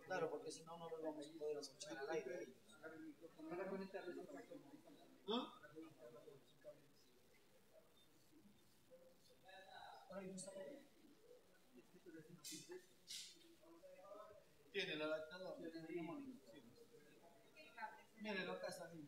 Claro, porque si no, no lo vamos a poder escuchar al aire. ¿Ah? Tiene el adaptador. Miren, acá está mismo.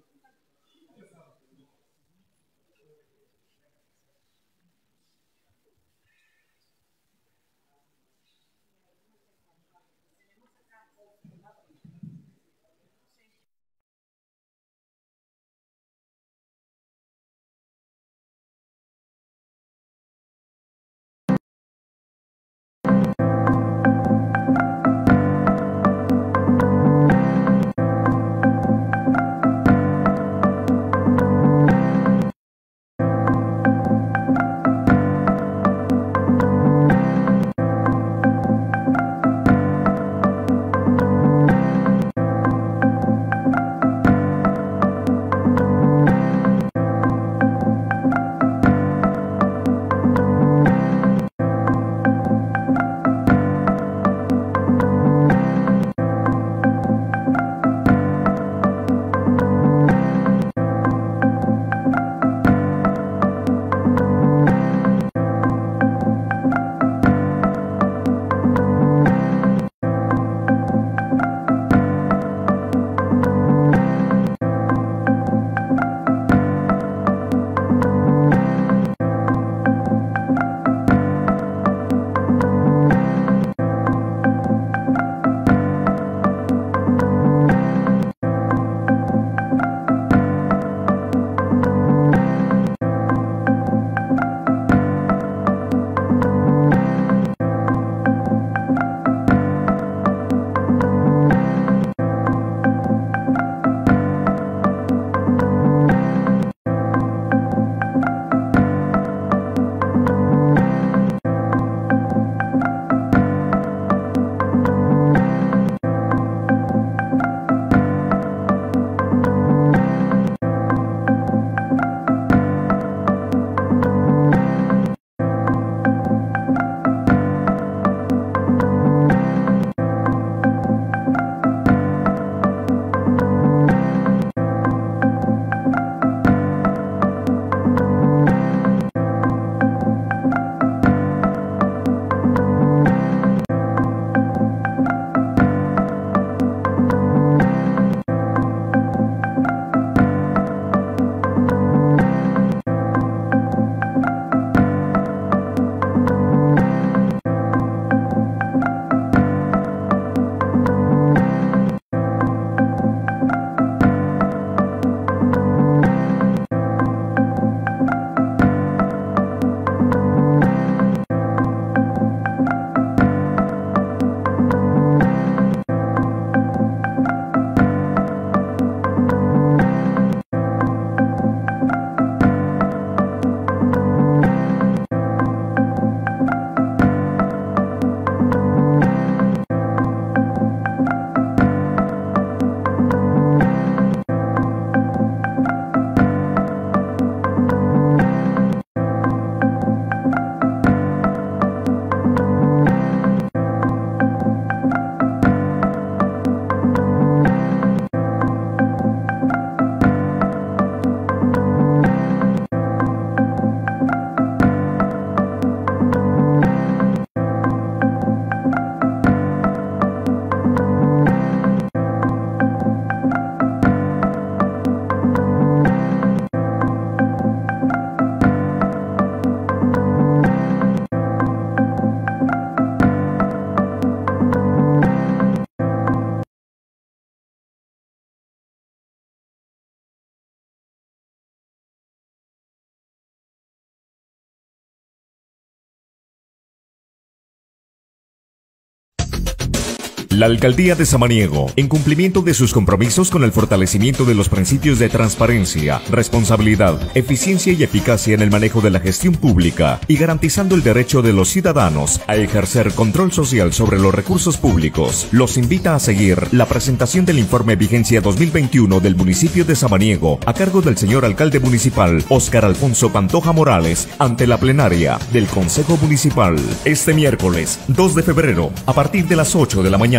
La Alcaldía de Samaniego, en cumplimiento de sus compromisos con el fortalecimiento de los principios de transparencia, responsabilidad, eficiencia y eficacia en el manejo de la gestión pública y garantizando el derecho de los ciudadanos a ejercer control social sobre los recursos públicos, los invita a seguir la presentación del informe Vigencia 2021 del municipio de Samaniego a cargo del señor alcalde municipal Óscar Alfonso Pantoja Morales ante la plenaria del Consejo Municipal este miércoles 2 de febrero a partir de las 8 de la mañana.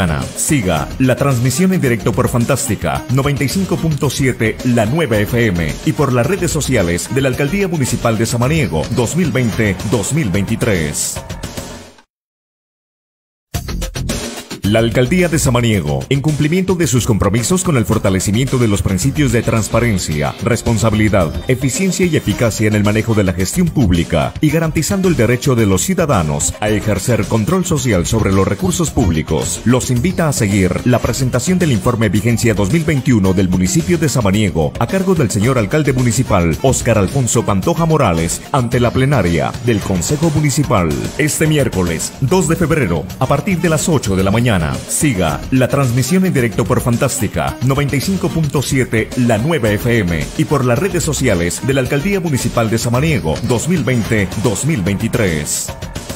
mañana. Siga la transmisión en directo por Fantástica 95.7 La Nueva FM y por las redes sociales de la Alcaldía Municipal de Samaniego 2020-2023. La Alcaldía de Samaniego, en cumplimiento de sus compromisos con el fortalecimiento de los principios de transparencia, responsabilidad, eficiencia y eficacia en el manejo de la gestión pública y garantizando el derecho de los ciudadanos a ejercer control social sobre los recursos públicos, los invita a seguir la presentación del informe Vigencia 2021 del municipio de Samaniego a cargo del señor alcalde municipal Óscar Alfonso Pantoja Morales ante la plenaria del Consejo Municipal. Este miércoles 2 de febrero, a partir de las 8 de la mañana, siga la transmisión en directo por Fantástica 95.7 La Nueva FM y por las redes sociales de la Alcaldía Municipal de Samaniego 2020-2023.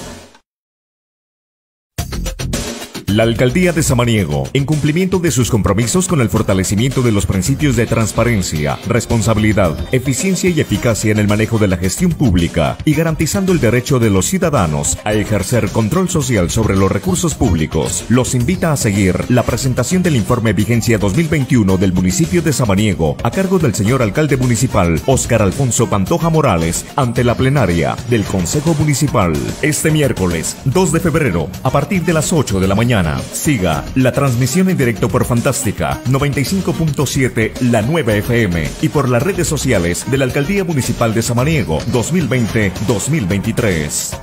La Alcaldía de Samaniego, en cumplimiento de sus compromisos con el fortalecimiento de los principios de transparencia, responsabilidad, eficiencia y eficacia en el manejo de la gestión pública y garantizando el derecho de los ciudadanos a ejercer control social sobre los recursos públicos, los invita a seguir la presentación del informe Vigencia 2021 del municipio de Samaniego a cargo del señor alcalde municipal Óscar Alfonso Pantoja Morales ante la plenaria del Consejo Municipal. Este miércoles 2 de febrero, a partir de las 8 de la mañana, siga la transmisión en directo por Fantástica 95.7 La Nueva FM y por las redes sociales de la Alcaldía Municipal de Samaniego 2020-2023.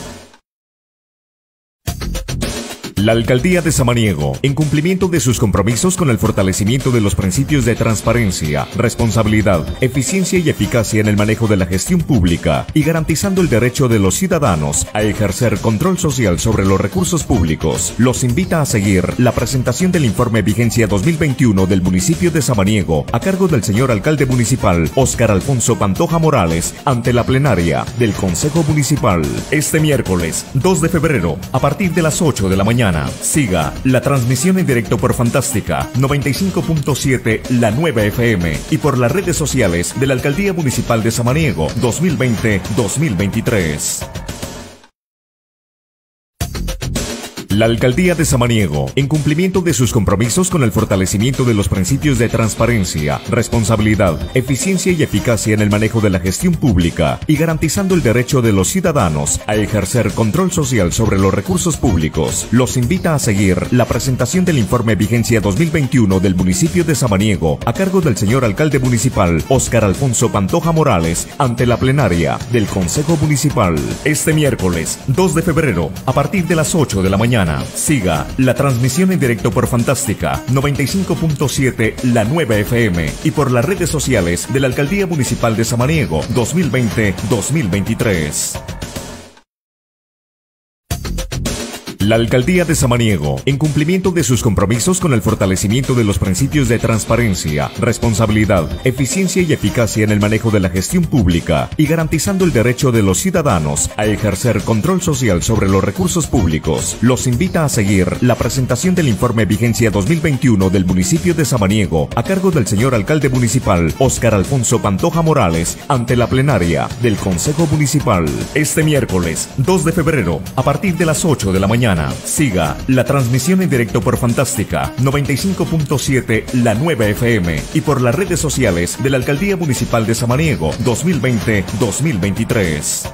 La Alcaldía de Samaniego, en cumplimiento de sus compromisos con el fortalecimiento de los principios de transparencia, responsabilidad, eficiencia y eficacia en el manejo de la gestión pública y garantizando el derecho de los ciudadanos a ejercer control social sobre los recursos públicos, los invita a seguir la presentación del informe Vigencia 2021 del municipio de Samaniego a cargo del señor alcalde municipal Óscar Alfonso Pantoja Morales ante la plenaria del Consejo Municipal. Este miércoles 2 de febrero, a partir de las 8 de la mañana, siga la transmisión en directo por Fantástica 95.7 La Nueva FM y por las redes sociales de la Alcaldía Municipal de Samaniego 2020-2023. La Alcaldía de Samaniego, en cumplimiento de sus compromisos con el fortalecimiento de los principios de transparencia, responsabilidad, eficiencia y eficacia en el manejo de la gestión pública y garantizando el derecho de los ciudadanos a ejercer control social sobre los recursos públicos, los invita a seguir la presentación del informe Vigencia 2021 del municipio de Samaniego a cargo del señor alcalde municipal Óscar Alfonso Pantoja Morales ante la plenaria del Consejo Municipal. Este miércoles 2 de febrero, a partir de las 8 de la mañana, siga la transmisión en directo por Fantástica 95.7 La Nueva FM y por las redes sociales de la Alcaldía Municipal de Samaniego 2020-2023. La Alcaldía de Samaniego, en cumplimiento de sus compromisos con el fortalecimiento de los principios de transparencia, responsabilidad, eficiencia y eficacia en el manejo de la gestión pública y garantizando el derecho de los ciudadanos a ejercer control social sobre los recursos públicos, los invita a seguir la presentación del informe Vigencia 2021 del municipio de Samaniego a cargo del señor alcalde municipal Óscar Alfonso Pantoja Morales ante la plenaria del Consejo Municipal. Este miércoles 2 de febrero, a partir de las 8 de la mañana, siga la transmisión en directo por Fantástica 95.7 La Nueva FM y por las redes sociales de la Alcaldía Municipal de Samaniego 2020-2023.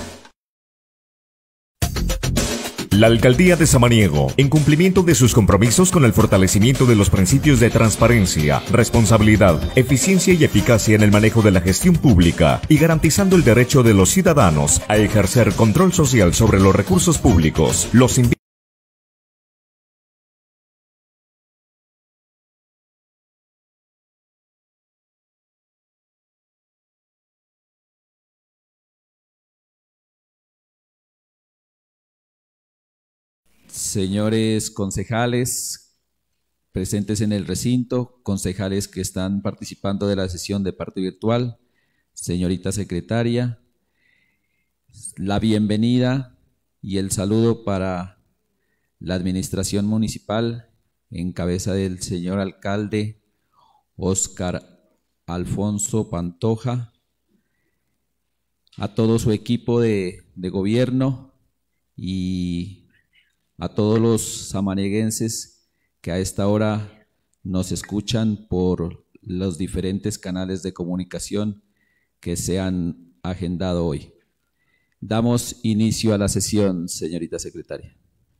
La Alcaldía de Samaniego, en cumplimiento de sus compromisos con el fortalecimiento de los principios de transparencia, responsabilidad, eficiencia y eficacia en el manejo de la gestión pública y garantizando el derecho de los ciudadanos a ejercer control social sobre los recursos públicos, los invita. Señores concejales presentes en el recinto, concejales que están participando de la sesión de parte virtual, señorita secretaria, la bienvenida y el saludo para la administración municipal en cabeza del señor alcalde Óscar Alfonso Pantoja, a todo su equipo de gobierno y a todos los samanieguenses que a esta hora nos escuchan por los diferentes canales de comunicación que se han agendado hoy. Damos inicio a la sesión, señorita secretaria.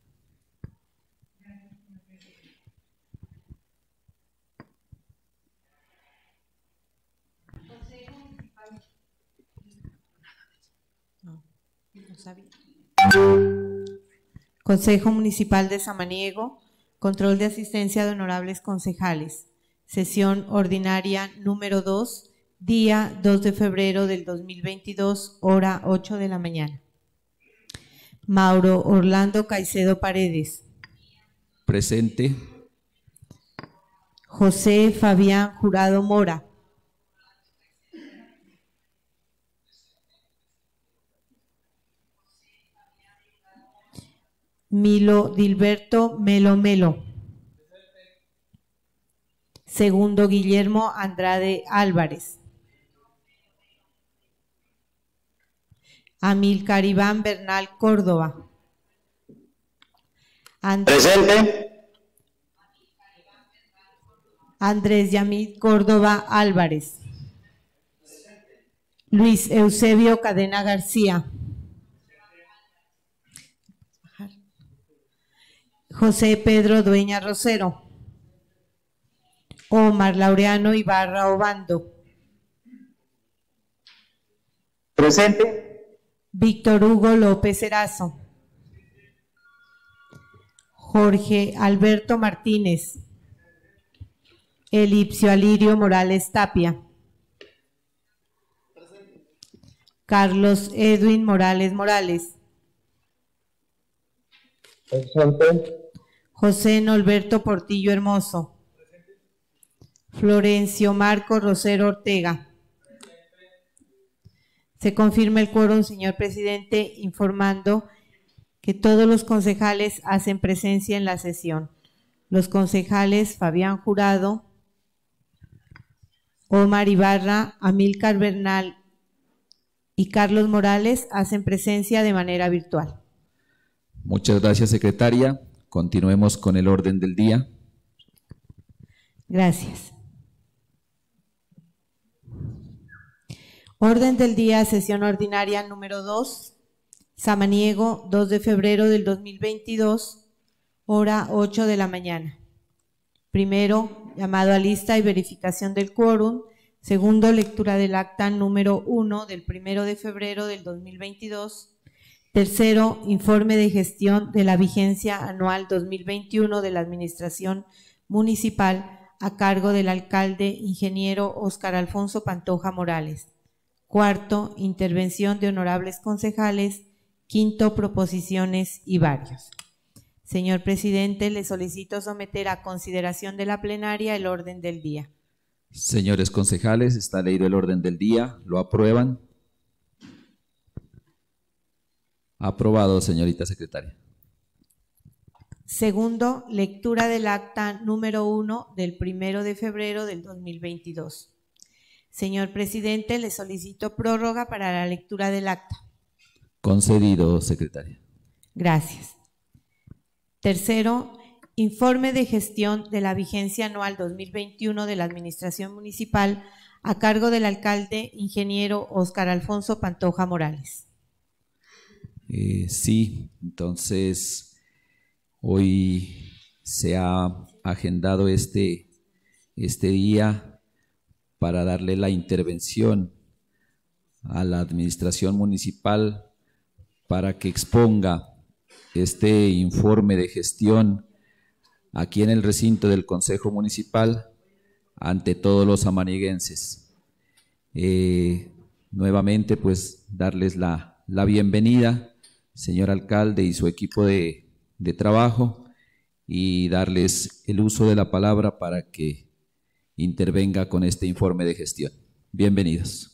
Consejo Municipal de Samaniego, control de asistencia de honorables concejales, sesión ordinaria número 2, día 2 de febrero del 2022, hora 8 de la mañana. Mauro Orlando Caicedo Paredes. Presente. José Fabián Jurado Mora. Milo Dilberto Melo Melo. Segundo Guillermo Andrade Álvarez. Amílcar Iván Bernal Córdoba. Presente. Andrés Yamil Córdoba Álvarez. Luis Eusebio Cadena García. José Pedro Dueña Rosero. Omar Laureano Ibarra Obando. Presente. Víctor Hugo López Erazo. Jorge Alberto Martínez. Elipsio Alirio Morales Tapia. Carlos Edwin Morales Morales. Presente. José Norberto Portillo Hermoso. Florencio Marco Rosero Ortega. Se confirma el quórum, señor presidente, informando que todos los concejales hacen presencia en la sesión. Los concejales Fabián Jurado, Omar Ibarra, Amílcar Bernal y Carlos Morales hacen presencia de manera virtual. Muchas gracias, secretaria. Continuemos con el orden del día. Gracias. Orden del día, sesión ordinaria número 2, Samaniego, 2 de febrero del 2022, hora 8 de la mañana. Primero, llamado a lista y verificación del quórum. Segundo, lectura del acta número 1 del 1 de febrero del 2022. Tercero, informe de gestión de la vigencia anual 2021 de la Administración Municipal a cargo del alcalde ingeniero Óscar Alfonso Pantoja Morales. Cuarto, intervención de honorables concejales. Quinto, proposiciones y varios. Señor presidente, le solicito someter a consideración de la plenaria el orden del día. Señores concejales, está leído el orden del día. ¿Lo aprueban? Aprobado, señorita secretaria. Segundo, lectura del acta número 1 del 1 de febrero del 2022. Señor presidente, le solicito prórroga para la lectura del acta. Concedido, secretaria. Gracias. Tercero, informe de gestión de la vigencia anual 2021 de la Administración Municipal a cargo del alcalde ingeniero Óscar Alfonso Pantoja Morales. Sí, entonces hoy se ha agendado este día para darle la intervención a la administración municipal para que exponga este informe de gestión aquí en el recinto del Consejo Municipal ante todos los samaniguenses. Nuevamente, pues, darles la bienvenida, señor alcalde y su equipo de trabajo, y darles el uso de la palabra para que intervenga con este informe de gestión. Bienvenidos.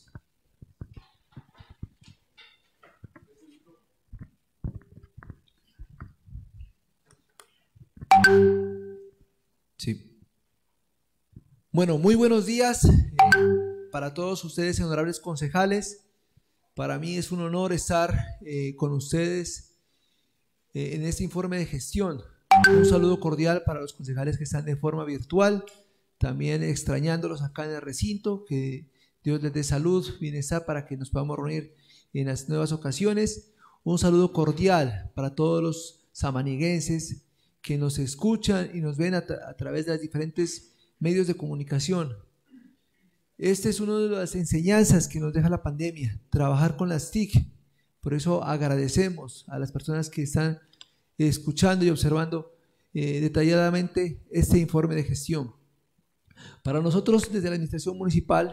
Sí. Bueno, muy buenos días para todos ustedes, honorables concejales. Para mí es un honor estar con ustedes en este informe de gestión Un saludo cordial para los concejales que están de forma virtual, también extrañándolos acá en el recinto, que Dios les dé salud, bienestar para que nos podamos reunir en las nuevas ocasiones. Un saludo cordial para todos los samaniguenses que nos escuchan y nos ven a través de los diferentes medios de comunicación. Esta es una de las enseñanzas que nos deja la pandemia, trabajar con las TIC. Por eso agradecemos a las personas que están escuchando y observando detalladamente este informe de gestión. Para nosotros, desde la administración municipal,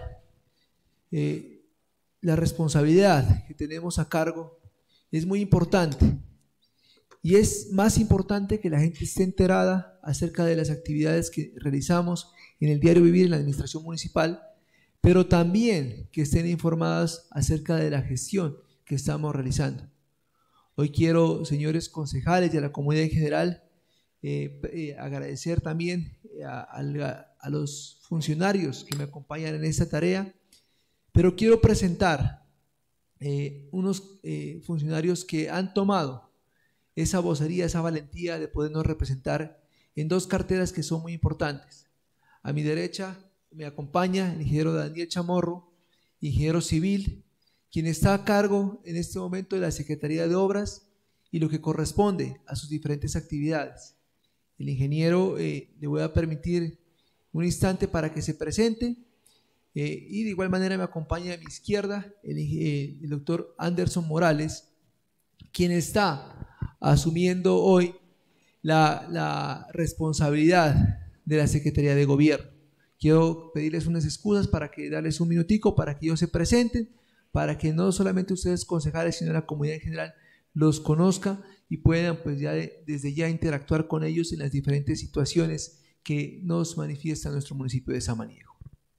la responsabilidad que tenemos a cargo es muy importante. Y es más importante que la gente esté enterada acerca de las actividades que realizamos en el diario vivir en la administración municipal, pero también que estén informadas acerca de la gestión que estamos realizando. Hoy quiero, señores concejales y a la comunidad en general, agradecer también a los funcionarios que me acompañan en esta tarea, pero quiero presentar unos funcionarios que han tomado esa vocería, esa valentía de podernos representar en dos carteras que son muy importantes. A mi derecha me acompaña el ingeniero Daniel Chamorro, ingeniero civil, quien está a cargo en este momento de la Secretaría de Obras y lo que corresponde a sus diferentes actividades. El ingeniero le voy a permitir un instante para que se presente y de igual manera me acompaña a mi izquierda el doctor Anderson Morales, quien está asumiendo hoy la responsabilidad de la Secretaría de Gobierno. Quiero pedirles unas excusas para que darles un minutico para que ellos se presenten, para que no solamente ustedes concejales, sino la comunidad en general los conozca y puedan pues ya desde ya interactuar con ellos en las diferentes situaciones que nos manifiesta nuestro municipio de Samaniego.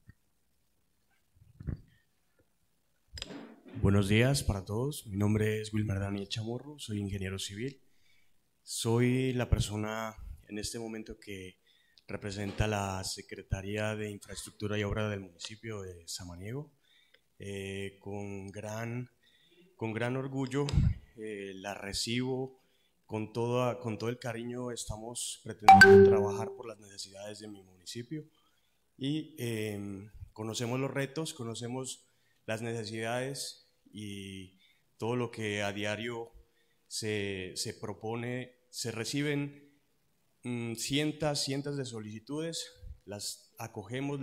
Buenos días para todos, mi nombre es Wilmer Daniel Chamorro, soy ingeniero civil, soy la persona en este momento que representa la Secretaría de Infraestructura y Obra del municipio de Samaniego. Con gran orgullo la recibo, con todo el cariño estamos pretendiendo trabajar por las necesidades de mi municipio y conocemos los retos, conocemos las necesidades y todo lo que a diario se propone. Se reciben cientos de solicitudes, las acogemos,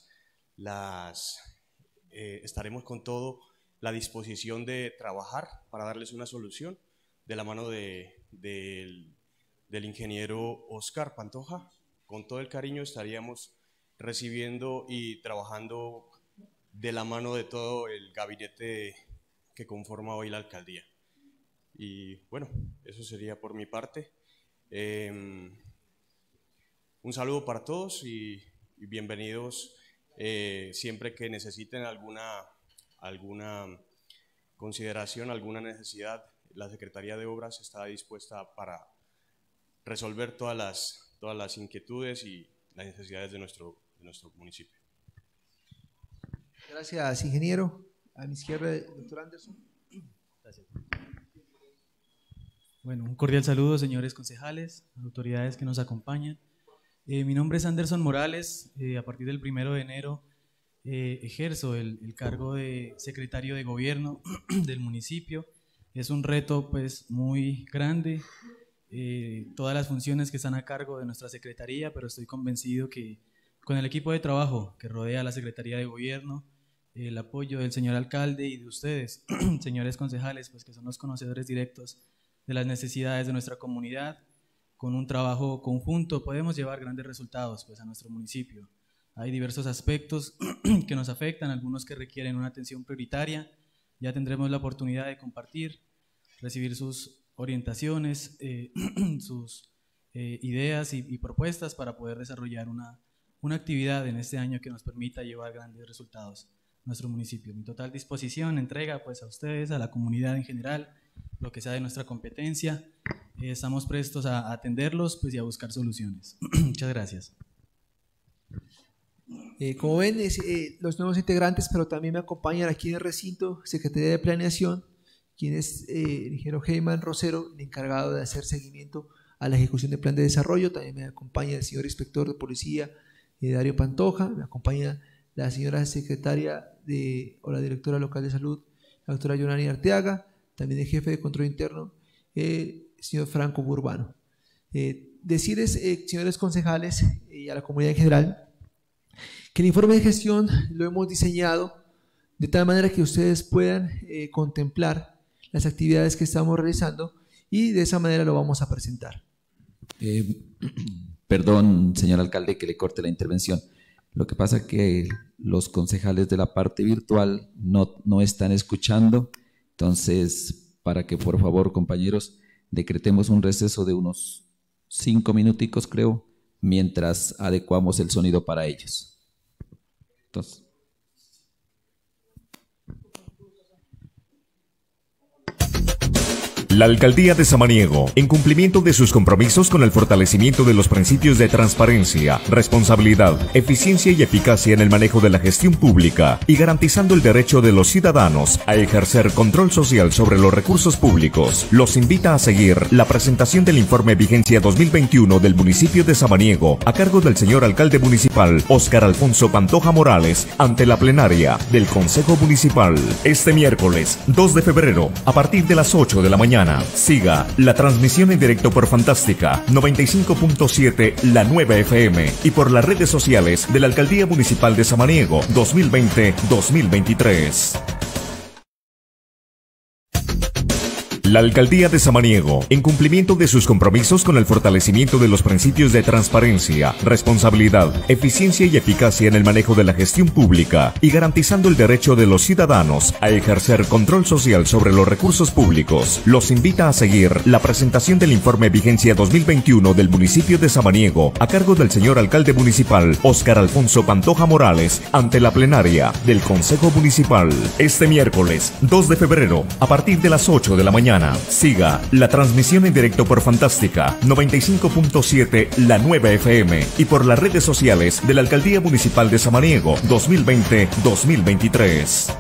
estaremos con todo la disposición de trabajar para darles una solución de la mano del ingeniero Oscar Pantoja. Con todo el cariño estaríamos recibiendo y trabajando de la mano de todo el gabinete que conforma hoy la alcaldía. Y bueno, eso sería por mi parte. Un saludo para todos y bienvenidos. Siempre que necesiten alguna consideración, alguna necesidad, la Secretaría de Obras está dispuesta para resolver todas las inquietudes y las necesidades de nuestro municipio. Gracias, ingeniero. A mi izquierda, doctor Anderson. Gracias. Bueno, un cordial saludo, señores concejales, autoridades que nos acompañan. Mi nombre es Anderson Morales. A partir del 1 de enero ejerzo el cargo de secretario de gobierno del municipio. Es un reto pues muy grande, todas las funciones que están a cargo de nuestra secretaría, pero estoy convencido que con el equipo de trabajo que rodea a la Secretaría de Gobierno, el apoyo del señor alcalde y de ustedes, señores concejales, pues que son los conocedores directos de las necesidades de nuestra comunidad, con un trabajo conjunto podemos llevar grandes resultados pues a nuestro municipio. Hay diversos aspectos que nos afectan, algunos que requieren una atención prioritaria. Ya tendremos la oportunidad de compartir, recibir sus orientaciones, sus ideas y propuestas para poder desarrollar una actividad en este año que nos permita llevar grandes resultados a nuestro municipio. Mi total disposición, entrega pues a ustedes, a la comunidad en general, lo que sea de nuestra competencia. Estamos prestos a atenderlos pues, y a buscar soluciones. Muchas gracias. Como ven, los nuevos integrantes, pero también me acompañan aquí en el recinto, Secretaría de Planeación, quien es el ingeniero Heyman Rosero, el encargado de hacer seguimiento a la ejecución del plan de desarrollo. También me acompaña el señor inspector de policía, Darío Pantoja, me acompaña la señora secretaria o la directora local de salud, la doctora Yolani Arteaga, también el jefe de control interno, el señor Franco Burbano. Decirles, señores concejales y a la comunidad en general, que el informe de gestión lo hemos diseñado de tal manera que ustedes puedan contemplar las actividades que estamos realizando y de esa manera lo vamos a presentar. Perdón, señor alcalde, que le corte la intervención. Lo que pasa es que los concejales de la parte virtual no están escuchando, entonces, para que por favor, compañeros, decretemos un receso de unos 5 minuticos, creo, mientras adecuamos el sonido para ellos. Entonces. La Alcaldía de Samaniego, en cumplimiento de sus compromisos con el fortalecimiento de los principios de transparencia, responsabilidad, eficiencia y eficacia en el manejo de la gestión pública y garantizando el derecho de los ciudadanos a ejercer control social sobre los recursos públicos, los invita a seguir la presentación del informe Vigencia 2021 del municipio de Samaniego a cargo del señor alcalde municipal Óscar Alfonso Pantoja Morales ante la plenaria del Consejo Municipal. Este miércoles 2 de febrero, a partir de las 8 de la mañana, siga la transmisión en directo por Fantástica 95.7 La Nueva FM y por las redes sociales de la Alcaldía Municipal de Samaniego 2020-2023. La Alcaldía de Samaniego, en cumplimiento de sus compromisos con el fortalecimiento de los principios de transparencia, responsabilidad, eficiencia y eficacia en el manejo de la gestión pública y garantizando el derecho de los ciudadanos a ejercer control social sobre los recursos públicos, los invita a seguir la presentación del informe Vigencia 2021 del municipio de Samaniego a cargo del señor alcalde municipal Óscar Alfonso Pantoja Morales ante la plenaria del Consejo Municipal. Este miércoles 2 de febrero, a partir de las 8 de la mañana, siga la transmisión en directo por Fantástica 95.7 La Nueva FM y por las redes sociales de la Alcaldía Municipal de Samaniego 2020-2023.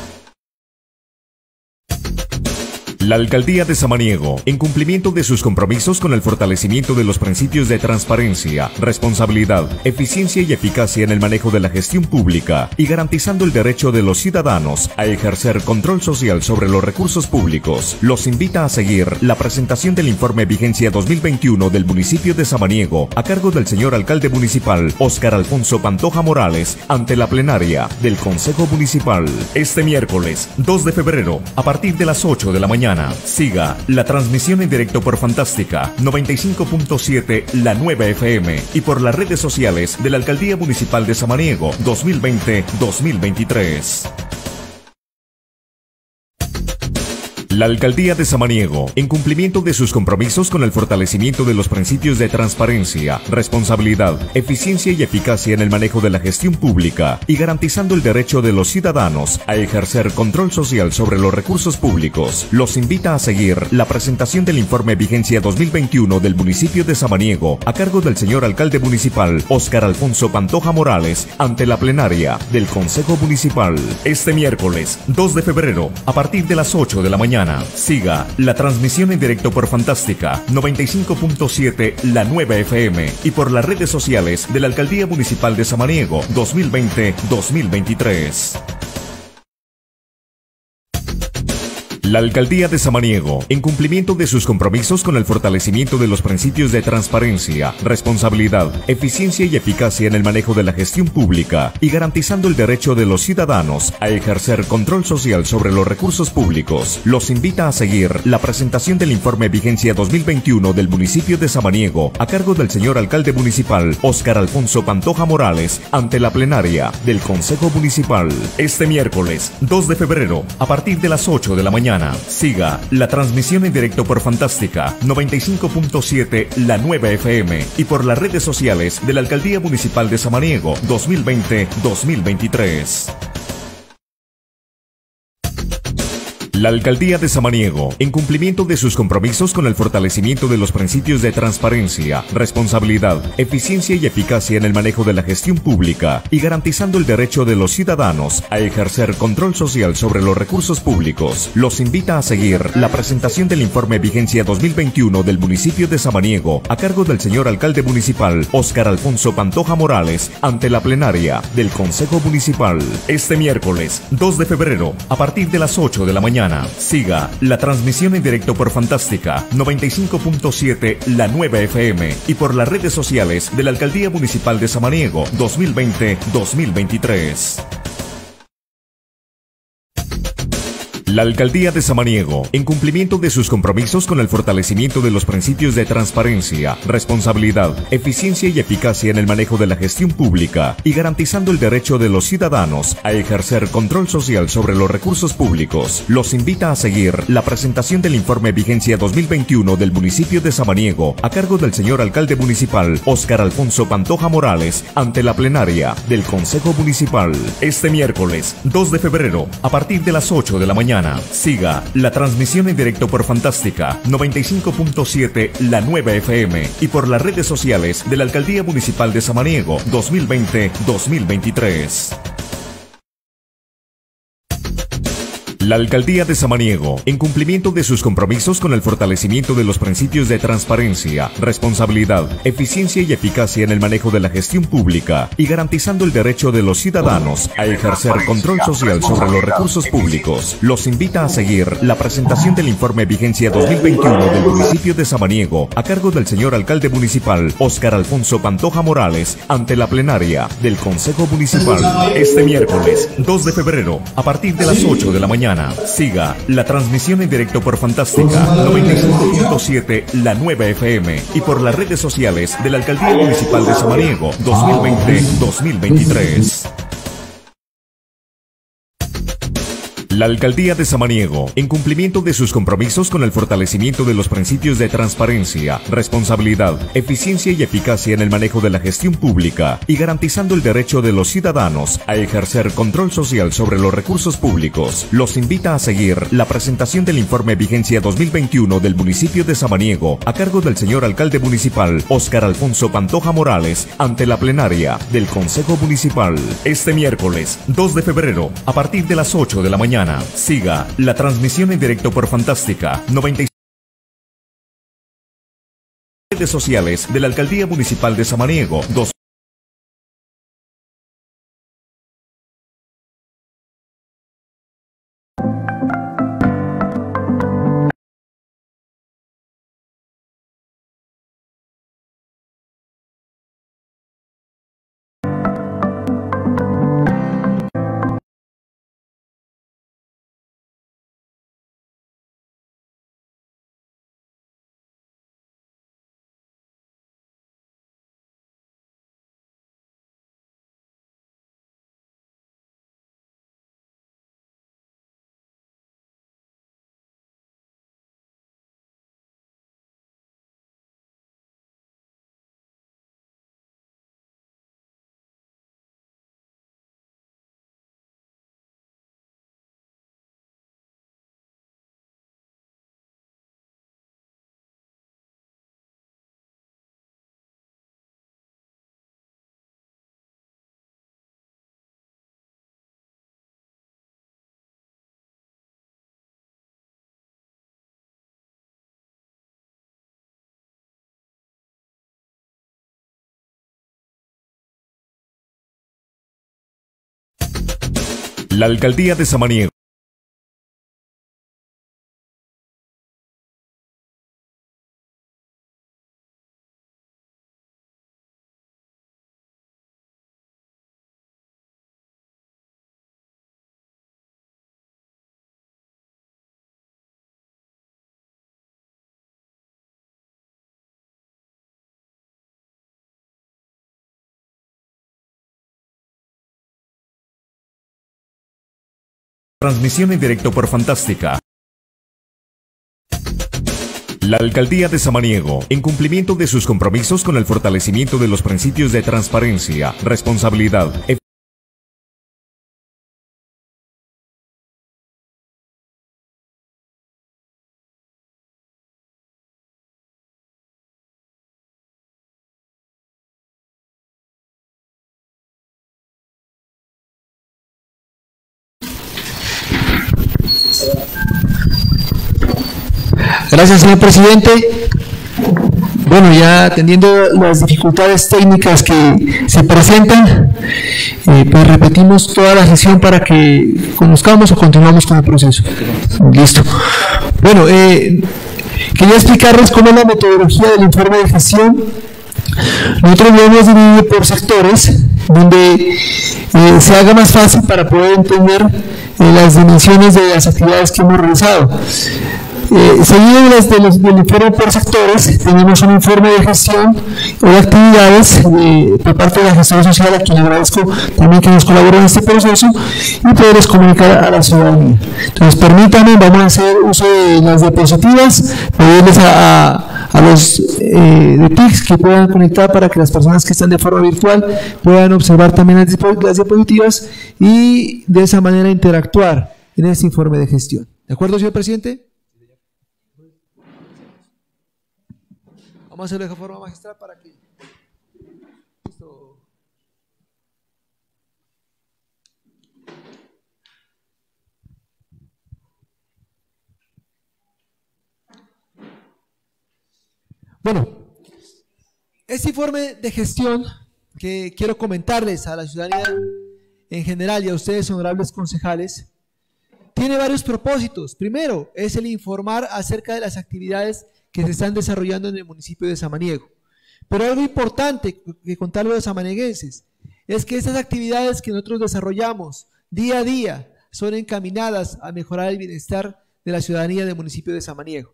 La Alcaldía de Samaniego, en cumplimiento de sus compromisos con el fortalecimiento de los principios de transparencia, responsabilidad, eficiencia y eficacia en el manejo de la gestión pública y garantizando el derecho de los ciudadanos a ejercer control social sobre los recursos públicos, los invita a seguir la presentación del informe Vigencia 2021 del municipio de Samaniego a cargo del señor alcalde municipal Óscar Alfonso Pantoja Morales ante la plenaria del Consejo Municipal. Este miércoles 2 de febrero, a partir de las 8 de la mañana, siga la transmisión en directo por Fantástica 95.7 La Nueva FM y por las redes sociales de la Alcaldía Municipal de Samaniego 2020-2023. La Alcaldía de Samaniego, en cumplimiento de sus compromisos con el fortalecimiento de los principios de transparencia, responsabilidad, eficiencia y eficacia en el manejo de la gestión pública y garantizando el derecho de los ciudadanos a ejercer control social sobre los recursos públicos, los invita a seguir la presentación del informe Vigencia 2021 del municipio de Samaniego a cargo del señor alcalde municipal Óscar Alfonso Pantoja Morales ante la plenaria del Consejo Municipal. Este miércoles 2 de febrero, a partir de las 8 de la mañana, siga la transmisión en directo por Fantástica 95.7 La Nueva FM y por las redes sociales de la Alcaldía Municipal de Samaniego 2020-2023. La Alcaldía de Samaniego, en cumplimiento de sus compromisos con el fortalecimiento de los principios de transparencia, responsabilidad, eficiencia y eficacia en el manejo de la gestión pública y garantizando el derecho de los ciudadanos a ejercer control social sobre los recursos públicos, los invita a seguir la presentación del informe Vigencia 2021 del municipio de Samaniego a cargo del señor alcalde municipal Óscar Alfonso Pantoja Morales ante la plenaria del Consejo Municipal. Este miércoles 2 de febrero, a partir de las 8 de la mañana, siga la transmisión en directo por Fantástica 95.7 La Nueva FM y por las redes sociales de la Alcaldía Municipal de Samaniego 2020-2023. La Alcaldía de Samaniego, en cumplimiento de sus compromisos con el fortalecimiento de los principios de transparencia, responsabilidad, eficiencia y eficacia en el manejo de la gestión pública y garantizando el derecho de los ciudadanos a ejercer control social sobre los recursos públicos, los invita a seguir la presentación del informe Vigencia 2021 del municipio de Samaniego a cargo del señor alcalde municipal Óscar Alfonso Pantoja Morales ante la plenaria del Consejo Municipal. Este miércoles 2 de febrero, a partir de las 8 de la mañana, siga la transmisión en directo por Fantástica 95.7 La Nueva FM y por las redes sociales de la Alcaldía Municipal de Samaniego 2020-2023. La Alcaldía de Samaniego, en cumplimiento de sus compromisos con el fortalecimiento de los principios de transparencia, responsabilidad, eficiencia y eficacia en el manejo de la gestión pública y garantizando el derecho de los ciudadanos a ejercer control social sobre los recursos públicos, los invita a seguir la presentación del informe Vigencia 2021 del municipio de Samaniego a cargo del señor alcalde municipal Óscar Alfonso Pantoja Morales ante la plenaria del Consejo Municipal. Este miércoles 2 de febrero, a partir de las 8 de la mañana, siga la transmisión en directo por Fantástica 95.7 La Nueva FM y por las redes sociales de la Alcaldía Municipal de Samaniego 2020-2023. La Alcaldía de Samaniego, en cumplimiento de sus compromisos con el fortalecimiento de los principios de transparencia, responsabilidad, eficiencia y eficacia en el manejo de la gestión pública y garantizando el derecho de los ciudadanos a ejercer control social sobre los recursos públicos, los invita a seguir la presentación del informe Vigencia 2021 del municipio de Samaniego a cargo del señor alcalde municipal Óscar Alfonso Pantoja Morales ante la plenaria del Consejo Municipal. Este miércoles 2 de febrero, a partir de las 8 de la mañana, siga la transmisión en directo por Fantástica 95.7 La Nueva FM y por las redes sociales de la Alcaldía Municipal de Samaniego 2020-2023. La Alcaldía de Samaniego, en cumplimiento de sus compromisos con el fortalecimiento de los principios de transparencia, responsabilidad, eficiencia y eficacia en el manejo de la gestión pública y garantizando el derecho de los ciudadanos a ejercer control social sobre los recursos públicos, los invita a seguir la presentación del informe Vigencia 2021 del municipio de Samaniego a cargo del señor alcalde municipal Óscar Alfonso Pantoja Morales ante la plenaria del Consejo Municipal. Este miércoles 2 de febrero, a partir de las 8 de la mañana, siga la transmisión en directo por Fantástica 95 redes sociales de la Alcaldía Municipal de Samaniego 2. La Alcaldía de Samaniego. Transmisión en directo por Fantástica. La Alcaldía de Samaniego, en cumplimiento de sus compromisos con el fortalecimiento de los principios de transparencia, responsabilidad, Gracias, señor presidente. Bueno, ya atendiendo las dificultades técnicas que se presentan, pues repetimos toda la sesión para que conozcamos o continuamos con el proceso. Listo. Bueno, quería explicarles cómo es la metodología del informe de gestión. Nosotros lo hemos dividido por sectores, donde se haga más fácil para poder entender las dimensiones de las actividades que hemos realizado. Seguido del informe por sectores, tenemos un informe de gestión o de actividades por parte de la gestión social, a quien le agradezco también que nos colaboren en este proceso y poderles comunicar a la ciudadanía. Entonces, permítanme, vamos a hacer uso de las diapositivas, pedirles a los de TICS que puedan conectar para que las personas que están de forma virtual puedan observar también las diapositivas y de esa manera interactuar en este informe de gestión. ¿De acuerdo, señor presidente? Vamos a hacerlo de forma magistral para que esto... Bueno, este informe de gestión que quiero comentarles a la ciudadanía en general y a ustedes, honorables concejales, tiene varios propósitos. Primero, es el informar acerca de las actividades que se están desarrollando en el municipio de Samaniego. Pero algo importante que contarle a los samanieguenses es que estas actividades que nosotros desarrollamos día a día son encaminadas a mejorar el bienestar de la ciudadanía del municipio de Samaniego.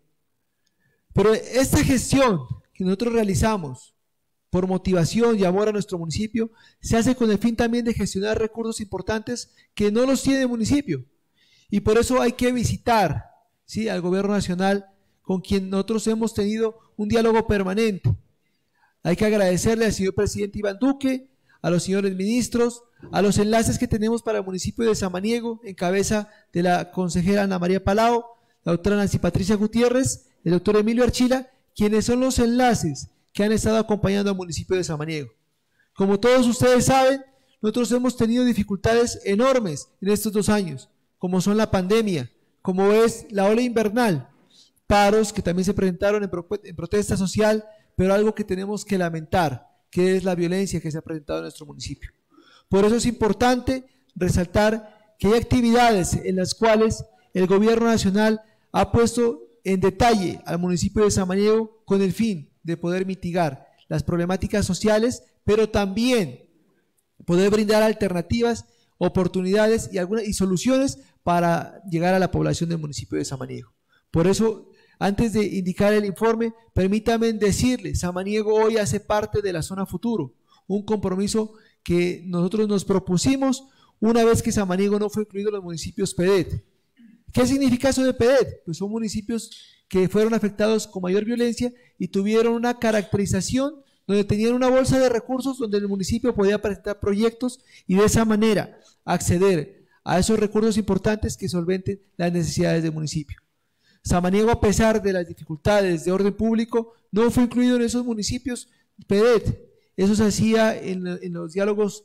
Pero esta gestión que nosotros realizamos por motivación y amor a nuestro municipio se hace con el fin también de gestionar recursos importantes que no los tiene el municipio. Y por eso hay que visitar, ¿sí?, al gobierno nacional, con quien nosotros hemos tenido un diálogo permanente. Hay que agradecerle al señor presidente Iván Duque, a los señores ministros, a los enlaces que tenemos para el municipio de Samaniego, en cabeza de la consejera Ana María Palao, la doctora Nancy Patricia Gutiérrez, el doctor Emilio Archila, quienes son los enlaces que han estado acompañando al municipio de Samaniego. Como todos ustedes saben, nosotros hemos tenido dificultades enormes en estos 2 años, como son la pandemia, como es la ola invernal, paros que también se presentaron en protesta social, pero algo que tenemos que lamentar, que es la violencia que se ha presentado en nuestro municipio. Por eso es importante resaltar que hay actividades en las cuales el gobierno nacional ha puesto en detalle al municipio de Samaniego con el fin de poder mitigar las problemáticas sociales, pero también poder brindar alternativas, oportunidades y soluciones para llegar a la población del municipio de Samaniego. Por eso, antes de indicar el informe, permítanme decirles, Samaniego hoy hace parte de la zona futuro, un compromiso que nosotros nos propusimos una vez que Samaniego no fue incluido en los municipios PEDET. ¿Qué significa eso de PEDET? Pues son municipios que fueron afectados con mayor violencia y tuvieron una caracterización donde tenían una bolsa de recursos donde el municipio podía presentar proyectos y de esa manera acceder a esos recursos importantes que solventen las necesidades del municipio. Samaniego, a pesar de las dificultades de orden público, no fue incluido en esos municipios PEDET. Eso se hacía en los diálogos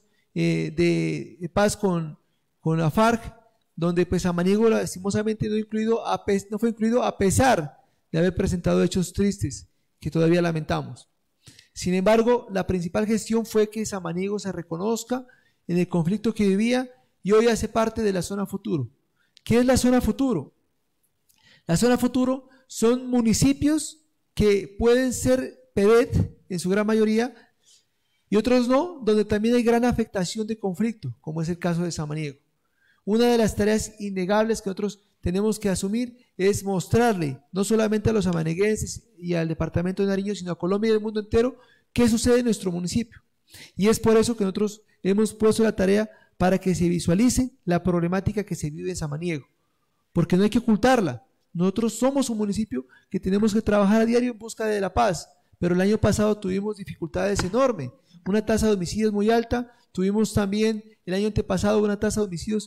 de paz con la FARC, donde pues Samaniego lastimosamente no fue incluido a pesar de haber presentado hechos tristes que todavía lamentamos. Sin embargo, la principal gestión fue que Samaniego se reconozca en el conflicto que vivía y hoy hace parte de la zona futuro. ¿Qué es la zona futuro? La zona futuro son municipios que pueden ser PEDET en su gran mayoría y otros no, donde también hay gran afectación de conflicto, como es el caso de Samaniego. Una de las tareas innegables que nosotros tenemos que asumir es mostrarle, no solamente a los samaneguenses y al departamento de Nariño, sino a Colombia y al mundo entero, qué sucede en nuestro municipio. Y es por eso que nosotros hemos puesto la tarea para que se visualice la problemática que se vive en Samaniego, porque no hay que ocultarla. Nosotros somos un municipio que tenemos que trabajar a diario en busca de la paz, pero el año pasado tuvimos dificultades enormes, una tasa de homicidios muy alta, tuvimos también el año antepasado una tasa de homicidios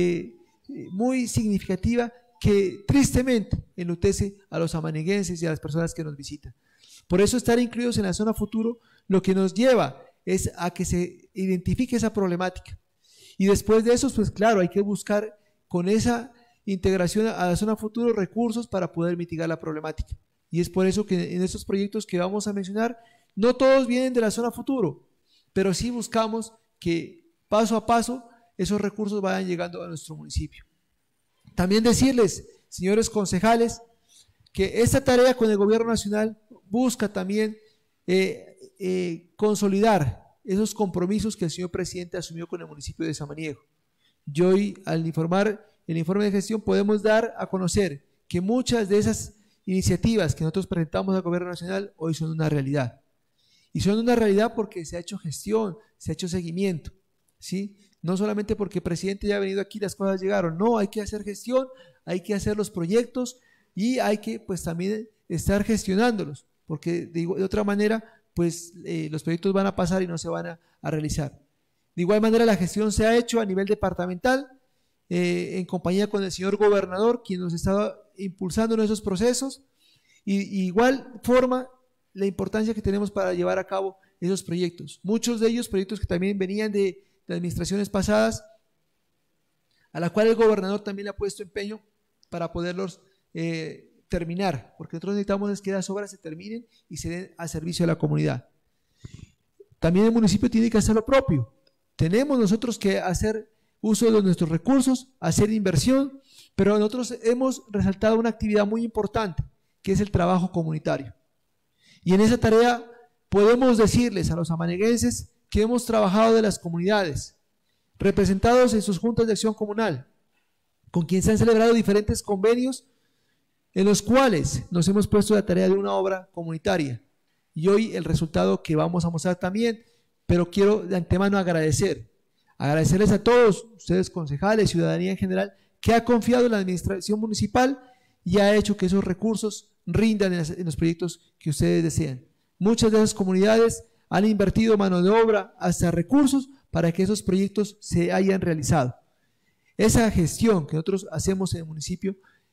muy significativa que tristemente enlutece a los samaneguenses y a las personas que nos visitan. Por eso estar incluidos en la zona futuro lo que nos lleva es a que se identifique esa problemática. Y después de eso, pues claro, hay que buscar con esa integración a la zona futuro recursos para poder mitigar la problemática. Y es por eso que en estos proyectos que vamos a mencionar, no todos vienen de la zona futuro, pero sí buscamos que paso a paso esos recursos vayan llegando a nuestro municipio. También decirles, señores concejales, que esta tarea con el gobierno nacional busca también consolidar esos compromisos que el señor presidente asumió con el municipio de Samaniego. Y hoy, al informar el informe de gestión, podemos dar a conocer que muchas de esas iniciativas que nosotros presentamos al gobierno nacional hoy son una realidad. Y son una realidad porque se ha hecho gestión, se ha hecho seguimiento, ¿sí? No solamente porque el presidente ya ha venido aquí, las cosas llegaron. No, hay que hacer gestión, hay que hacer los proyectos y hay que pues también estar gestionándolos, porque de otra manera pues los proyectos van a pasar y no se van a realizar. De igual manera la gestión se ha hecho a nivel departamental, en compañía con el señor gobernador, quien nos estaba impulsando en esos procesos, y igual forma la importancia que tenemos para llevar a cabo esos proyectos. Muchos de ellos proyectos que también venían de administraciones pasadas, a la cual el gobernador también le ha puesto empeño para poderlos terminar, porque nosotros necesitamos es que las obras se terminen y se den a servicio de la comunidad. También el municipio tiene que hacer lo propio. Tenemos nosotros que hacer uso de nuestros recursos, hacer inversión, pero nosotros hemos resaltado una actividad muy importante, que es el trabajo comunitario. Y en esa tarea podemos decirles a los amaneguenses que hemos trabajado de las comunidades, representados en sus juntas de acción comunal, con quien se han celebrado diferentes convenios en los cuales nos hemos puesto la tarea de una obra comunitaria. Y hoy el resultado que vamos a mostrar también, pero quiero de antemano agradecerles a todos ustedes concejales, ciudadanía en general, que ha confiado en la administración municipal y ha hecho que esos recursos rindan en los proyectos que ustedes desean. Muchas de esas comunidades han invertido mano de obra, hasta recursos, para que esos proyectos se hayan realizado. Esa gestión que nosotros hacemos en el municipio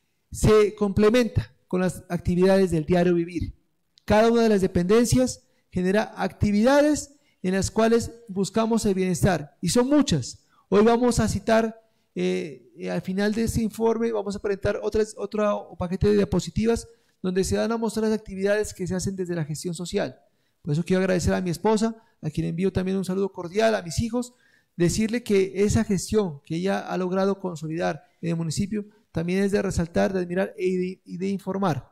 se complementa con las actividades del diario vivir. Cada una de las dependencias genera actividades en las cuales buscamos el bienestar, y son muchas. Hoy vamos a citar, al final de este informe, vamos a presentar otro paquete de diapositivas donde se van a mostrar las actividades que se hacen desde la gestión social. Por eso quiero agradecer a mi esposa, a quien envío también un saludo cordial, a mis hijos, decirle que esa gestión que ella ha logrado consolidar en el municipio también es de resaltar, de admirar y de informar.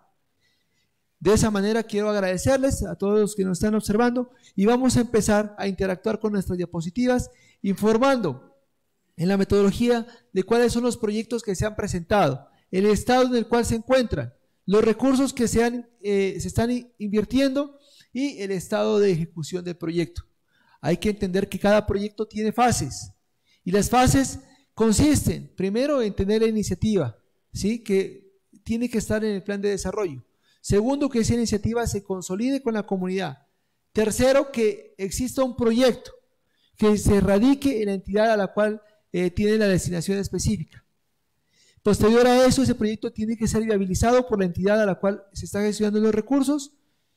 De esa manera quiero agradecerles a todos los que nos están observando y vamos a empezar a interactuar con nuestras diapositivas, informando en la metodología de cuáles son los proyectos que se han presentado, el estado en el cual se encuentran, los recursos que se están invirtiendo y el estado de ejecución del proyecto. Hay que entender que cada proyecto tiene fases y las fases consisten primero en tener la iniciativa, ¿sí?, que tiene que estar en el plan de desarrollo. Segundo, que esa iniciativa se consolide con la comunidad. Tercero, que exista un proyecto que se radique en la entidad a la cual tiene la destinación específica. Posterior a eso, ese proyecto tiene que ser viabilizado por la entidad a la cual se están gestionando los recursos,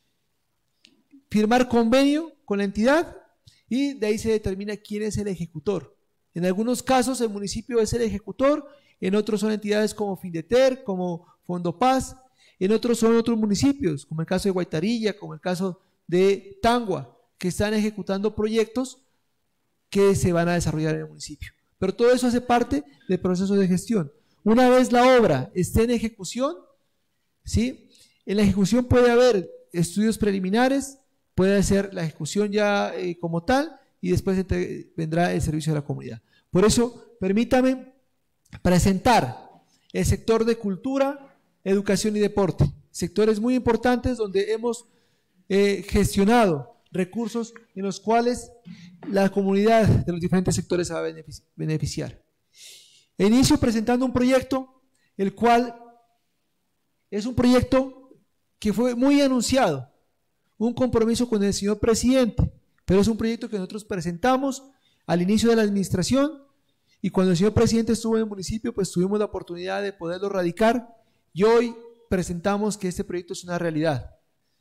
firmar convenio con la entidad y de ahí se determina quién es el ejecutor. En algunos casos el municipio es el ejecutor, en otros son entidades como Findeter, como Fondo Paz, en otros son otros municipios, como el caso de Guaitarilla, como el caso de Tangua, que están ejecutando proyectos que se van a desarrollar en el municipio. Pero todo eso hace parte del proceso de gestión. Una vez la obra esté en ejecución, ¿sí?, en la ejecución puede haber estudios preliminares, puede ser la ejecución ya como tal, y después vendrá el servicio a la comunidad. Por eso, permítame presentar el sector de cultura, educación y deporte, sectores muy importantes donde hemos gestionado recursos en los cuales la comunidad de los diferentes sectores se va a beneficiar. Inicio presentando un proyecto, el cual es un proyecto que fue muy anunciado, un compromiso con el señor presidente, pero es un proyecto que nosotros presentamos al inicio de la administración y cuando el señor presidente estuvo en el municipio, pues tuvimos la oportunidad de poderlo radicar y hoy presentamos que este proyecto es una realidad.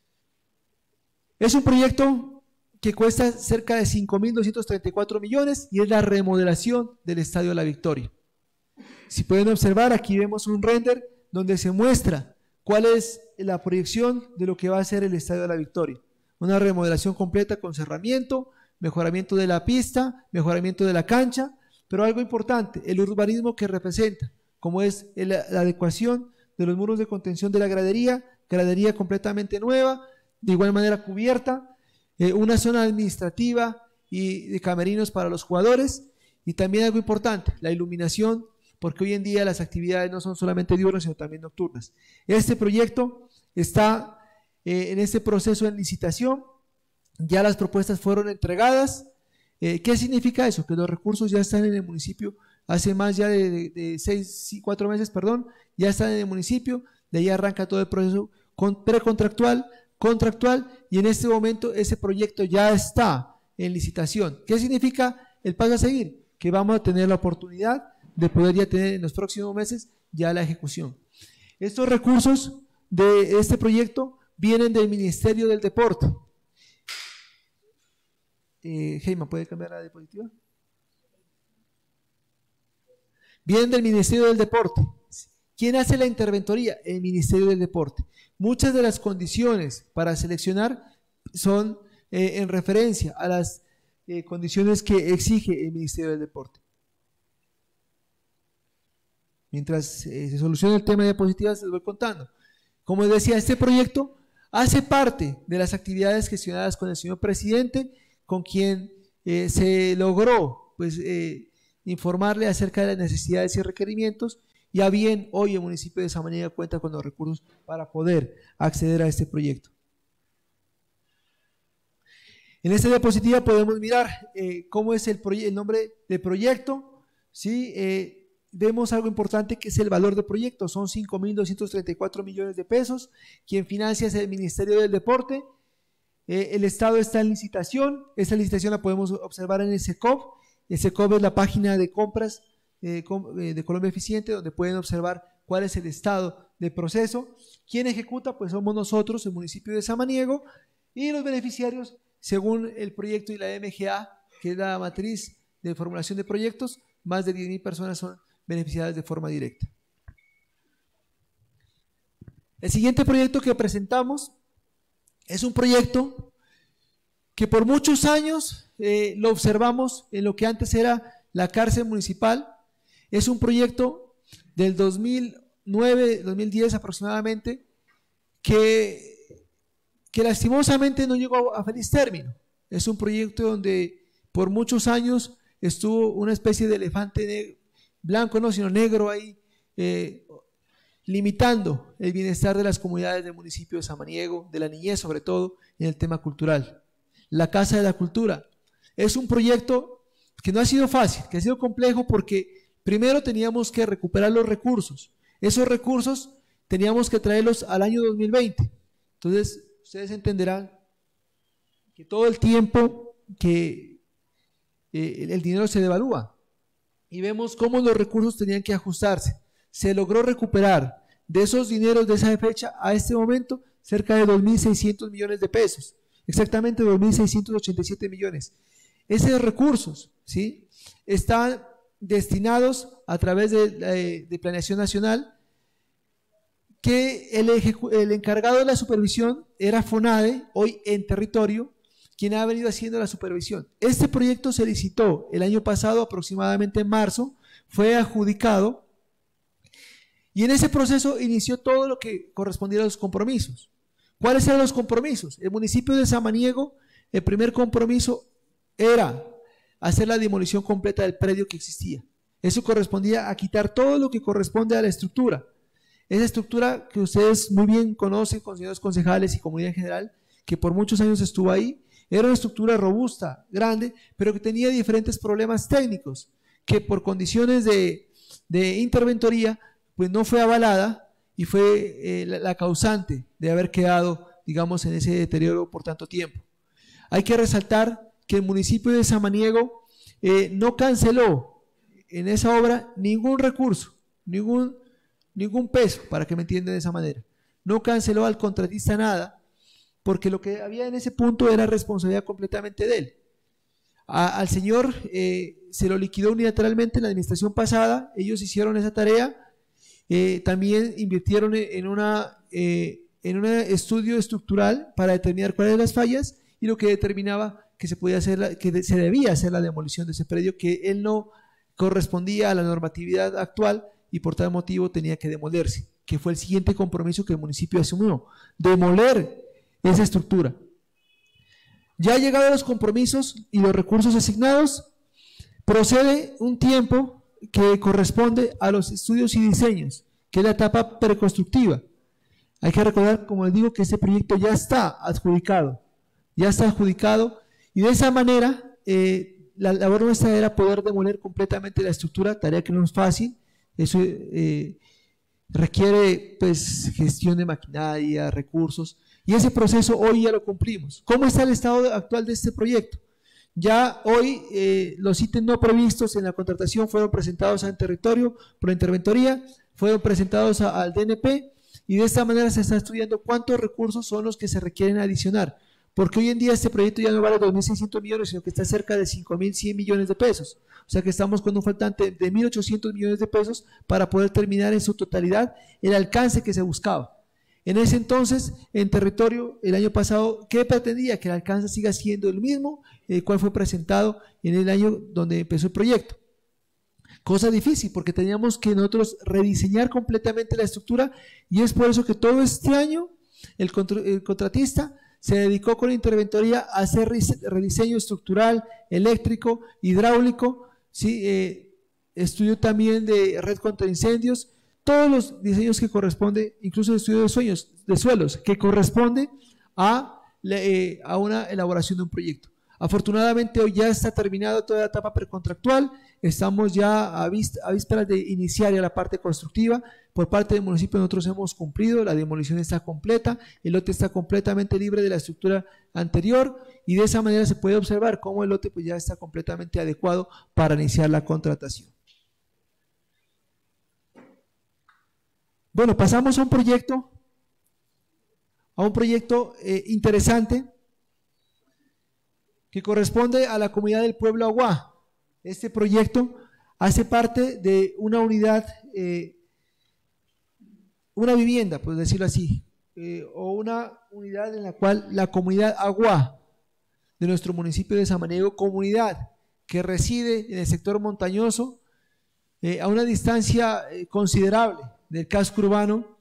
Es un proyecto que cuesta cerca de 5.234 millones y es la remodelación del Estadio La Victoria. Si pueden observar, aquí vemos un render donde se muestra cuál es la proyección de lo que va a ser el Estadio de la Victoria. Una remodelación completa con cerramiento, mejoramiento de la pista, mejoramiento de la cancha, pero algo importante, el urbanismo que representa, como es la adecuación de los muros de contención de la gradería completamente nueva, de igual manera cubierta, una zona administrativa y de camerinos para los jugadores, y también algo importante, la iluminación, porque hoy en día las actividades no son solamente diurnas, sino también nocturnas. Este proyecto está en este proceso de licitación, ya las propuestas fueron entregadas. ¿Qué significa eso? Que los recursos ya están en el municipio, hace más ya de 4 meses, ya están en el municipio, de ahí arranca todo el proceso precontractual, contractual, y en este momento ese proyecto ya está en licitación. ¿Qué significa el paso a seguir? Que vamos a tener la oportunidad de poder ya tener en los próximos meses ya la ejecución. Estos recursos de este proyecto vienen del Ministerio del Deporte. Heima, ¿puede cambiar la diapositiva? Vienen del Ministerio del Deporte. ¿Quién hace la interventoría? El Ministerio del Deporte. Muchas de las condiciones para seleccionar son en referencia a las condiciones que exige el Ministerio del Deporte. Mientras se soluciona el tema de diapositivas, les voy contando. Como decía, este proyecto hace parte de las actividades gestionadas con el señor presidente, con quien se logró informarle acerca de las necesidades y requerimientos, y a bien hoy el municipio de Samaniego cuenta con los recursos para poder acceder a este proyecto. En esta diapositiva podemos mirar cómo es el nombre del proyecto, ¿sí? Vemos algo importante que es el valor del proyecto, son 5.234 millones de pesos, quien financia es el Ministerio del Deporte. El Estado está en licitación, esta licitación la podemos observar en el SECOV. El SECOV es la página de compras de Colombia Eficiente, donde pueden observar cuál es el estado del proceso. ¿Quién ejecuta? Pues somos nosotros, el municipio de Samaniego, y los beneficiarios, según el proyecto y la MGA, que es la matriz de formulación de proyectos, más de 10.000 personas son beneficiadas de forma directa. El siguiente proyecto que presentamos es un proyecto que por muchos años lo observamos en lo que antes era la cárcel municipal. Es un proyecto del 2009-2010 aproximadamente que lastimosamente no llegó a feliz término. Es un proyecto donde por muchos años estuvo una especie de elefante blanco, no, sino negro ahí, limitando el bienestar de las comunidades del municipio de Samaniego, de la niñez sobre todo, en el tema cultural. La Casa de la Cultura es un proyecto que no ha sido fácil, que ha sido complejo porque primero teníamos que recuperar los recursos. Esos recursos teníamos que traerlos al año 2020. Entonces, ustedes entenderán que todo el tiempo que el dinero se devalúa y vemos cómo los recursos tenían que ajustarse. Se logró recuperar de esos dineros de esa fecha a este momento cerca de 2.600 millones de pesos, exactamente 2.687 millones. Esos recursos, ¿sí?, están destinados a través de Planeación Nacional, que el encargado de la supervisión era FONADE, hoy en territorio, quien ha venido haciendo la supervisión. Este proyecto se licitó el año pasado, aproximadamente en marzo, fue adjudicado, y en ese proceso inició todo lo que correspondía a los compromisos. ¿Cuáles eran los compromisos? El municipio de Samaniego, el primer compromiso era hacer la demolición completa del predio que existía. Eso correspondía a quitar todo lo que corresponde a la estructura. Esa estructura que ustedes muy bien conocen, señores concejales y comunidad en general, que por muchos años estuvo ahí, era una estructura robusta, grande, pero que tenía diferentes problemas técnicos, que por condiciones de interventoría, pues no fue avalada y fue la causante de haber quedado, digamos, en ese deterioro por tanto tiempo. Hay que resaltar que el municipio de Samaniego no canceló en esa obra ningún recurso, ningún peso, para que me entiendan de esa manera. No canceló al contratista nada, porque lo que había en ese punto era responsabilidad completamente de él. Al señor se lo liquidó unilateralmente en la administración pasada, ellos hicieron esa tarea, también invirtieron en un estudio estructural para determinar cuáles eran las fallas y lo que determinaba que se podía hacer, que se debía hacer la demolición de ese predio, que él no correspondía a la normatividad actual y por tal motivo tenía que demolerse, que fue el siguiente compromiso que el municipio asumió, demoler esa estructura. Ya llegados los compromisos y los recursos asignados, procede un tiempo que corresponde a los estudios y diseños, que es la etapa preconstructiva. Hay que recordar, como les digo, que este proyecto ya está adjudicado y de esa manera la labor nuestra era poder demoler completamente la estructura, tarea que no es fácil, eso requiere pues gestión de maquinaria, recursos, y ese proceso hoy ya lo cumplimos. ¿Cómo está el estado actual de este proyecto? Ya hoy los ítems no previstos en la contratación fueron presentados al territorio por la interventoría, fueron presentados al DNP y de esta manera se está estudiando cuántos recursos son los que se requieren adicionar, porque hoy en día este proyecto ya no vale 2.600 millones, sino que está cerca de 5.100 millones de pesos. O sea que estamos con un faltante de 1.800 millones de pesos para poder terminar en su totalidad el alcance que se buscaba. En ese entonces, en territorio, el año pasado, ¿qué pretendía? Que el alcance siga siendo el mismo, el cual fue presentado en el año donde empezó el proyecto. Cosa difícil, porque teníamos que nosotros rediseñar completamente la estructura y es por eso que todo este año el contratista se dedicó con la interventoría a hacer rediseño estructural, eléctrico, hidráulico, ¿sí? Estudio también de red contra incendios, todos los diseños que corresponden, incluso el estudio de suelos, que corresponde a una elaboración de un proyecto. Afortunadamente hoy ya está terminada toda la etapa precontractual, estamos ya a vísperas de iniciar ya la parte constructiva. Por parte del municipio nosotros hemos cumplido, la demolición está completa, el lote está completamente libre de la estructura anterior y de esa manera se puede observar cómo el lote pues ya está completamente adecuado para iniciar la contratación. Bueno, pasamos a un proyecto interesante que corresponde a la comunidad del pueblo Aguá. Este proyecto hace parte de una unidad, una vivienda, por decirlo así, o una unidad en la cual la comunidad Aguá de nuestro municipio de Samaniego, comunidad que reside en el sector montañoso, a una distancia considerable del casco urbano,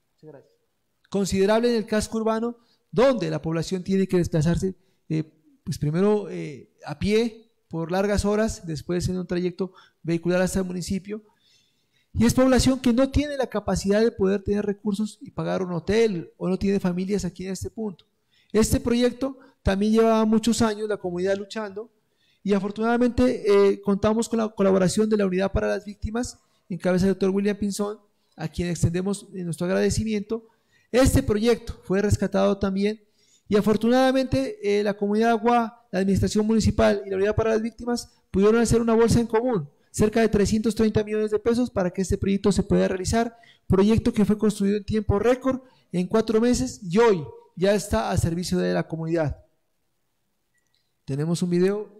donde la población tiene que desplazarse pues primero a pie por largas horas, después en un trayecto vehicular hasta el municipio, y es población que no tiene la capacidad de poder tener recursos y pagar un hotel o no tiene familias aquí en este punto. Este proyecto también llevaba muchos años la comunidad luchando y afortunadamente contamos con la colaboración de la Unidad para las Víctimas en cabeza del doctor William Pinzón, a quien extendemos nuestro agradecimiento. Este proyecto fue rescatado también y afortunadamente la comunidad Aguá, la administración municipal y la Unidad para las Víctimas pudieron hacer una bolsa en común, cerca de 330 millones de pesos para que este proyecto se pueda realizar, proyecto que fue construido en tiempo récord, en 4 meses y hoy ya está a servicio de la comunidad. Tenemos un video.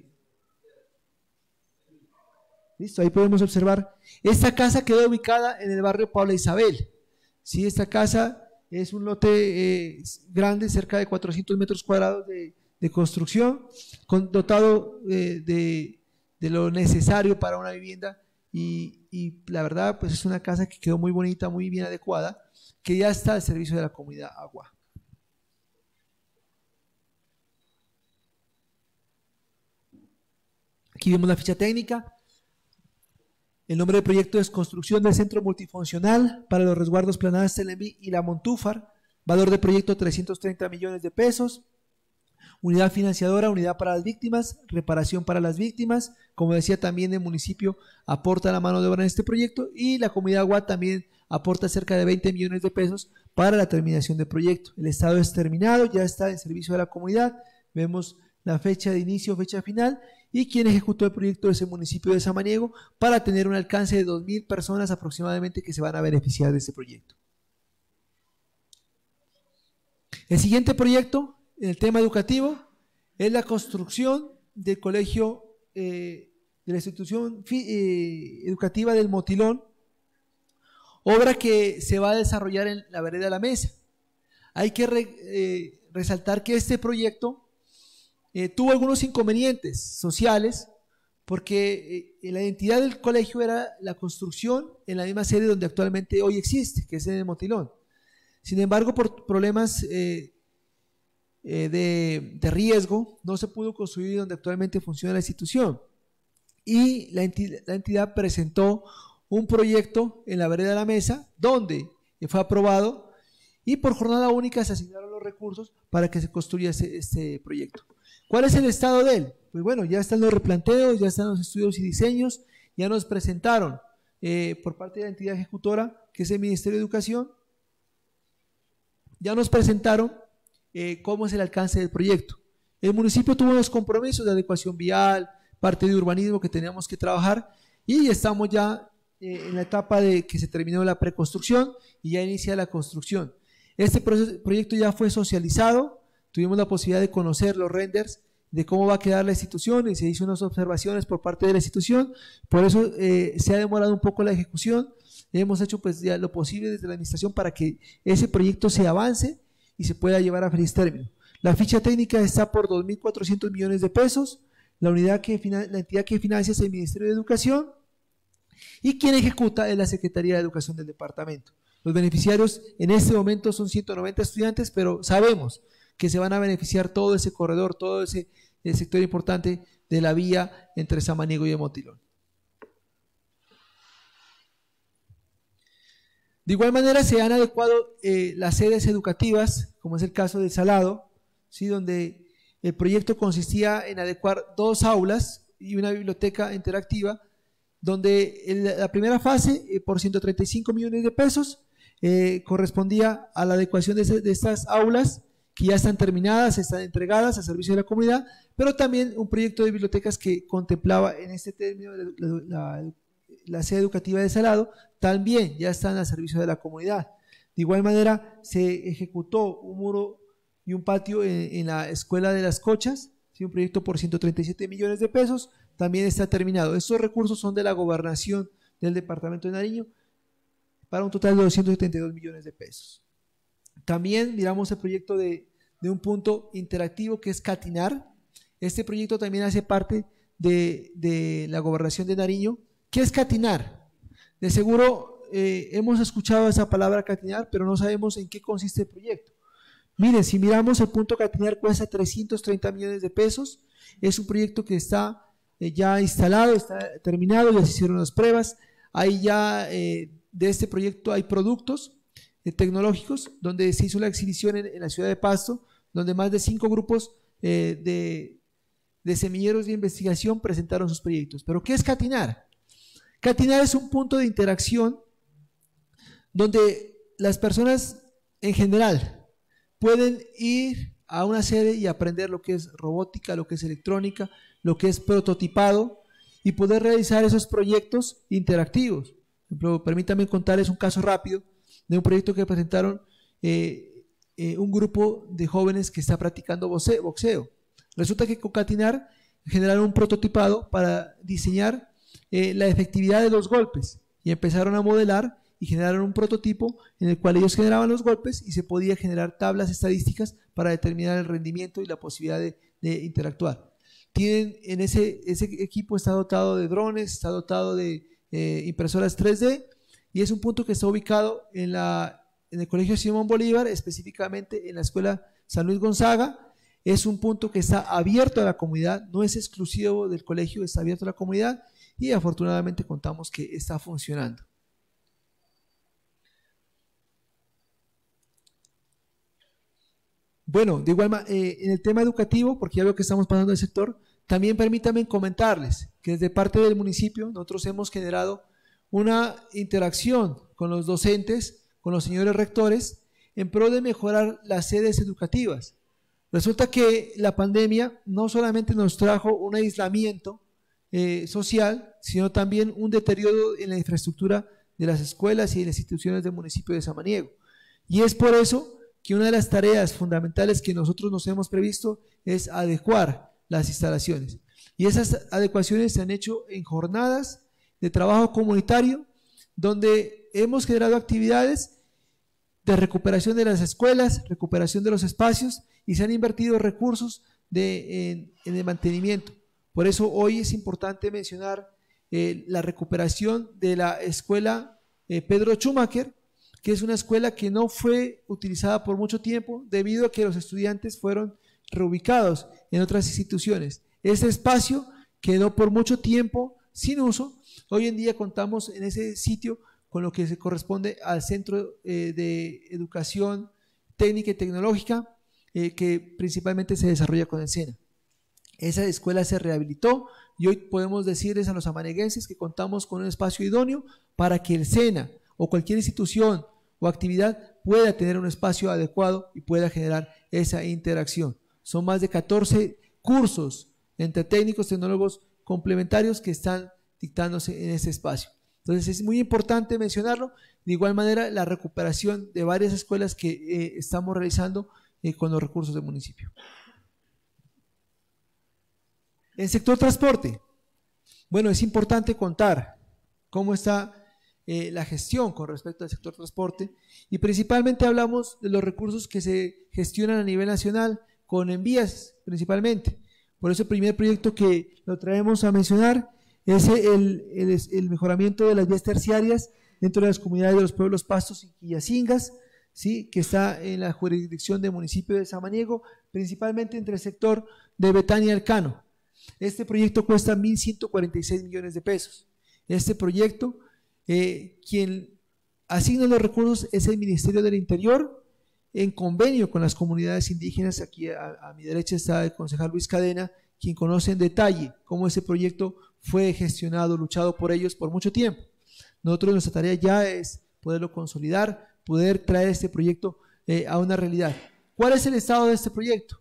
Listo, ahí podemos observar. Esta casa quedó ubicada en el barrio Paula Isabel. Sí, esta casa es un lote grande, cerca de 400 metros cuadrados de construcción, dotado de lo necesario para una vivienda y la verdad pues es una casa que quedó muy bonita, muy bien adecuada, que ya está al servicio de la comunidad Aguá. Aquí vemos la ficha técnica. El nombre del proyecto es Construcción del Centro Multifuncional para los Resguardos Planadas Telemí y la Montúfar. Valor del proyecto 330 millones de pesos. Unidad financiadora, Unidad para las Víctimas, reparación para las víctimas. Como decía, también el municipio aporta la mano de obra en este proyecto y la comunidad Aguá también aporta cerca de 20 millones de pesos para la terminación del proyecto. El estado es terminado, ya está en servicio de la comunidad. Vemos la fecha de inicio, fecha final y quien ejecutó el proyecto es el municipio de Samaniego para tener un alcance de 2.000 personas aproximadamente que se van a beneficiar de este proyecto. El siguiente proyecto, en el tema educativo, es la construcción del colegio, de la institución educativa del Motilón, obra que se va a desarrollar en la vereda La Mesa. Hay que resaltar que este proyecto tuvo algunos inconvenientes sociales, porque la identidad del colegio era la construcción en la misma sede donde actualmente hoy existe, que es en el Motilón. Sin embargo, por problemas de riesgo, no se pudo construir donde actualmente funciona la institución. Y la entidad presentó un proyecto en la vereda de La Mesa, donde fue aprobado, y por jornada única se asignaron los recursos para que se construya este proyecto. ¿Cuál es el estado de él? Pues bueno, ya están los replanteos, ya están los estudios y diseños, ya nos presentaron por parte de la entidad ejecutora, que es el Ministerio de Educación, ya nos presentaron cómo es el alcance del proyecto. El municipio tuvo unos compromisos de adecuación vial, parte de urbanismo que teníamos que trabajar, y estamos ya en la etapa de que se terminó la preconstrucción y ya inicia la construcción. Este proyecto ya fue socializado, tuvimos la posibilidad de conocer los renders de cómo va a quedar la institución y se hizo unas observaciones por parte de la institución, por eso se ha demorado un poco la ejecución. Hemos hecho pues ya lo posible desde la administración para que ese proyecto se avance y se pueda llevar a feliz término. La ficha técnica está por 2.400 millones de pesos, la entidad que financia es el Ministerio de Educación y quien ejecuta es la Secretaría de Educación del departamento. Los beneficiarios en este momento son 190 estudiantes, pero sabemos que se van a beneficiar todo ese corredor, todo ese sector importante de la vía entre Samaniego y el Motilón. De igual manera se han adecuado las sedes educativas, como es el caso de Salado, ¿sí? Donde el proyecto consistía en adecuar 2 aulas y una biblioteca interactiva, donde la primera fase, por 135 millones de pesos, correspondía a la adecuación de estas aulas, que ya están terminadas, están entregadas a servicio de la comunidad, pero también un proyecto de bibliotecas que contemplaba en este término la sede educativa de Salado, también ya están a servicio de la comunidad. De igual manera, se ejecutó un muro y un patio en la Escuela de las Cochas, ¿sí? Un proyecto por 137 millones de pesos, también está terminado. Estos recursos son de la gobernación del departamento de Nariño, para un total de 272 millones de pesos. También miramos el proyecto de un punto interactivo que es Catinar. Este proyecto también hace parte de la gobernación de Nariño. ¿Qué es Catinar? De seguro hemos escuchado esa palabra Catinar, pero no sabemos en qué consiste el proyecto. Miren, si miramos el punto Catinar cuesta 330 millones de pesos. Es un proyecto que está ya instalado, está terminado, ya se hicieron las pruebas. Hay ya de este proyecto hay productos tecnológicos, donde se hizo la exhibición en la ciudad de Pasto, donde más de 5 grupos de semilleros de investigación presentaron sus proyectos. ¿Pero qué es Catinar? Catinar es un punto de interacción donde las personas en general pueden ir a una sede y aprender lo que es robótica, lo que es electrónica, lo que es prototipado y poder realizar esos proyectos interactivos. Por ejemplo, permítanme contarles un caso rápido de un proyecto que presentaron un grupo de jóvenes que está practicando boxeo. Resulta que con Catinar generaron un prototipado para diseñar la efectividad de los golpes y empezaron a modelar y generaron un prototipo en el cual ellos generaban los golpes y se podía generar tablas estadísticas para determinar el rendimiento y la posibilidad de interactuar. Tienen en ese equipo está dotado de drones, está dotado de impresoras 3D y es un punto que está ubicado en el Colegio Simón Bolívar, específicamente en la Escuela San Luis Gonzaga. Es un punto que está abierto a la comunidad, no es exclusivo del colegio, está abierto a la comunidad y afortunadamente contamos que está funcionando. Bueno, de igual manera, en el tema educativo, porque ya veo que estamos pasando del sector, también permítanme comentarles que desde parte del municipio nosotros hemos generado una interacción con los docentes, con los señores rectores, en pro de mejorar las sedes educativas. Resulta que la pandemia no solamente nos trajo un aislamiento social, sino también un deterioro en la infraestructura de las escuelas y de las instituciones del municipio de Samaniego. Y es por eso que una de las tareas fundamentales que nosotros nos hemos previsto es adecuar las instalaciones. Y esas adecuaciones se han hecho en jornadas de trabajo comunitario, donde hemos generado actividades de recuperación de las escuelas, recuperación de los espacios, y se han invertido recursos en el mantenimiento. Por eso hoy es importante mencionar la recuperación de la escuela Pedro Schumacher, que es una escuela que no fue utilizada por mucho tiempo debido a que los estudiantes fueron reubicados en otras instituciones. Ese espacio quedó por mucho tiempo sin uso. Hoy en día contamos en ese sitio con lo que se corresponde al Centro de Educación Técnica y Tecnológica, que principalmente se desarrolla con el SENA. Esa escuela se rehabilitó y hoy podemos decirles a los amaneguenses que contamos con un espacio idóneo para que el SENA o cualquier institución o actividad pueda tener un espacio adecuado y pueda generar esa interacción. Son más de 14 cursos entre técnicos, tecnólogos complementarios que están dictándose en este espacio. Entonces es muy importante mencionarlo. De igual manera, la recuperación de varias escuelas que estamos realizando con los recursos del municipio. El sector transporte. Bueno, es importante contar cómo está la gestión con respecto al sector transporte, y principalmente hablamos de los recursos que se gestionan a nivel nacional con envías principalmente. Por eso el primer proyecto que lo traemos a mencionar es el mejoramiento de las vías terciarias dentro de las comunidades de los pueblos Pastos y Quillacingas, ¿sí?, que está en la jurisdicción del municipio de Samaniego, principalmente entre el sector de Betania y Alcano. Este proyecto cuesta 1.146 millones de pesos. Este proyecto, quien asigna los recursos es el Ministerio del Interior, en convenio con las comunidades indígenas. Aquí a mi derecha está el concejal Luis Cadena, quien conoce en detalle cómo ese proyecto fue gestionado, luchado por ellos por mucho tiempo. Nosotros, nuestra tarea ya es poderlo consolidar, poder traer este proyecto a una realidad. ¿Cuál es el estado de este proyecto?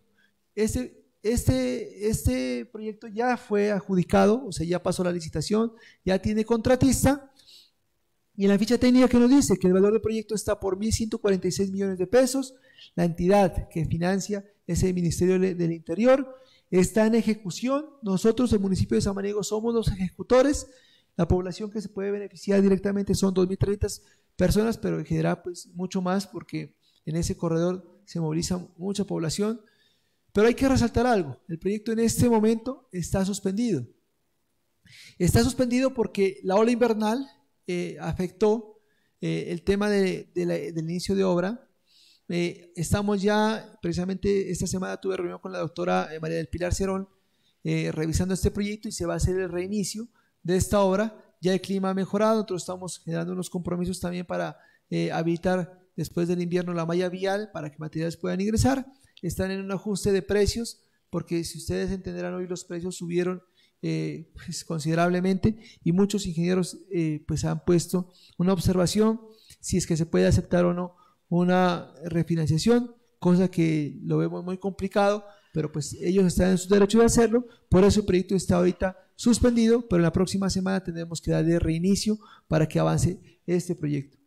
Este proyecto ya fue adjudicado, o sea, ya pasó la licitación, ya tiene contratista, y en la ficha técnica que nos dice que el valor del proyecto está por 1.146 millones de pesos. La entidad que financia es el Ministerio del Interior, está en ejecución. Nosotros, el municipio de Samaniego, somos los ejecutores. La población que se puede beneficiar directamente son 2.030 personas, pero en general pues mucho más, porque en ese corredor se moviliza mucha población. Pero hay que resaltar algo: el proyecto en este momento está suspendido. Está suspendido porque la ola invernal afectó el tema del inicio de obra. Estamos ya, precisamente esta semana tuve reunión con la doctora María del Pilar Cerón, revisando este proyecto, y se va a hacer el reinicio de esta obra. Ya el clima ha mejorado, nosotros estamos generando unos compromisos también para habilitar después del invierno la malla vial para que materiales puedan ingresar. Están en un ajuste de precios, porque si ustedes entenderán, hoy los precios subieron pues considerablemente, y muchos ingenieros pues han puesto una observación si es que se puede aceptar o no una refinanciación, cosa que lo vemos muy complicado, pero pues ellos están en su derecho de hacerlo. Por eso el proyecto está ahorita suspendido, pero en la próxima semana tendremos que darle reinicio para que avance este proyecto.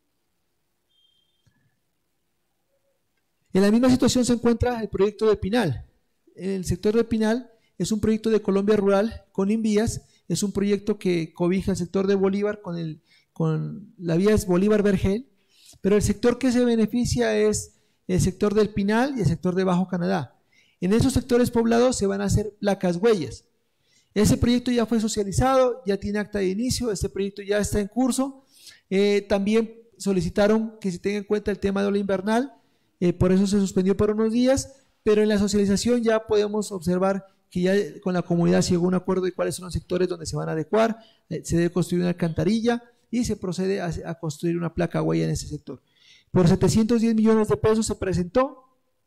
En la misma situación se encuentra el proyecto de Pinal. En el sector de Pinal es un proyecto de Colombia Rural con Invías, es un proyecto que cobija el sector de Bolívar con la vía es Bolívar-Vergel, pero el sector que se beneficia es el sector del Pinal y el sector de Bajo Canadá. En esos sectores poblados se van a hacer placas huellas. Ese proyecto ya fue socializado, ya tiene acta de inicio, este proyecto ya está en curso. También solicitaron que se tenga en cuenta el tema de ola invernal, por eso se suspendió por unos días, pero en la socialización ya podemos observar que ya con la comunidad se llegó a un acuerdo de cuáles son los sectores donde se van a adecuar. Se debe construir una alcantarilla y se procede a construir una placa huella en ese sector. Por 710 millones de pesos se presentó.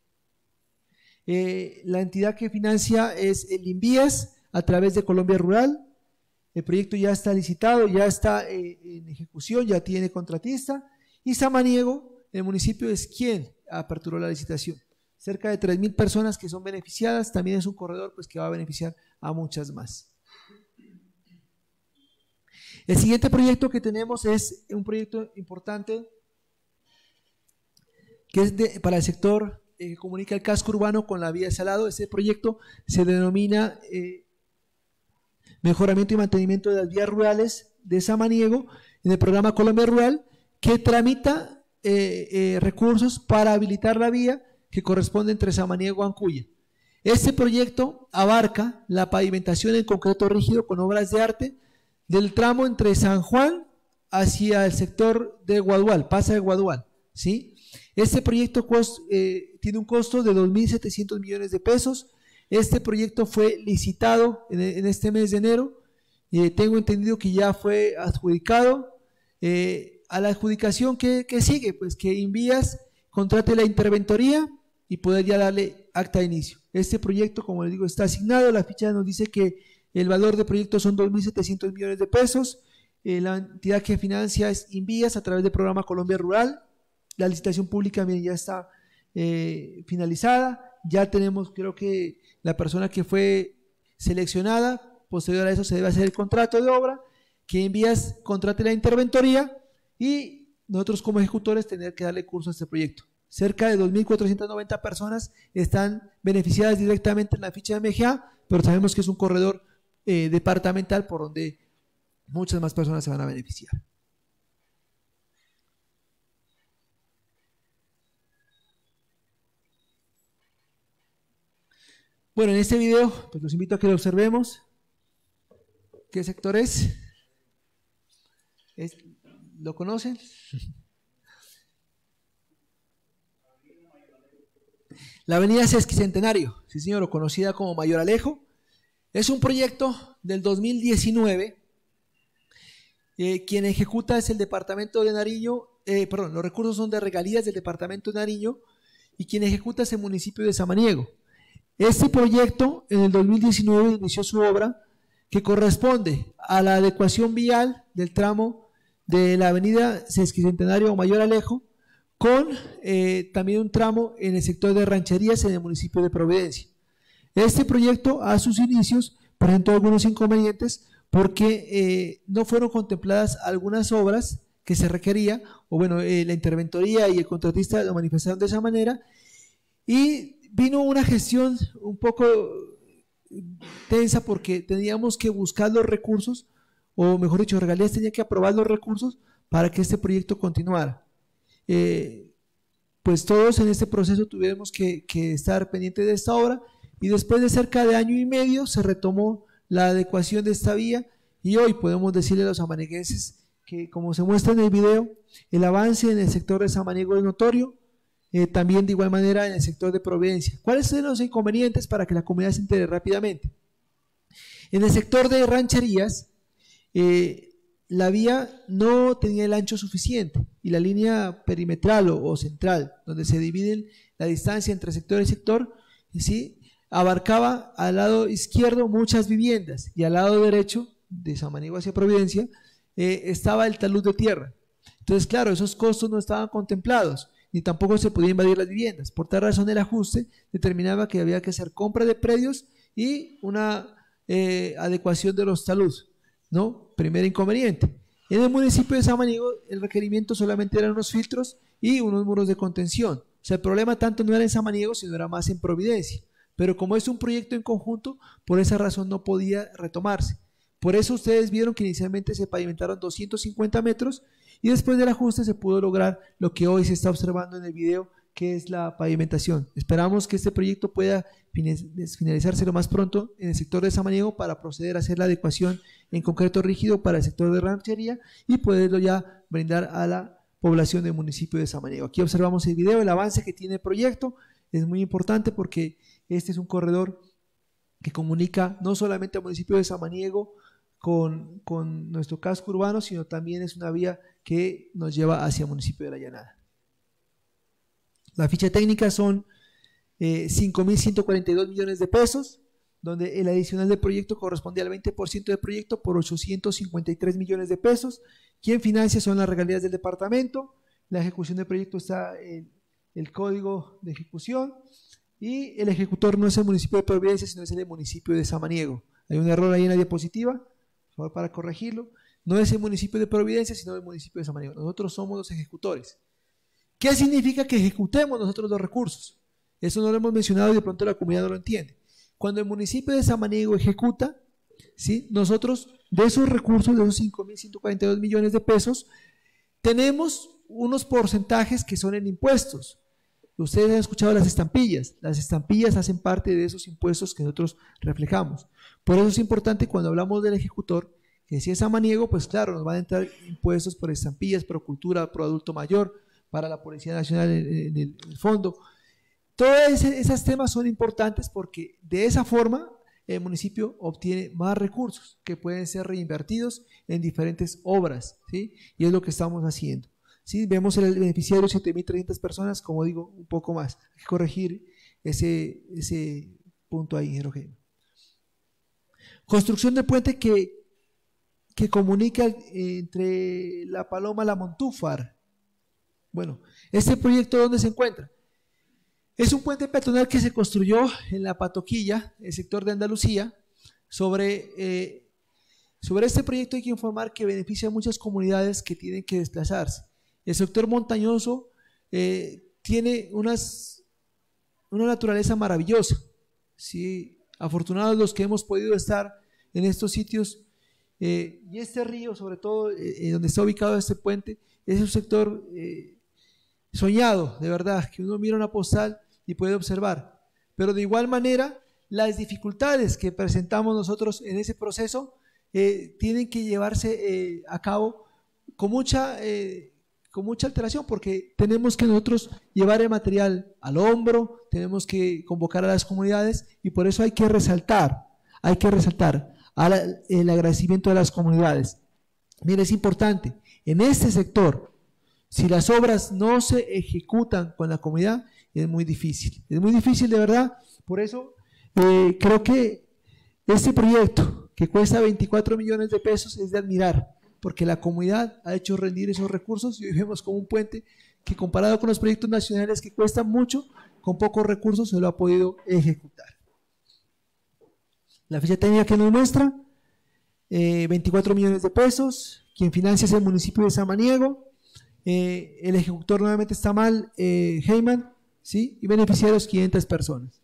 La entidad que financia es el Invías a través de Colombia Rural. El proyecto ya está licitado, ya está en ejecución, ya tiene contratista. Y Samaniego, el municipio, es quien aperturó la licitación. Cerca de 3.000 personas que son beneficiadas. También es un corredor pues que va a beneficiar a muchas más. El siguiente proyecto que tenemos es un proyecto importante que es para el sector que comunica el casco urbano con la vía de Salado. Este proyecto se denomina mejoramiento y mantenimiento de las vías rurales de Samaniego en el programa Colombia Rural, que tramita recursos para habilitar la vía que corresponde entre Samaniego y Ancuya. Este proyecto abarca la pavimentación en concreto rígido con obras de arte del tramo entre San Juan hacia el sector de Guadual, Pasa de Guadual, ¿sí? Este proyecto tiene un costo de 2.700 millones de pesos. Este proyecto fue licitado en este mes de enero. Tengo entendido que ya fue adjudicado. A la adjudicación que sigue, pues que Invías contrate la interventoría y poder ya darle acta de inicio. Este proyecto, como les digo, está asignado. La ficha nos dice que el valor de proyecto son 2.700 millones de pesos. La entidad que financia es Invías a través del programa Colombia Rural. La licitación pública ya está finalizada. Ya tenemos, creo que la persona que fue seleccionada. Posterior a eso se debe hacer el contrato de obra, que Invías contrate la interventoría y nosotros como ejecutores tener que darle curso a este proyecto. Cerca de 2.490 personas están beneficiadas directamente en la ficha de MGA, pero sabemos que es un corredor departamental por donde muchas más personas se van a beneficiar. Bueno, en este video pues los invito a que lo observemos. ¿Qué sector es? ¿Lo conocen? La avenida Sesquicentenario, sí señor, conocida como Mayor Alejo, es un proyecto del 2019. Quien ejecuta es el departamento de Nariño, los recursos son de regalías del departamento de Nariño y quien ejecuta es el municipio de Samaniego. Este proyecto en el 2019 inició su obra que corresponde a la adecuación vial del tramo de la avenida Sesquicentenario o Mayor Alejo con también un tramo en el sector de Rancherías en el municipio de Providencia. Este proyecto a sus inicios presentó algunos inconvenientes porque no fueron contempladas algunas obras que se requería, o bueno, la interventoría y el contratista lo manifestaron de esa manera, y vino una gestión un poco tensa porque teníamos que buscar los recursos, o mejor dicho, Regalías tenía que aprobar los recursos para que este proyecto continuara. Pues todos en este proceso tuvimos que estar pendientes de esta obra y después de cerca de año y medio se retomó la adecuación de esta vía y hoy podemos decirle a los samaneguenses que, como se muestra en el video, el avance en el sector de Samaniego es notorio, también de igual manera en el sector de Providencia. ¿Cuáles son los inconvenientes para que la comunidad se entere rápidamente? En el sector de Rancherías, la vía no tenía el ancho suficiente y la línea perimetral o central, donde se divide la distancia entre sector y sector, ¿sí?, abarcaba al lado izquierdo muchas viviendas y al lado derecho, de Samaniego hacia Providencia, estaba el talud de tierra. Entonces, claro, esos costos no estaban contemplados, ni tampoco se podía invadir las viviendas. Por tal razón, el ajuste determinaba que había que hacer compra de predios y una adecuación de los taludes, ¿no? Primer inconveniente. En el municipio de Samaniego, el requerimiento solamente eran unos filtros y unos muros de contención. O sea, el problema tanto no era en Samaniego, sino era más en Providencia. Pero como es un proyecto en conjunto, por esa razón no podía retomarse. Por eso ustedes vieron que inicialmente se pavimentaron 250 metros y después del ajuste se pudo lograr lo que hoy se está observando en el video, que es la pavimentación. Esperamos que este proyecto pueda finalizarse lo más pronto en el sector de Samaniego para proceder a hacer la adecuación en concreto rígido para el sector de Ranchería y poderlo ya brindar a la población del municipio de Samaniego. Aquí observamos el video, el avance que tiene el proyecto. Es muy importante porque este es un corredor que comunica no solamente al municipio de Samaniego con nuestro casco urbano, sino también es una vía que nos lleva hacia el municipio de La Llanada. La ficha técnica son 5.142 millones de pesos, donde el adicional del proyecto corresponde al 20% del proyecto por 853 millones de pesos. Quien financia son las regalías del departamento. La ejecución del proyecto está en el código de ejecución y el ejecutor no es el municipio de Providencia, sino es el municipio de Samaniego. Hay un error ahí en la diapositiva, por favor, para corregirlo. No es el municipio de Providencia, sino el municipio de Samaniego. Nosotros somos los ejecutores. ¿Qué significa que ejecutemos nosotros los recursos? Eso no lo hemos mencionado y de pronto la comunidad no lo entiende. Cuando el municipio de Samaniego ejecuta, ¿sí? Nosotros, de esos recursos, de esos 5.142 millones de pesos, tenemos unos porcentajes que son en impuestos. Ustedes han escuchado las estampillas hacen parte de esos impuestos que nosotros reflejamos. Por eso es importante cuando hablamos del ejecutor, que si es samaniego, pues claro, nos van a entrar impuestos por estampillas, por cultura, por adulto mayor, para la Policía Nacional en el fondo. Todos esos temas son importantes porque de esa forma el municipio obtiene más recursos que pueden ser reinvertidos en diferentes obras, ¿sí? Y es lo que estamos haciendo. ¿Sí? Vemos el beneficiario 7.300 personas, como digo, un poco más. Hay que corregir ese punto ahí, ingeniero Jaime. Construcción de puente que comunica entre La Paloma y La Montúfar. Bueno, este proyecto, ¿dónde se encuentra? Es un puente peatonal que se construyó en La Patoquilla, el sector de Andalucía. Sobre este proyecto hay que informar que beneficia a muchas comunidades que tienen que desplazarse. El sector montañoso tiene una naturaleza maravillosa, ¿sí? Afortunados los que hemos podido estar en estos sitios, y este río, sobre todo donde está ubicado este puente, es un sector soñado, de verdad, que uno mira una postal y puede observar. Pero de igual manera, las dificultades que presentamos nosotros en ese proceso tienen que llevarse a cabo con mucha alteración, porque tenemos que nosotros llevar el material al hombro, tenemos que convocar a las comunidades, y por eso hay que resaltar el agradecimiento de las comunidades. Mire, es importante, en este sector, si las obras no se ejecutan con la comunidad, es muy difícil de verdad. Por eso creo que este proyecto, que cuesta 24 millones de pesos, es de admirar, porque la comunidad ha hecho rendir esos recursos, y hoy vemos como un puente que, comparado con los proyectos nacionales que cuestan mucho, con pocos recursos se lo ha podido ejecutar. La ficha técnica que nos muestra, 24 millones de pesos, quien financia es el municipio de Samaniego, el ejecutor nuevamente está mal, Heyman, ¿sí? Y beneficiarios 500 personas.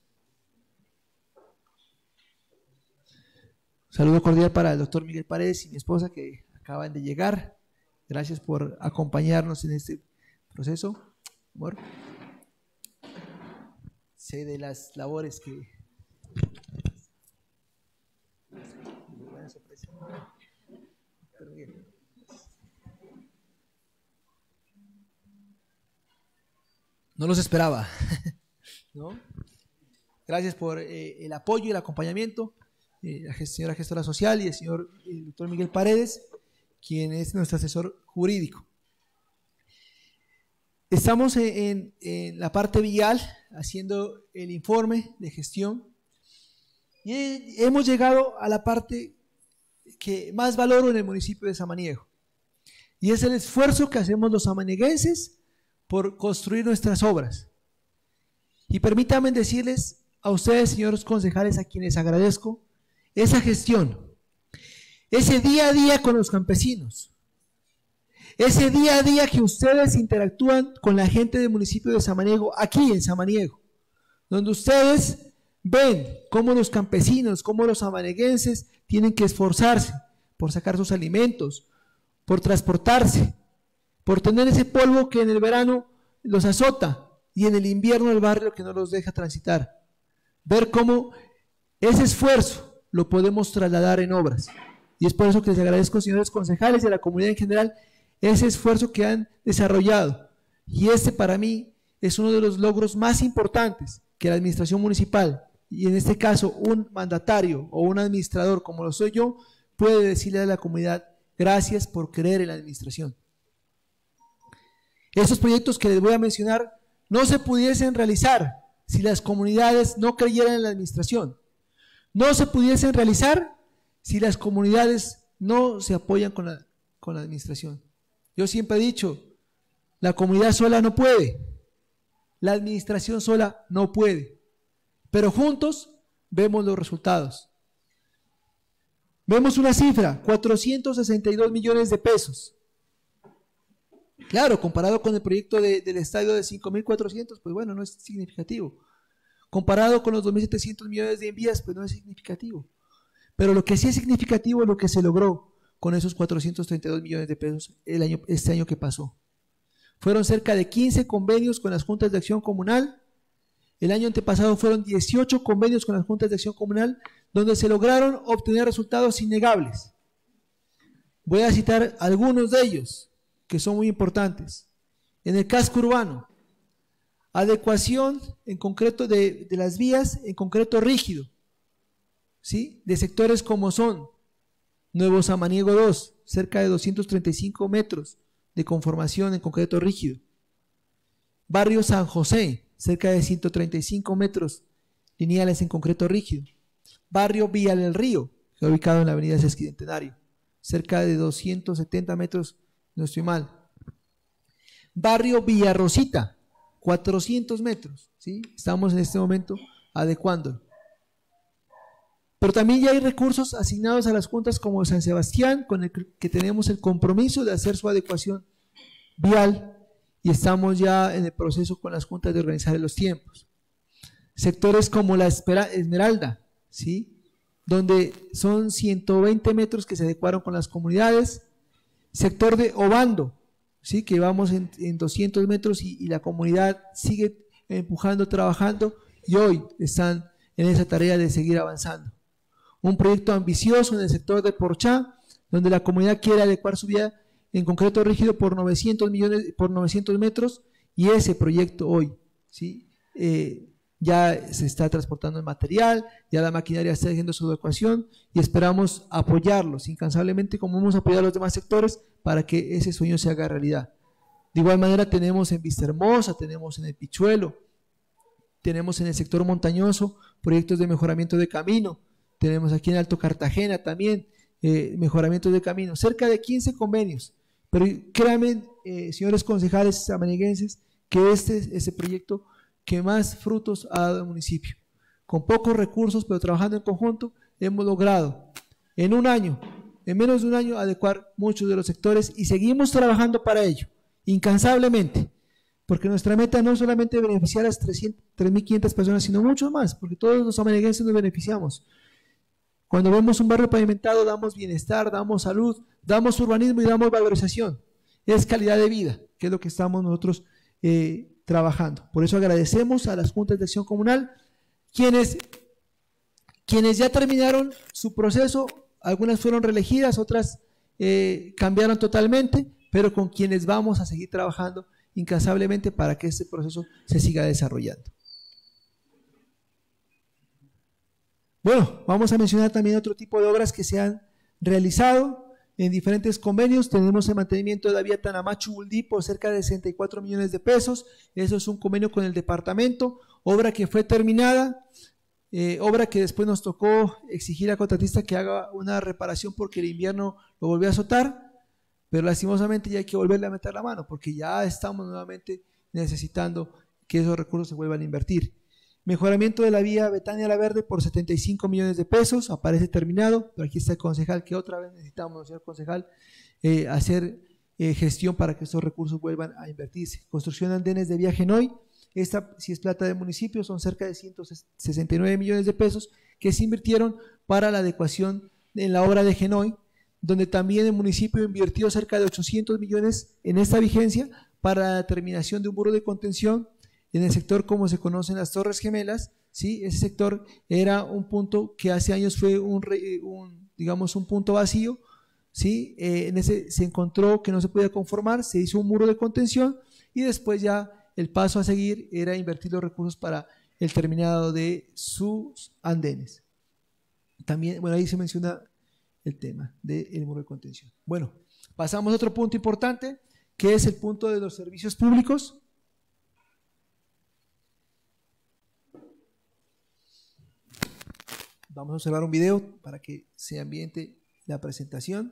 Un saludo cordial para el doctor Miguel Paredes y mi esposa, que acaban de llegar. Gracias por acompañarnos en este proceso. Amor, sé de las labores que... Buena sorpresa. Pero bien. No los esperaba, ¿no? Gracias por el apoyo y el acompañamiento. La señora gestora social y el doctor Miguel Paredes, quien es nuestro asesor jurídico. Estamos en la parte vial haciendo el informe de gestión, y hemos llegado a la parte que más valoro en el municipio de Samaniego, y es el esfuerzo que hacemos los samanieguenses por construir nuestras obras. Y permítanme decirles a ustedes, señores concejales, a quienes agradezco esa gestión, ese día a día con los campesinos, ese día a día que ustedes interactúan con la gente del municipio de Samaniego, aquí en Samaniego, donde ustedes ven cómo los campesinos, cómo los samanieguenses tienen que esforzarse por sacar sus alimentos, por transportarse, por tener ese polvo que en el verano los azota y en el invierno el barrio que no los deja transitar. Ver cómo ese esfuerzo lo podemos trasladar en obras. Y es por eso que les agradezco, señores concejales y a la comunidad en general, ese esfuerzo que han desarrollado. Y este para mí es uno de los logros más importantes que la administración municipal, y en este caso un mandatario o un administrador como lo soy yo, puede decirle a la comunidad: gracias por creer en la administración. Estos proyectos que les voy a mencionar no se pudiesen realizar si las comunidades no creyeran en la administración. No se pudiesen realizar si las comunidades no se apoyan con la administración. Yo siempre he dicho, la comunidad sola no puede, la administración sola no puede, pero juntos vemos los resultados. Vemos una cifra, 462 millones de pesos. Claro, comparado con el proyecto del estadio de 5.400, pues bueno, no es significativo. Comparado con los 2.700 millones de envías, pues no es significativo. Pero lo que sí es significativo es lo que se logró con esos 432 millones de pesos este año que pasó. Fueron cerca de 15 convenios con las juntas de acción comunal. El año antepasado fueron 18 convenios con las juntas de acción comunal, donde se lograron obtener resultados innegables. Voy a citar algunos de ellos, que son muy importantes. En el casco urbano, adecuación en concreto de las vías, en concreto rígido, ¿sí? De sectores como son Nuevo Samaniego 2, cerca de 235 metros de conformación en concreto rígido. Barrio San José, cerca de 135 metros lineales en concreto rígido. Barrio Villa del Río, que está ubicado en la avenida Sesquicentenario, cerca de 270 metros, no estoy mal. Barrio Villarrosita, 400 metros, ¿sí? Estamos en este momento adecuándolo. Pero también ya hay recursos asignados a las juntas como San Sebastián, con el que tenemos el compromiso de hacer su adecuación vial y estamos ya en el proceso con las juntas de organizar los tiempos. Sectores como la Esmeralda, ¿sí? Donde son 120 metros que se adecuaron con las comunidades. Sector de Obando, ¿sí? Que vamos en 200 metros y la comunidad sigue empujando, trabajando y hoy están en esa tarea de seguir avanzando. Un proyecto ambicioso en el sector de Porchá, donde la comunidad quiere adecuar su vía en concreto rígido por 900 metros y ese proyecto hoy, ¿sí? Ya se está transportando el material, ya la maquinaria está haciendo su adecuación y esperamos apoyarlos incansablemente como hemos apoyado a los demás sectores para que ese sueño se haga realidad. De igual manera tenemos en Vistahermosa, tenemos en el Pichuelo, tenemos en el sector montañoso proyectos de mejoramiento de camino, tenemos aquí en Alto Cartagena también mejoramientos de camino, cerca de 15 convenios, pero créanme, señores concejales samanieguenses, que este es ese proyecto que más frutos ha dado el municipio. Con pocos recursos, pero trabajando en conjunto, hemos logrado en un año, en menos de un año, adecuar muchos de los sectores y seguimos trabajando para ello, incansablemente, porque nuestra meta no es solamente beneficiar a las 3.500 personas, sino mucho más, porque todos los samanieguenses nos beneficiamos. Cuando vemos un barrio pavimentado, damos bienestar, damos salud, damos urbanismo y damos valorización. Es calidad de vida, que es lo que estamos nosotros trabajando. Por eso agradecemos a las juntas de acción comunal, quienes ya terminaron su proceso, algunas fueron reelegidas, otras cambiaron totalmente, pero con quienes vamos a seguir trabajando incansablemente para que este proceso se siga desarrollando. Bueno, vamos a mencionar también otro tipo de obras que se han realizado en diferentes convenios. Tenemos el mantenimiento de la vía Tanamachu-Buldí por cerca de 64 millones de pesos. Eso es un convenio con el departamento, obra que fue terminada, obra que después nos tocó exigir al contratista que haga una reparación porque el invierno lo volvió a azotar, pero lastimosamente ya hay que volverle a meter la mano porque ya estamos nuevamente necesitando que esos recursos se vuelvan a invertir. Mejoramiento de la vía Betania-La Verde por 75 millones de pesos, aparece terminado, pero aquí está el concejal que otra vez necesitamos, señor concejal, hacer gestión para que estos recursos vuelvan a invertirse. Construcción de andenes de vía Genoy, esta si es plata del municipio, son cerca de 169 millones de pesos que se invirtieron para la adecuación en la obra de Genoy, donde también el municipio invirtió cerca de 800 millones en esta vigencia para la terminación de un muro de contención en el sector como se conocen las Torres Gemelas, ¿sí? Ese sector era un punto que hace años fue digamos un punto vacío, ¿sí? En ese se encontró que no se podía conformar, se hizo un muro de contención y después ya el paso a seguir era invertir los recursos para el terminado de sus andenes. También, bueno, ahí se menciona el tema del muro de contención. Bueno, pasamos a otro punto importante, que es el punto de los servicios públicos. Vamos a observar un video para que se ambiente la presentación.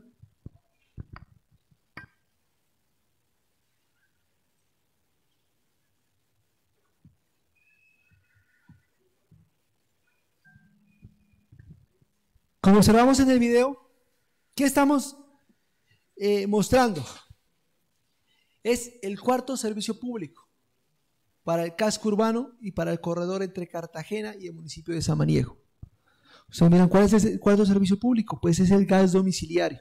Como observamos en el video, ¿qué estamos mostrando? Es el cuarto servicio público para el casco urbano y para el corredor entre Cartagena y el municipio de Samaniego. Ustedes miran, ¿cuál es el servicio público? Pues es el gas domiciliario.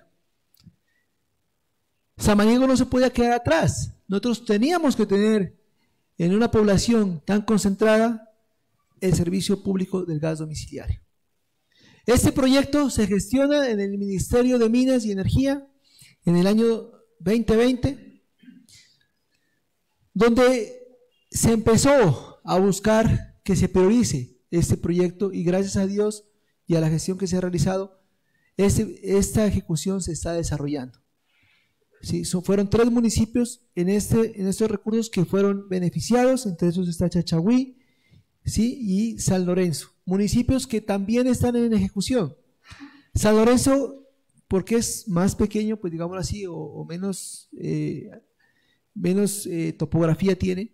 Samaniego no se podía quedar atrás. Nosotros teníamos que tener en una población tan concentrada el servicio público del gas domiciliario. Este proyecto se gestiona en el Ministerio de Minas y Energía en el año 2020, donde se empezó a buscar que se priorice este proyecto y gracias a Dios y a la gestión que se ha realizado, esta ejecución se está desarrollando. Sí, fueron 3 municipios en estos recursos que fueron beneficiados, entre esos está Chachagüí, ¿sí? Y San Lorenzo, municipios que también están en ejecución. San Lorenzo, porque es más pequeño, pues digámoslo así, o menos topografía tiene,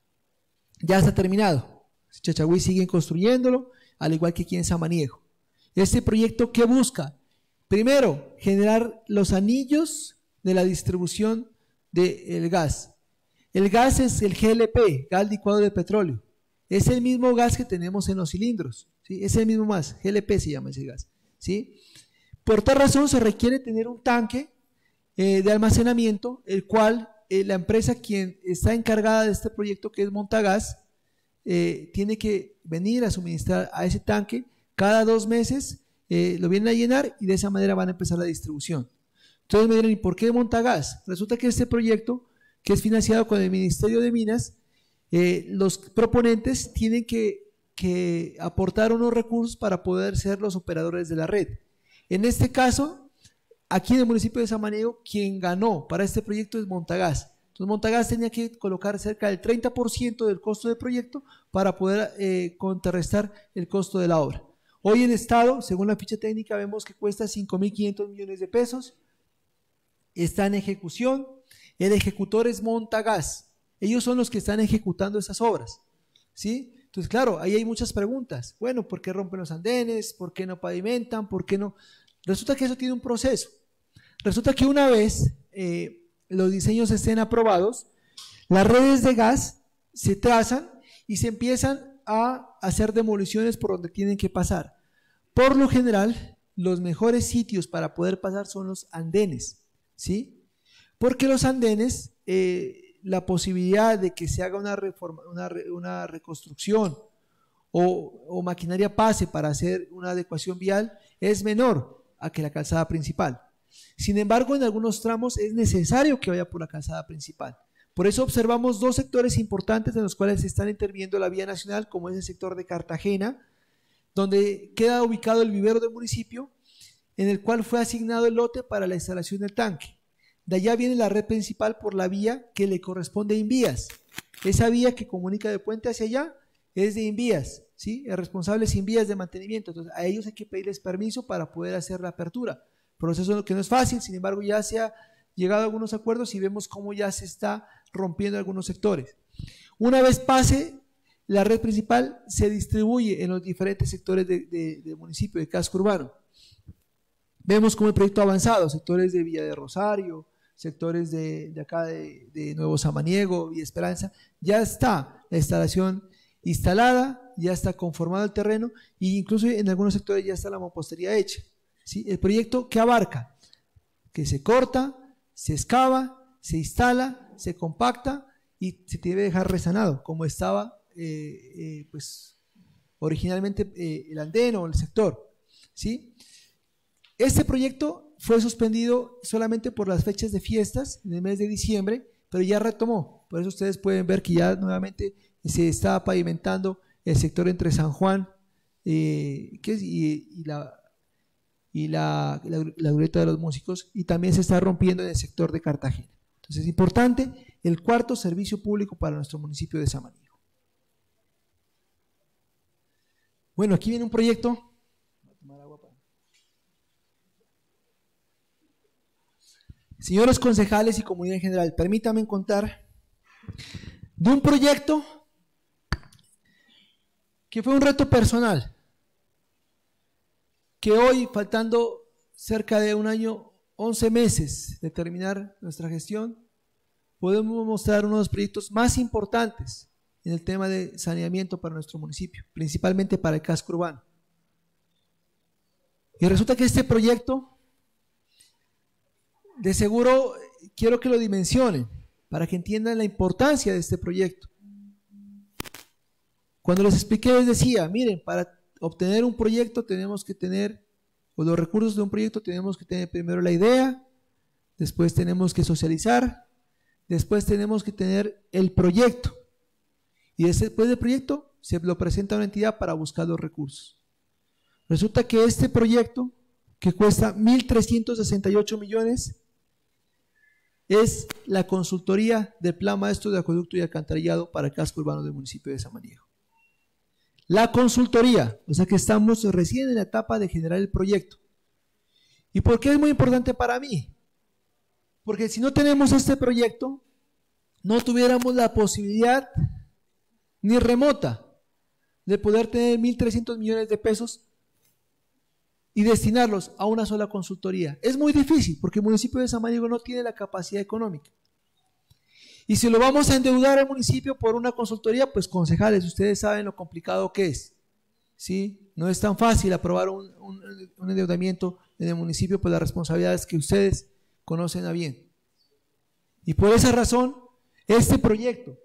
ya está terminado. Chachagüí siguen construyéndolo, al igual que aquí en Samaniego. Este proyecto, ¿qué busca? Primero, generar los anillos de la distribución del gas. El gas es el GLP, gas licuado de petróleo. Es el mismo gas que tenemos en los cilindros, ¿sí? Es el mismo más, GLP se llama ese gas, ¿sí? Por tal razón se requiere tener un tanque de almacenamiento, el cual la empresa quien está encargada de este proyecto, que es Montagas, tiene que venir a suministrar a ese tanque cada 2 meses, lo vienen a llenar y de esa manera van a empezar la distribución. Entonces me dirán, ¿y por qué Montagas? Resulta que este proyecto, que es financiado con el Ministerio de Minas, los proponentes tienen que aportar unos recursos para poder ser los operadores de la red. En este caso, aquí en el municipio de Samaniego, quien ganó para este proyecto es Montagas. Entonces Montagas tenía que colocar cerca del 30% del costo del proyecto para poder contrarrestar el costo de la obra. Hoy el Estado, según la ficha técnica, vemos que cuesta 5.500 millones de pesos. Está en ejecución, el ejecutor es Montagas, ellos son los que están ejecutando esas obras, ¿sí? Entonces, claro, ahí hay muchas preguntas. Bueno, ¿por qué rompen los andenes? ¿Por qué no pavimentan? ¿Por qué no? Resulta que eso tiene un proceso. Resulta que una vez los diseños estén aprobados, las redes de gas se trazan y se empiezan a hacer demoliciones por donde tienen que pasar. Por lo general, los mejores sitios para poder pasar son los andenes, ¿sí? Porque los andenes, la posibilidad de que se haga una reconstrucción o maquinaria pase para hacer una adecuación vial es menor a que la calzada principal. Sin embargo, en algunos tramos es necesario que vaya por la calzada principal. Por eso observamos 2 sectores importantes en los cuales se están interviniendo la vía nacional, como es el sector de Cartagena, donde queda ubicado el vivero del municipio, en el cual fue asignado el lote para la instalación del tanque. De allá viene la red principal por la vía que le corresponde a Invías. Esa vía que comunica de Puente hacia allá es de Invías, ¿sí? El responsable es Invías de mantenimiento. Entonces a ellos hay que pedirles permiso para poder hacer la apertura. Proceso que no es fácil, sin embargo ya se ha llegado a algunos acuerdos y vemos cómo ya se está rompiendo algunos sectores. Una vez pase, la red principal se distribuye en los diferentes sectores del municipio, de casco urbano. Vemos cómo el proyecto ha avanzado, sectores de Villa de Rosario, sectores de acá de Nuevo Samaniego y Esperanza, ya está la instalación instalada, ya está conformado el terreno e incluso en algunos sectores ya está la mampostería hecha, ¿sí? El proyecto que abarca, que se corta, se excava, se instala, se compacta y se debe dejar resanado como estaba pues originalmente el andén o el sector, ¿sí? Este proyecto fue suspendido solamente por las fechas de fiestas en el mes de diciembre, pero ya retomó. Por eso ustedes pueden ver que ya nuevamente se está pavimentando el sector entre San Juan y la Glorieta de los Músicos, y también se está rompiendo en el sector de Cartagena. Entonces es importante el 4º servicio público para nuestro municipio de Samaniego. Bueno, aquí viene un proyecto. Señores concejales y comunidad en general, permítanme contar de un proyecto que fue un reto personal, que hoy, faltando cerca de un año, 11 meses de terminar nuestra gestión, podemos mostrar uno de los proyectos más importantes en el tema de saneamiento para nuestro municipio, principalmente para el casco urbano. Y resulta que este proyecto, de seguro, quiero que lo dimensionen para que entiendan la importancia de este proyecto. Cuando les expliqué, les decía, miren, para obtener un proyecto tenemos que tener, o los recursos de un proyecto tenemos que tener primero la idea, después tenemos que socializar, después tenemos que tener el proyecto. Y después del proyecto se lo presenta a una entidad para buscar los recursos. Resulta que este proyecto, que cuesta 1.368 millones, es la consultoría del Plan Maestro de Acueducto y Alcantarillado para el casco urbano del municipio de Samaniego. La consultoría, o sea que estamos recién en la etapa de generar el proyecto. ¿Y por qué es muy importante para mí? Porque si no tenemos este proyecto, no tuviéramos la posibilidad ni remota de poder tener 1.300 millones de pesos y destinarlos a una sola consultoría. Es muy difícil porque el municipio de Samaniego no tiene la capacidad económica. Y si lo vamos a endeudar al municipio por una consultoría, pues concejales, ustedes saben lo complicado que es, ¿sí? No es tan fácil aprobar un endeudamiento en el municipio por las responsabilidades que ustedes conocen a bien. Y por esa razón, este proyecto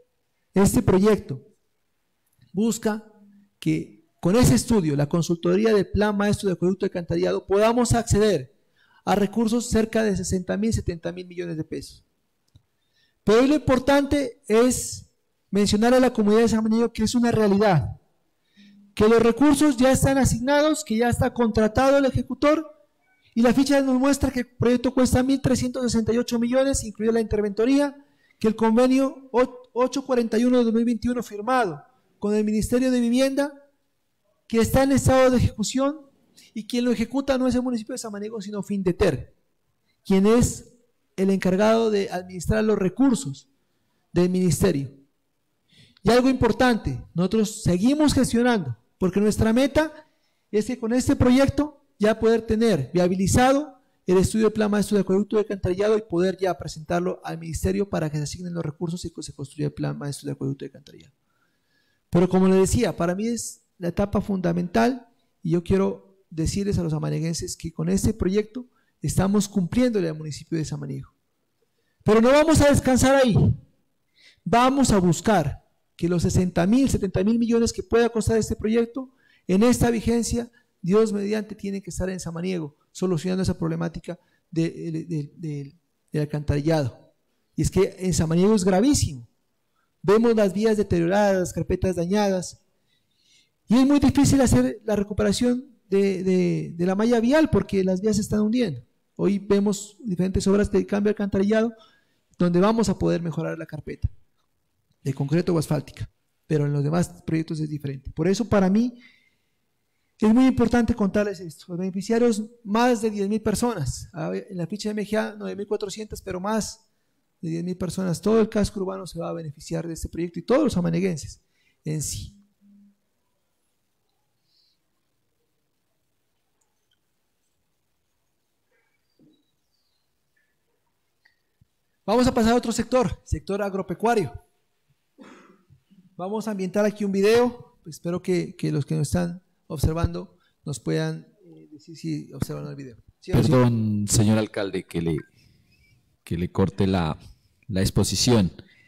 busca que con ese estudio, la consultoría del Plan Maestro de Acueducto y Alcantarillado, podamos acceder a recursos cerca de 60.000, 70.000 millones de pesos. Pero hoy lo importante es mencionar a la comunidad de Samaniego que es una realidad, que los recursos ya están asignados, que ya está contratado el ejecutor, y la ficha nos muestra que el proyecto cuesta 1.368 millones, incluida la interventoría, que el convenio 841 de 2021 firmado con el Ministerio de Vivienda, que está en estado de ejecución, y quien lo ejecuta no es el municipio de Samaniego, sino Findeter, quien es el encargado de administrar los recursos del ministerio. Y algo importante, nosotros seguimos gestionando, porque nuestra meta es que con este proyecto ya poder tener viabilizado el estudio del Plan Maestro de Acueducto y Alcantarillado y poder ya presentarlo al ministerio para que se asignen los recursos y que se construya el Plan Maestro de Acueducto y Alcantarillado. Pero como les decía, para mí es la etapa fundamental y yo quiero decirles a los samaneguenses que con este proyecto estamos cumpliéndole al municipio de Samaniego. Pero no vamos a descansar ahí. Vamos a buscar que los 60.000, 70.000 millones que pueda costar este proyecto, en esta vigencia, Dios mediante, tiene que estar en Samaniego, solucionando esa problemática del alcantarillado. Y es que en Samaniego es gravísimo. Vemos las vías deterioradas, las carpetas dañadas, y es muy difícil hacer la recuperación de la malla vial porque las vías se están hundiendo. Hoy vemos diferentes obras de cambio de alcantarillado donde vamos a poder mejorar la carpeta de concreto o asfáltica, pero en los demás proyectos es diferente. Por eso para mí es muy importante contarles esto. Los beneficiarios, más de 10.000 personas, en la ficha de MGA 9.400, pero más de 10.000 personas. Todo el casco urbano se va a beneficiar de este proyecto y todos los samaneguenses en sí. Vamos a pasar a otro sector agropecuario. Vamos a ambientar aquí un video. Espero que los que nos están observando nos puedan decir si observan el video. ¿Sí, perdón, señor alcalde, que le corte la exposición,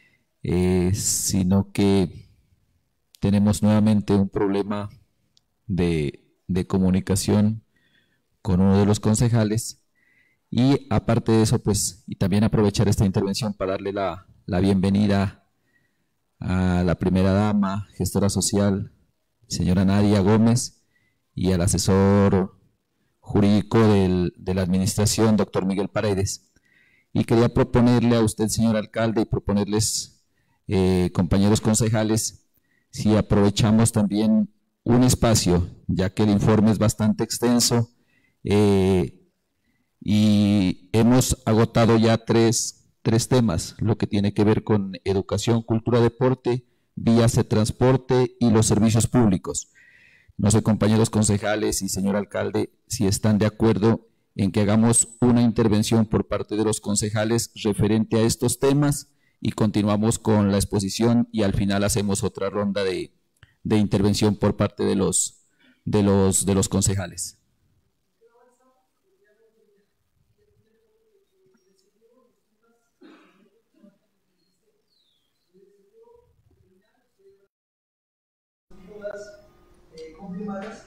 sino que tenemos nuevamente un problema de comunicación con uno de los concejales. Y aparte de eso, pues, y también aprovechar esta intervención para darle la bienvenida a la primera dama, gestora social, señora Nadia Gómez, y al asesor jurídico de la administración, doctor Miguel Paredes. Y quería proponerle a usted, señor alcalde, y proponerles, compañeros concejales, si aprovechamos también un espacio, ya que el informe es bastante extenso, y hemos agotado ya tres temas, lo que tiene que ver con educación, cultura, deporte, vías de transporte y los servicios públicos. No sé, compañeros concejales y señor alcalde, si están de acuerdo en que hagamos una intervención por parte de los concejales referente a estos temas y continuamos con la exposición y al final hacemos otra ronda de intervención por parte de los concejales. todas confirmadas.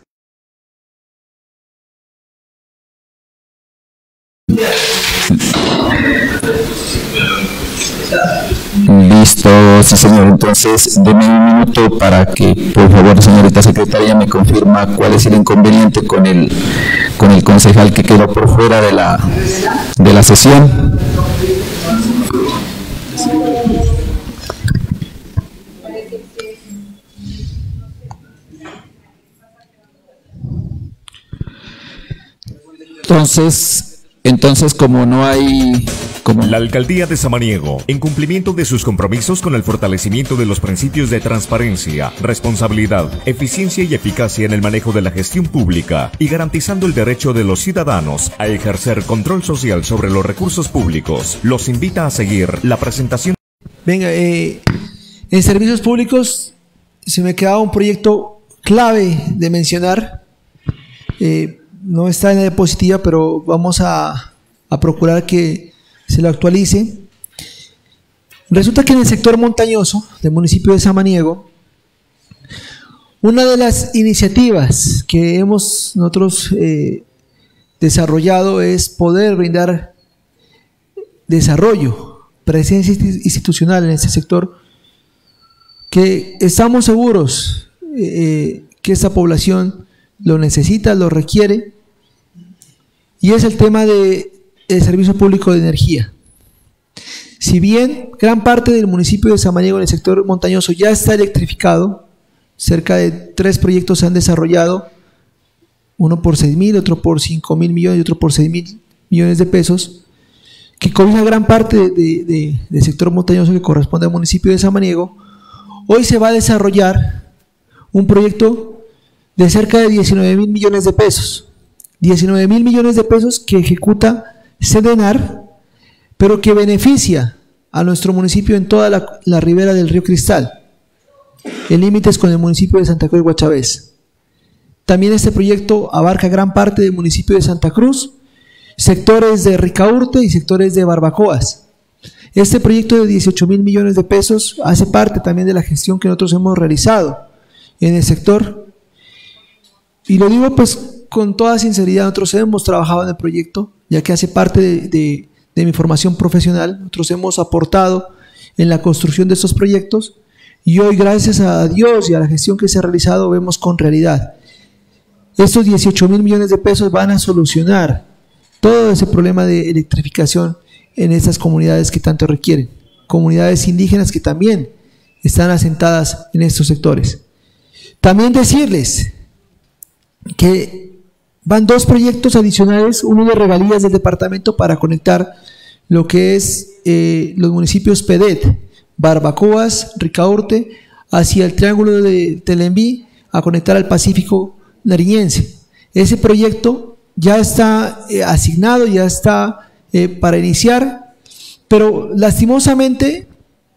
Listo, sí señor. Entonces, deme un minuto para que, por favor, señorita secretaria, me confirma cuál es el inconveniente con el concejal que quedó por fuera de la sesión. Entonces, como no hay... La Alcaldía de Samaniego, en cumplimiento de sus compromisos con el fortalecimiento de los principios de transparencia, responsabilidad, eficiencia y eficacia en el manejo de la gestión pública y garantizando el derecho de los ciudadanos a ejercer control social sobre los recursos públicos, los invita a seguir la presentación. Venga, en servicios públicos se me quedaba un proyecto clave de mencionar. No está en la diapositiva, pero vamos a procurar que se lo actualice. Resulta que en el sector montañoso del municipio de Samaniego, una de las iniciativas que hemos nosotros desarrollado es poder brindar desarrollo, presencia institucional en este sector, que estamos seguros que esta población lo necesita, lo requiere, y es el tema del servicio público de energía. Si bien gran parte del municipio de Samaniego en el sector montañoso ya está electrificado, cerca de 3 proyectos se han desarrollado, uno por 6.000, otro por 5.000 millones y otro por 6.000 millones de pesos, que cobija gran parte del sector montañoso que corresponde al municipio de Samaniego. Hoy se va a desarrollar un proyecto de cerca de 19.000 millones de pesos. 19.000 millones de pesos que ejecuta Sedenar, pero que beneficia a nuestro municipio en toda la ribera del río Cristal, en límites con el municipio de Santa Cruz de Guachavés. También este proyecto abarca gran parte del municipio de Santa Cruz, sectores de Ricaurte y sectores de Barbacoas. Este proyecto de 18.000 millones de pesos hace parte también de la gestión que nosotros hemos realizado en el sector. Y lo digo pues con toda sinceridad, nosotros hemos trabajado en el proyecto, ya que hace parte de mi formación profesional. Nosotros hemos aportado en la construcción de estos proyectos y hoy, gracias a Dios y a la gestión que se ha realizado, vemos con realidad. Estos 18.000 millones de pesos van a solucionar todo ese problema de electrificación en estas comunidades que tanto requieren, comunidades indígenas que también están asentadas en estos sectores. También decirles que van 2 proyectos adicionales, uno de regalías del departamento para conectar lo que es los municipios Pedet, Barbacoas, Ricaurte, hacia el triángulo de Telembí, a conectar al Pacífico nariñense. Ese proyecto ya está asignado, ya está para iniciar, pero lastimosamente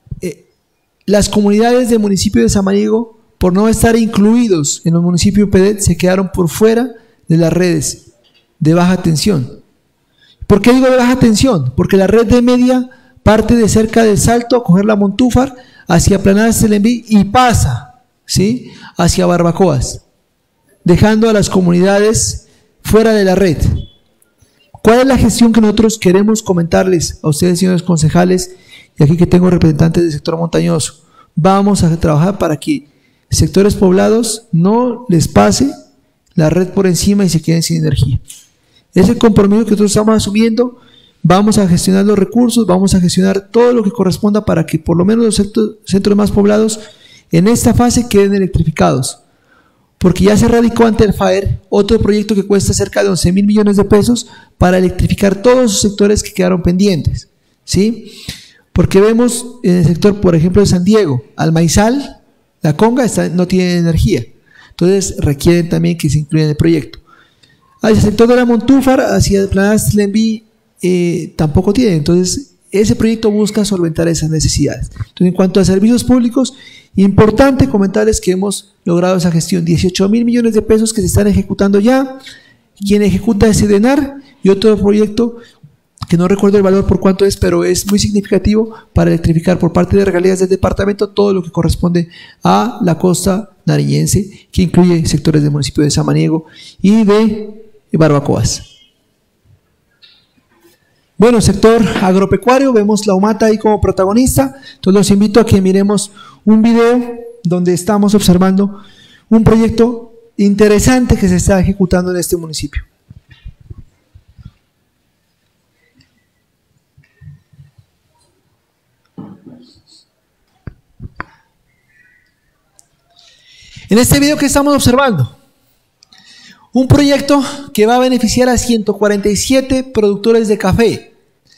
las comunidades del municipio de Samaniego, por no estar incluidos en los municipios Pedet, se quedaron por fuera de las redes de baja tensión. ¿Por qué digo de baja tensión? Porque la red de media parte de cerca del Salto a coger la Montúfar hacia Planadas Telembí y pasa, ¿sí?, hacia Barbacoas, dejando a las comunidades fuera de la red. ¿Cuál es la gestión que nosotros queremos comentarles a ustedes, señores concejales, y aquí que tengo representantes del sector montañoso? Vamos a trabajar para que sectores poblados no les pase la red por encima y se queden sin energía. Es el compromiso que nosotros estamos asumiendo. Vamos a gestionar los recursos, vamos a gestionar todo lo que corresponda para que por lo menos los centros más poblados en esta fase queden electrificados. Porque ya se radicó ante el FAER otro proyecto que cuesta cerca de 11.000 millones de pesos para electrificar todos los sectores que quedaron pendientes, ¿sí? Porque vemos en el sector, por ejemplo, de San Diego, Almaizal, La Conga no tiene energía. Entonces requieren también que se incluya en el proyecto. Hacia el sector de la Montúfar, hacia Planadas Telembí, tampoco tiene. Entonces ese proyecto busca solventar esas necesidades. Entonces, en cuanto a servicios públicos, importante comentarles que hemos logrado esa gestión, 18.000 millones de pesos que se están ejecutando ya. Quien ejecuta es Sedenar, y otro proyecto que no recuerdo el valor por cuánto es, pero es muy significativo para electrificar por parte de regalías del departamento todo lo que corresponde a la costa nariñense, que incluye sectores del municipio de Samaniego y de Barbacoas. Bueno, sector agropecuario, vemos la Humata ahí como protagonista, entonces los invito a que miremos un video donde estamos observando un proyecto interesante que se está ejecutando en este municipio. En este video que estamos observando, un proyecto que va a beneficiar a 147 productores de café,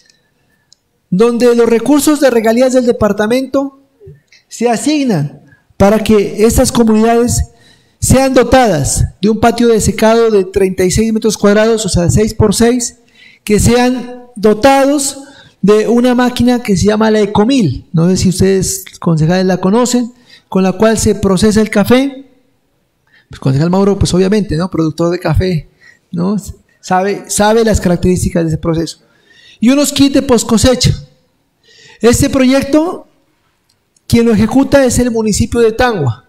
donde los recursos de regalías del departamento se asignan para que estas comunidades sean dotadas de un patio de secado de 36 metros cuadrados, o sea, 6 por 6, que sean dotados de una máquina que se llama la Ecomil, no sé si ustedes concejales la conocen, con la cual se procesa el café. Pues concejal Mauro, pues obviamente, ¿no? Productor de café, ¿no? Sabe las características de ese proceso. Y unos kits de post cosecha. Este proyecto, quien lo ejecuta es el municipio de Tangua.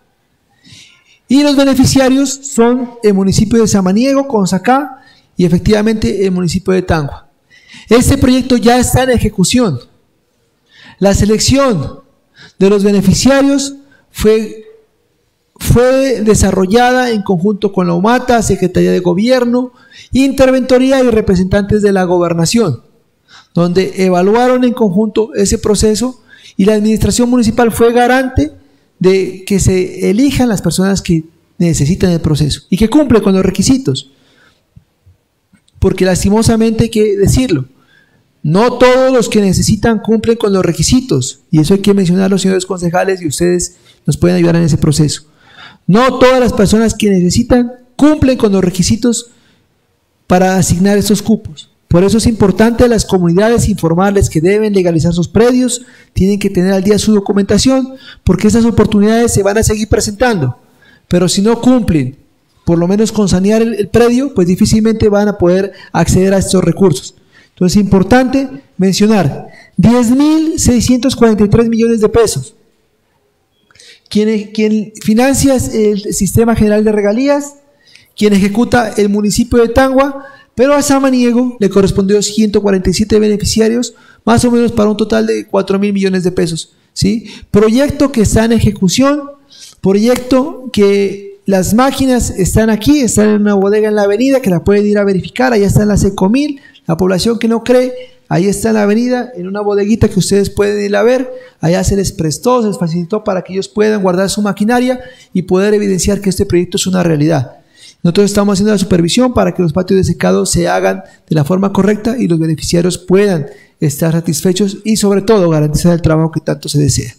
Y los beneficiarios son el municipio de Samaniego, Consacá, y efectivamente el municipio de Tangua. Este proyecto ya está en ejecución. La selección de los beneficiarios fue desarrollada en conjunto con la Humata, Secretaría de Gobierno, Interventoría y representantes de la Gobernación, donde evaluaron en conjunto ese proceso y la administración municipal fue garante de que se elijan las personas que necesitan el proceso y que cumplen con los requisitos. Porque lastimosamente hay que decirlo, no todos los que necesitan cumplen con los requisitos, y eso hay que mencionarlo, señores concejales, y ustedes nos pueden ayudar en ese proceso. No todas las personas que necesitan cumplen con los requisitos para asignar estos cupos. Por eso es importante a las comunidades informarles que deben legalizar sus predios, tienen que tener al día su documentación, porque esas oportunidades se van a seguir presentando. Pero si no cumplen, por lo menos con sanear el predio, pues difícilmente van a poder acceder a estos recursos. Entonces es importante mencionar 10.643 millones de pesos. Quien financia es el Sistema General de Regalías, quien ejecuta el municipio de Tangua, pero a Samaniego le correspondió 147 beneficiarios, más o menos para un total de 4.000 millones de pesos, ¿sí? Proyecto que está en ejecución, proyecto que las máquinas están aquí, están en una bodega en la avenida, que la pueden ir a verificar, allá están las Ecomil, la población que no cree, ahí está en la avenida, en una bodeguita que ustedes pueden ir a ver, allá se les prestó, se les facilitó para que ellos puedan guardar su maquinaria y poder evidenciar que este proyecto es una realidad. Nosotros estamos haciendo la supervisión para que los patios de secado se hagan de la forma correcta y los beneficiarios puedan estar satisfechos y sobre todo garantizar el trabajo que tanto se desea.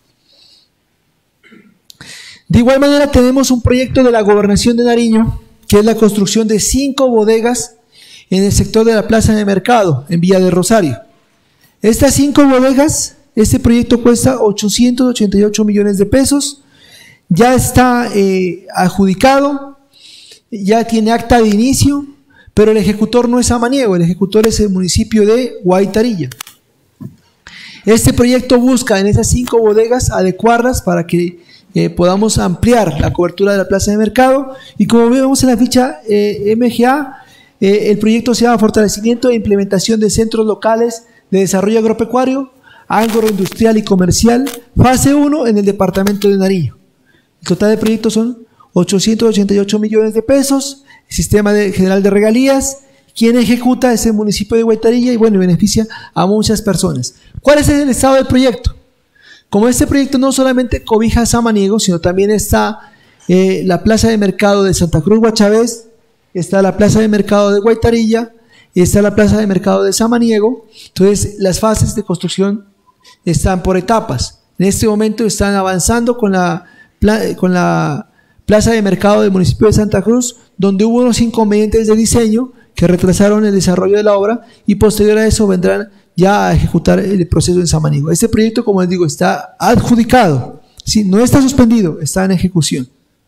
De igual manera tenemos un proyecto de la Gobernación de Nariño, que es la construcción de 5 bodegas en el sector de la Plaza de Mercado, en Villa de Rosario. Estas 5 bodegas, este proyecto cuesta 888 millones de pesos, ya está adjudicado, ya tiene acta de inicio, pero el ejecutor no es Samaniego, el ejecutor es el municipio de Guaitarilla. Este proyecto busca en esas 5 bodegas adecuarlas para que podamos ampliar la cobertura de la Plaza de Mercado, y como vemos en la ficha MGA, el proyecto se llama Fortalecimiento e Implementación de Centros Locales de Desarrollo Agropecuario, Agroindustrial y Comercial, fase 1 en el departamento de Nariño. El total del proyecto son 888 millones de pesos, el Sistema General de Regalías, quien ejecuta es el municipio de Guaitarilla y bueno, beneficia a muchas personas. ¿Cuál es el estado del proyecto? Como este proyecto no solamente cobija a Samaniego, sino también está la Plaza de Mercado de Santa Cruz Guachavés, está la Plaza de Mercado de Guaitarilla, está la Plaza de Mercado de Samaniego. Entonces las fases de construcción están por etapas. En este momento están avanzando con la Plaza de Mercado del municipio de Santa Cruz, donde hubo unos inconvenientes de diseño que retrasaron el desarrollo de la obra y posterior a eso vendrán ya a ejecutar el proceso en Samaniego. Este proyecto, como les digo, está adjudicado, ¿sí? No está suspendido, está en ejecución.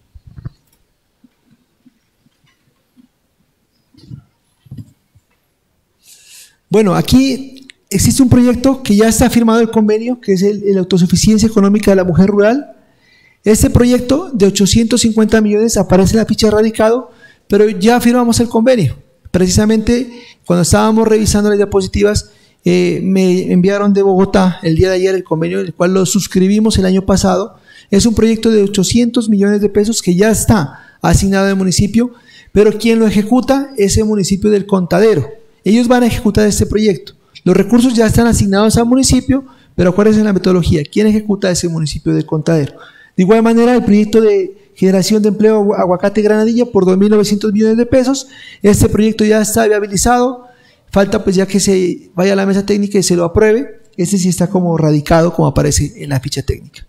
Bueno, aquí existe un proyecto que ya está firmado el convenio, que es el autosuficiencia económica de la mujer rural. Este proyecto de 850 millones aparece en la ficha de radicado, pero ya firmamos el convenio. Precisamente cuando estábamos revisando las diapositivas, me enviaron de Bogotá el día de ayer el convenio, el cual lo suscribimos el año pasado. Es un proyecto de 800 millones de pesos que ya está asignado al municipio, pero quien lo ejecuta es el municipio del Contadero. Ellos van a ejecutar este proyecto. Los recursos ya están asignados al municipio, pero acuérdense en la metodología, ¿quién ejecuta ese municipio del Contadero? De igual manera, el proyecto de generación de empleo Aguacate Granadilla por 2.900 millones de pesos, este proyecto ya está viabilizado, falta pues ya que se vaya a la mesa técnica y se lo apruebe. Este sí está como radicado, como aparece en la ficha técnica.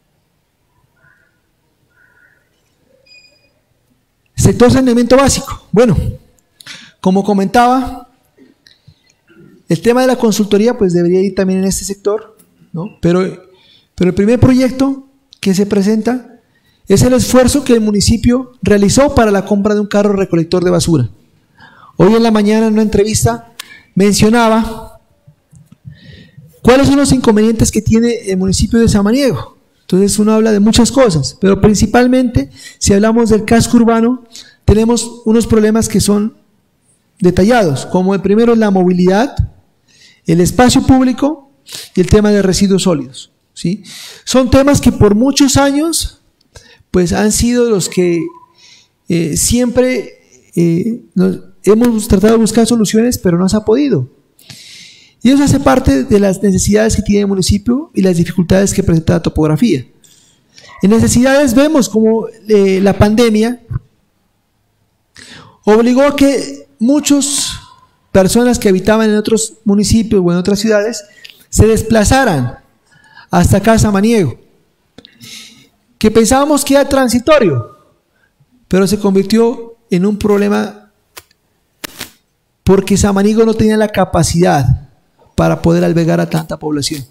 Sector saneamiento básico. Bueno, como comentaba, el tema de la consultoría pues debería ir también en este sector, ¿no? Pero el primer proyecto que se presenta es el esfuerzo que el municipio realizó para la compra de un carro recolector de basura. Hoy en la mañana en una entrevista mencionaba cuáles son los inconvenientes que tiene el municipio de Samaniego. Entonces uno habla de muchas cosas, pero principalmente si hablamos del casco urbano, tenemos unos problemas que son detallados, como el primero es la movilidad, el espacio público y el tema de residuos sólidos, ¿sí? Son temas que por muchos años pues han sido los que siempre hemos tratado de buscar soluciones, pero no se ha podido. Y eso hace parte de las necesidades que tiene el municipio y las dificultades que presenta la topografía. En necesidades vemos como la pandemia obligó a que muchas personas que habitaban en otros municipios o en otras ciudades se desplazaran hasta acá a Samaniego, que pensábamos que era transitorio, pero se convirtió en un problema porque Samaniego no tenía la capacidad para poder albergar a tanta población.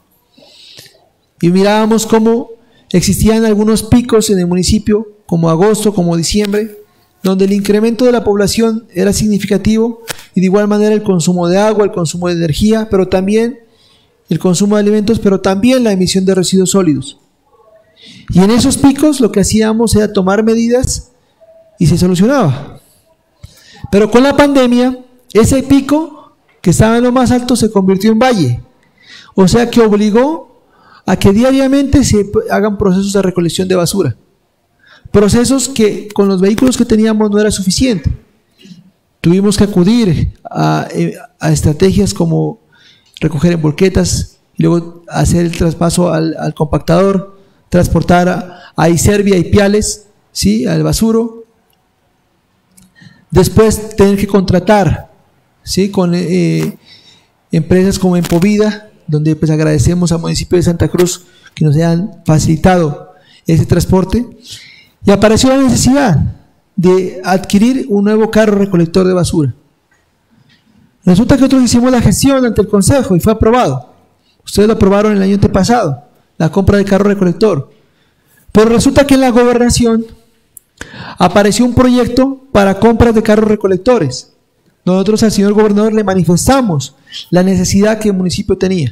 Y mirábamos cómo existían algunos picos en el municipio, como agosto, como diciembre, donde el incremento de la población era significativo y de igual manera el consumo de agua, el consumo de energía, pero también el consumo de alimentos, pero también la emisión de residuos sólidos. Y en esos picos lo que hacíamos era tomar medidas y se solucionaba. Pero con la pandemia, ese pico que estaba en lo más alto se convirtió en valle. O sea que obligó a que diariamente se hagan procesos de recolección de basura. Procesos que con los vehículos que teníamos no era suficiente. Tuvimos que acudir a estrategias como recoger en volquetas y luego hacer el traspaso al compactador, transportar a Iservia y Piales, ¿sí?, al basuro. Después tener que contratar, ¿sí?, con empresas como Empovida, donde pues agradecemos al municipio de Santa Cruz que nos hayan facilitado ese transporte. Y apareció la necesidad de adquirir un nuevo carro recolector de basura. Resulta que nosotros hicimos la gestión ante el Consejo y fue aprobado. Ustedes lo aprobaron el año antepasado, la compra de carro recolector. Pero resulta que en la gobernación apareció un proyecto para compras de carros recolectores. Nosotros al señor gobernador le manifestamos la necesidad que el municipio tenía.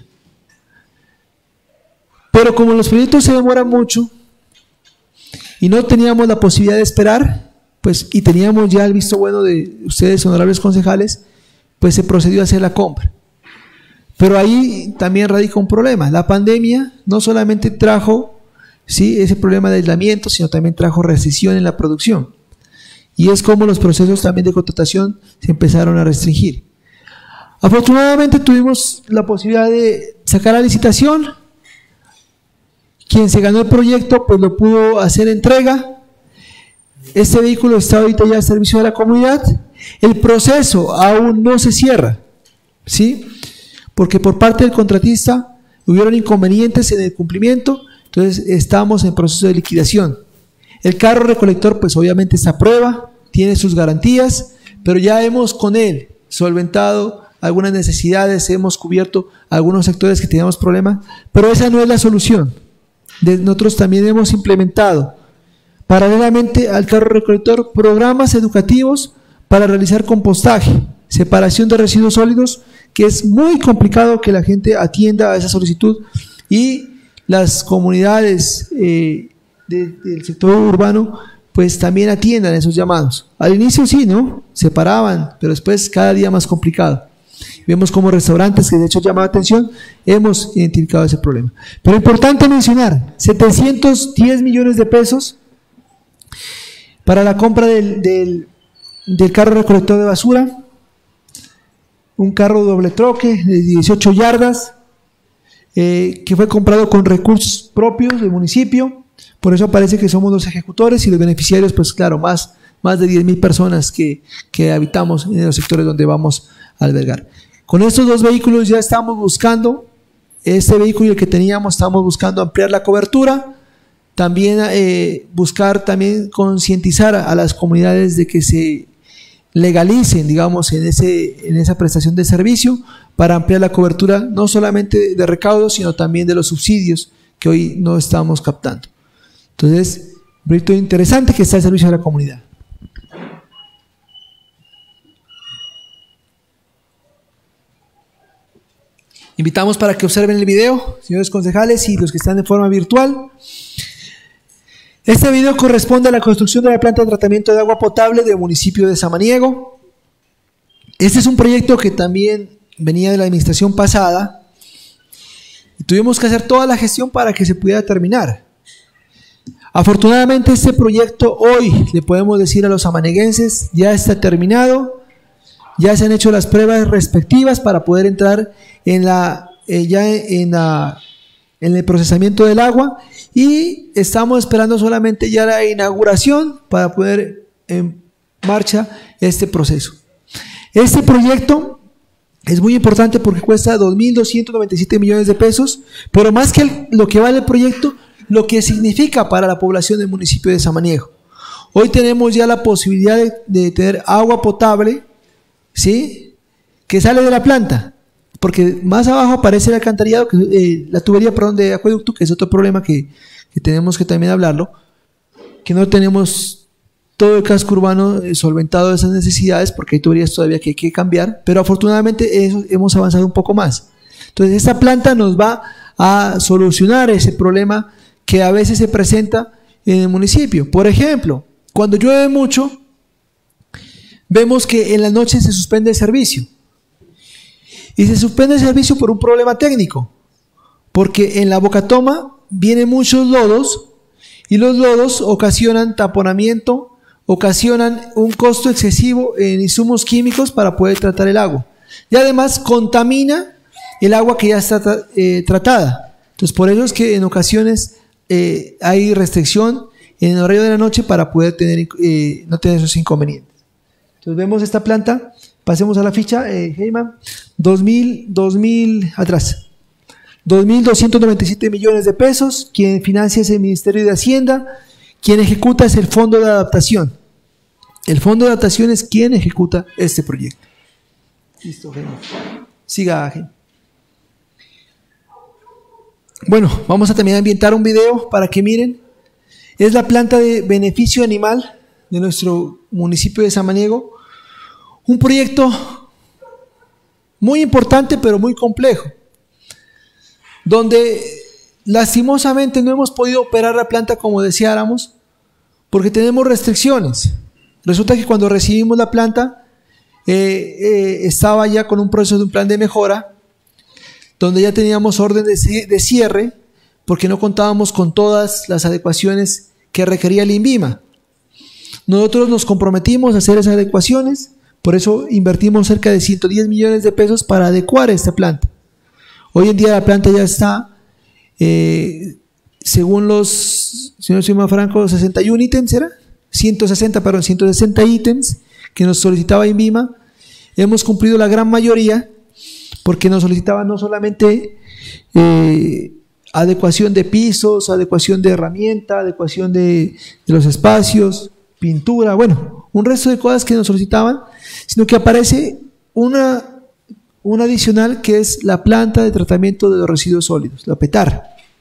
Pero como los proyectos se demoran mucho y no teníamos la posibilidad de esperar, pues, y teníamos ya el visto bueno de ustedes, honorables concejales, pues se procedió a hacer la compra. Pero ahí también radica un problema. La pandemia no solamente trajo, ¿sí?, ese problema de aislamiento, sino también trajo recesión en la producción. Y es como los procesos también de contratación se empezaron a restringir. Afortunadamente tuvimos la posibilidad de sacar la licitación. Quien se ganó el proyecto pues lo pudo hacer entrega. Este vehículo está ahorita ya al servicio de la comunidad. El proceso aún no se cierra, ¿sí?, porque por parte del contratista hubieron inconvenientes en el cumplimiento, entonces estamos en proceso de liquidación. El carro recolector pues obviamente está a prueba, tiene sus garantías, pero ya hemos con él solventado algunas necesidades, hemos cubierto algunos sectores que teníamos problemas, pero esa no es la solución. Nosotros también hemos implementado paralelamente al carro recolector programas educativos para realizar compostaje, separación de residuos sólidos, que es muy complicado que la gente atienda a esa solicitud, y las comunidades del sector urbano pues también atiendan esos llamados. Al inicio sí, ¿no? Se paraban, pero después cada día más complicado. Vemos como restaurantes que de hecho llaman la atención, hemos identificado ese problema. Pero importante mencionar, 710 millones de pesos para la compra del carro recolector de basura, un carro doble troque de 18 yardas, que fue comprado con recursos propios del municipio. Por eso parece que somos los ejecutores y los beneficiarios, pues claro, más de 10.000 personas que habitamos en los sectores donde vamos a albergar. Con estos dos vehículos ya estamos buscando, este vehículo y el que teníamos, estamos buscando ampliar la cobertura, también buscar también concientizar a las comunidades de que se legalicen, digamos, en esa prestación de servicio para ampliar la cobertura, no solamente de recaudos, sino también de los subsidios que hoy no estamos captando. Entonces, un proyecto interesante que está al servicio de la comunidad. Invitamos para que observen el video, señores concejales y los que están de forma virtual. Este video corresponde a la construcción de la planta de tratamiento de agua potable del municipio de Samaniego. Este es un proyecto que también venía de la administración pasada y tuvimos que hacer toda la gestión para que se pudiera terminar. Afortunadamente este proyecto hoy, le podemos decir a los samaneguenses, ya está terminado, ya se han hecho las pruebas respectivas para poder entrar en el procesamiento del agua y estamos esperando solamente ya la inauguración para poner en marcha este proceso. Este proyecto es muy importante porque cuesta 2.297 millones de pesos, pero más que lo que vale el proyecto, lo que significa para la población del municipio de Samaniego. Hoy tenemos ya la posibilidad de tener agua potable, ¿sí?, que sale de la planta, porque más abajo aparece el alcantarillado, la tubería, perdón, de acueducto, que es otro problema que tenemos que también hablarlo, que no tenemos todo el casco urbano solventado de esas necesidades, porque hay tuberías todavía que hay que cambiar, pero afortunadamente hemos avanzado un poco más. Entonces esta planta nos va a solucionar ese problema que a veces se presenta en el municipio. Por ejemplo, cuando llueve mucho, vemos que en la noche se suspende el servicio. Y se suspende el servicio por un problema técnico, porque en la bocatoma vienen muchos lodos y los lodos ocasionan taponamiento, ocasionan un costo excesivo en insumos químicos para poder tratar el agua. Y además contamina el agua que ya está tratada. Entonces por eso es que en ocasiones hay restricción en el horario de la noche para poder no tener esos inconvenientes. Entonces vemos esta planta, pasemos a la ficha, Heyman, 2.297 millones de pesos, quien financia es el Ministerio de Hacienda, quien ejecuta es el Fondo de Adaptación. El Fondo de Adaptación es quien ejecuta este proyecto. Listo, Heyman. Siga, Heyman. Bueno, vamos a también ambientar un video para que miren. Es la planta de beneficio animal de nuestro municipio de Samaniego. Un proyecto muy importante pero muy complejo, donde lastimosamente no hemos podido operar la planta como deseáramos porque tenemos restricciones. Resulta que cuando recibimos la planta estaba ya con un proceso de un plan de mejora, donde ya teníamos orden de cierre porque no contábamos con todas las adecuaciones que requería el INVIMA. Nosotros nos comprometimos a hacer esas adecuaciones, por eso invertimos cerca de 110 millones de pesos para adecuar esta planta. Hoy en día la planta ya está, según los, señor Simón Franco, 61 ítems, ¿era? 160 ítems que nos solicitaba INVIMA. Hemos cumplido la gran mayoría, porque nos solicitaban no solamente adecuación de pisos, adecuación de herramienta, adecuación de los espacios, pintura, bueno, un resto de cosas que nos solicitaban, sino que aparece una adicional que es la planta de tratamiento de los residuos sólidos, la PETAR.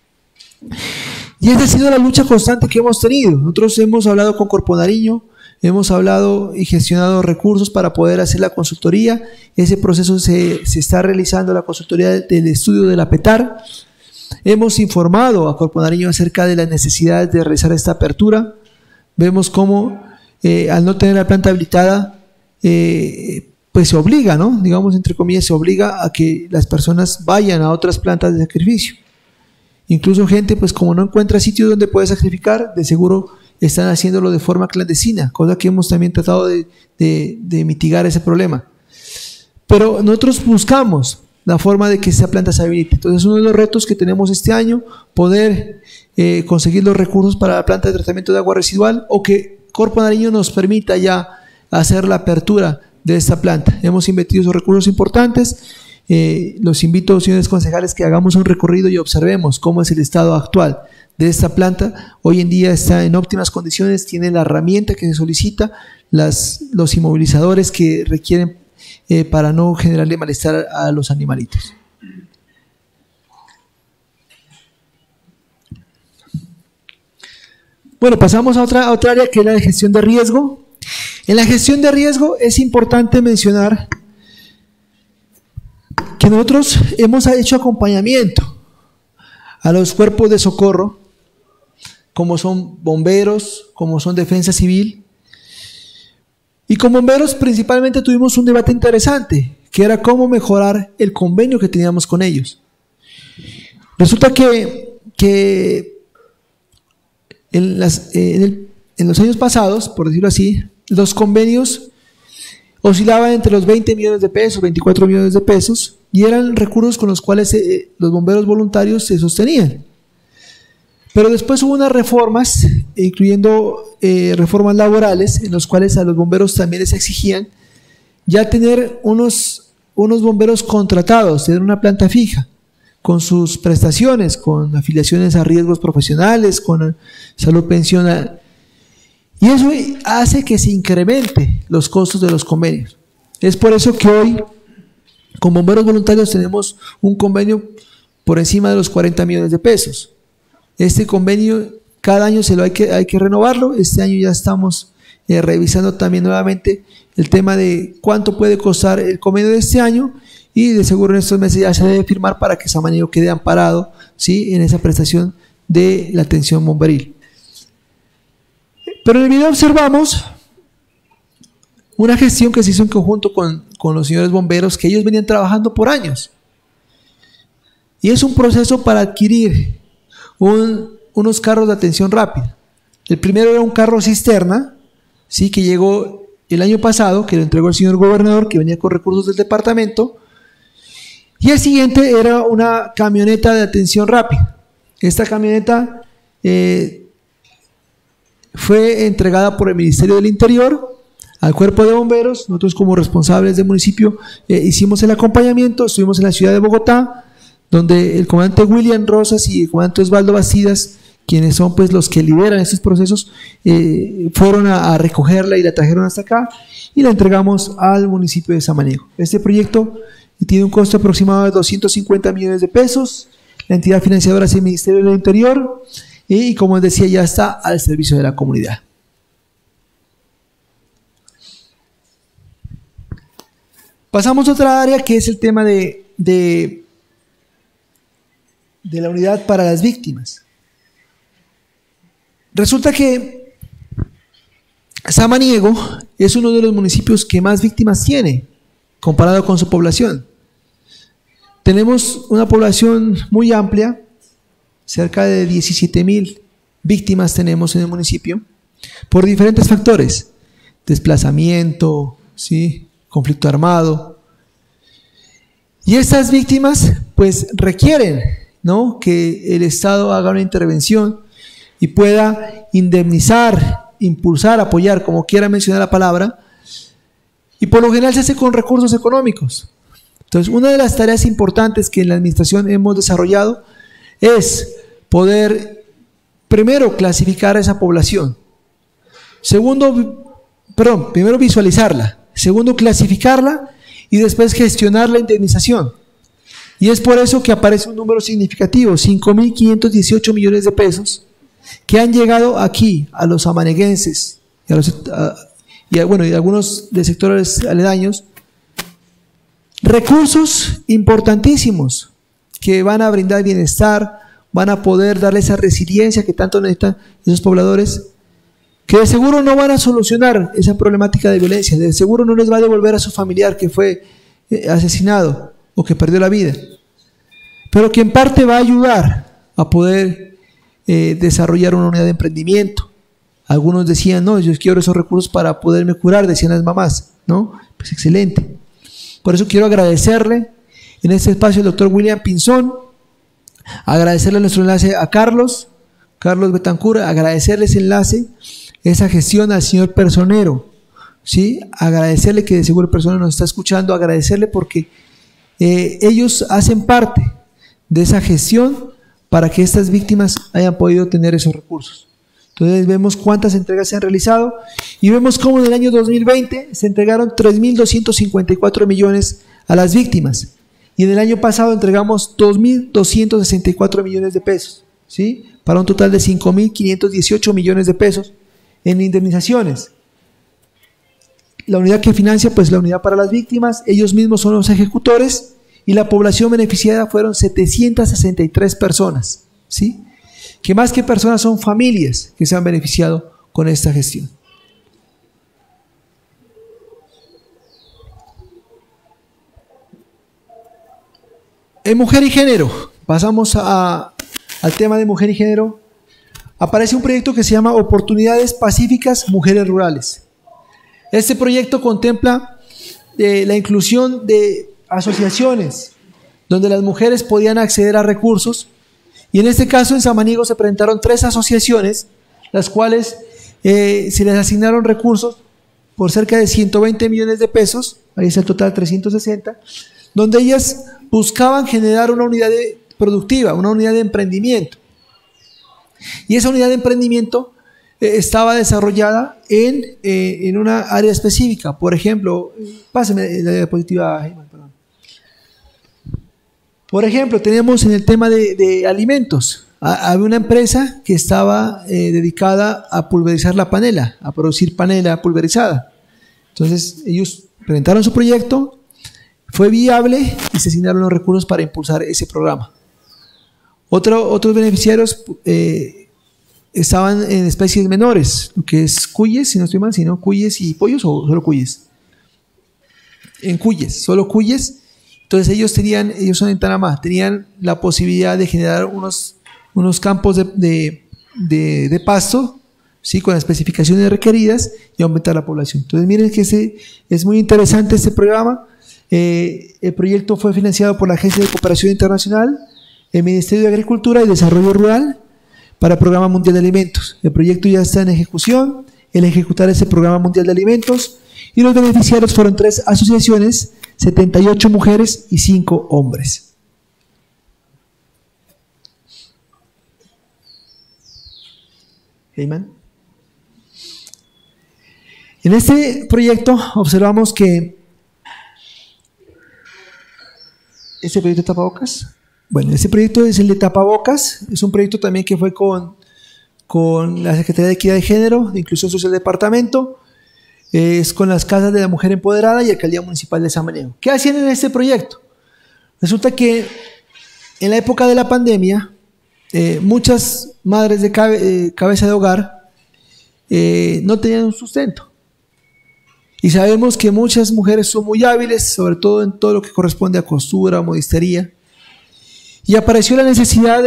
Y esa ha sido la lucha constante que hemos tenido. Nosotros hemos hablado con Corpo Nariño, hemos hablado y gestionado recursos para poder hacer la consultoría. Ese proceso se está realizando, la consultoría del estudio de la PETAR. hemos informado a Corpo Nariño acerca de las necesidades de realizar esta apertura. Vemos cómo al no tener la planta habilitada, pues se obliga, ¿no? Digamos, entre comillas, se obliga a que las personas vayan a otras plantas de sacrificio. Incluso gente, pues como no encuentra sitio donde puede sacrificar, de seguro están haciéndolo de forma clandestina, cosa que hemos también tratado de mitigar ese problema. Pero nosotros buscamos la forma de que esa planta se habilite. Entonces, uno de los retos que tenemos este año, poder conseguir los recursos para la planta de tratamiento de agua residual, o que Corpo Nariño nos permita ya hacer la apertura de esta planta. Hemos invertido esos recursos importantes. Los invito, señores concejales, que hagamos un recorrido y observemos cómo es el estado actual de esta planta. Hoy en día está en óptimas condiciones, tiene la herramienta que se solicita, los inmovilizadores que requieren para no generarle malestar a los animalitos. Bueno, pasamos a otra área, que es la de gestión de riesgo. En la gestión de riesgo es importante mencionar que nosotros hemos hecho acompañamiento a los cuerpos de socorro, como son bomberos, como son defensa civil. Y con bomberos principalmente tuvimos un debate interesante, que era cómo mejorar el convenio que teníamos con ellos. Resulta que en los años pasados, por decirlo así, los convenios oscilaban entre los 20 millones de pesos, 24 millones de pesos, y eran recursos con los cuales los bomberos voluntarios se sostenían. Pero después hubo unas reformas, incluyendo reformas laborales, en los cuales a los bomberos también les exigían ya tener unos bomberos contratados, tener una planta fija, con sus prestaciones, con afiliaciones a riesgos profesionales, con salud pensional. Y eso hace que se incremente los costos de los convenios. Es por eso que hoy, con bomberos voluntarios, tenemos un convenio por encima de los 40 millones de pesos. Este convenio cada año hay que renovarlo. Este año ya estamos revisando también nuevamente el tema de cuánto puede costar el convenio de este año, y de seguro en estos meses ya se debe firmar para que Samaniego quede amparado, ¿sí?, en esa prestación de la atención bomberil. Pero en el video observamos una gestión que se hizo en conjunto con los señores bomberos, que ellos venían trabajando por años. Y es un proceso para adquirir unos carros de atención rápida. El primero era un carro cisterna, ¿sí?, que llegó el año pasado, que lo entregó el señor gobernador, que venía con recursos del departamento. Y el siguiente era una camioneta de atención rápida. Esta camioneta fue entregada por el Ministerio del Interior al Cuerpo de Bomberos. Nosotros, como responsables del municipio, hicimos el acompañamiento. Estuvimos en la ciudad de Bogotá, donde el comandante William Rosas y el comandante Osvaldo Bastidas, quienes son pues los que lideran estos procesos, fueron a recogerla y la trajeron hasta acá y la entregamos al municipio de Samaniego. Este proyecto tiene un costo aproximado de 250 millones de pesos. La entidad financiadora es el Ministerio del Interior y, como les decía, ya está al servicio de la comunidad. Pasamos a otra área, que es el tema de la unidad para las víctimas. Resulta que Samaniego es uno de los municipios que más víctimas tiene comparado con su población. Tenemos una población muy amplia, cerca de 17,000 víctimas tenemos en el municipio, por diferentes factores: desplazamiento, ¿sí?, conflicto armado. Y estas víctimas pues requieren, ¿no?, que el Estado haga una intervención y pueda indemnizar, impulsar, apoyar, como quiera mencionar la palabra, y por lo general se hace con recursos económicos. Entonces, una de las tareas importantes que en la administración hemos desarrollado es poder, primero, clasificar a esa población. Primero visualizarla, segundo clasificarla y después gestionar la indemnización. Y es por eso que aparece un número significativo, 5.518 millones de pesos, que han llegado aquí a los samaneguenses y algunos de sectores aledaños. Recursos importantísimos que van a brindar bienestar, van a poder darle esa resiliencia que tanto necesitan esos pobladores, que de seguro no van a solucionar esa problemática de violencia, de seguro no les va a devolver a su familiar que fue asesinado o que perdió la vida, pero que en parte va a ayudar a poder desarrollar una unidad de emprendimiento. Algunos decían, no, yo quiero esos recursos para poderme curar, decían las mamás, ¿no? Pues excelente. Por eso quiero agradecerle en este espacio al doctor William Pinzón, agradecerle a nuestro enlace a Carlos Betancur, agradecerle ese enlace, esa gestión al señor Personero, ¿sí? Agradecerle que de seguro el Personero nos está escuchando, agradecerle porque ellos hacen parte de esa gestión para que estas víctimas hayan podido tener esos recursos. Entonces vemos cuántas entregas se han realizado y vemos cómo en el año 2020 se entregaron 3.254 millones a las víctimas y en el año pasado entregamos 2.264 millones de pesos, ¿sí? Para un total de 5.518 millones de pesos en indemnizaciones. La unidad que financia, pues la unidad para las víctimas, ellos mismos son los ejecutores y la población beneficiada fueron 763 personas, ¿sí? Que más que personas son familias que se han beneficiado con esta gestión. En mujer y género, pasamos al tema de mujer y género. Aparece un proyecto que se llama Oportunidades Pacíficas Mujeres Rurales. Este proyecto contempla la inclusión de asociaciones donde las mujeres podían acceder a recursos. Y en este caso en Samaniego se presentaron 3 asociaciones, las cuales se les asignaron recursos por cerca de 120 millones de pesos, ahí es el total 360, donde ellas buscaban generar una unidad productiva, una unidad de emprendimiento. Y esa unidad de emprendimiento estaba desarrollada en una área específica. Por ejemplo, pásame la diapositiva, Jaime, perdón. Por ejemplo, teníamos en el tema de alimentos, había una empresa que estaba dedicada a pulverizar la panela, a producir panela pulverizada. Entonces ellos presentaron su proyecto, fue viable y se asignaron los recursos para impulsar ese programa. Otros beneficiarios estaban en especies menores, lo que es cuyes, si no estoy mal, sino cuyes y pollos o solo cuyes. En cuyes, solo cuyes. Entonces ellos son en Tanamá, tenían la posibilidad de generar unos campos de pasto, ¿sí? Con las especificaciones requeridas y aumentar la población. Entonces miren que es muy interesante este programa. El proyecto fue financiado por la Agencia de Cooperación Internacional, el Ministerio de Agricultura y Desarrollo Rural para el Programa Mundial de Alimentos. El proyecto ya está en ejecución, el ejecutar ese Programa Mundial de Alimentos, y los beneficiarios fueron 3 asociaciones, 78 mujeres y 5 hombres. Heyman. En este proyecto observamos que ¿este proyecto de tapabocas? Bueno, este proyecto es el de tapabocas, es un proyecto también que fue con la Secretaría de Equidad de Género, de Inclusión Social del Departamento, es con las Casas de la Mujer Empoderada y Alcaldía Municipal de Samaniego. ¿Qué hacían en este proyecto? Resulta que en la época de la pandemia, muchas madres de cabeza de hogar no tenían un sustento. Y sabemos que muchas mujeres son muy hábiles, sobre todo en todo lo que corresponde a costura o modistería. Y apareció la necesidad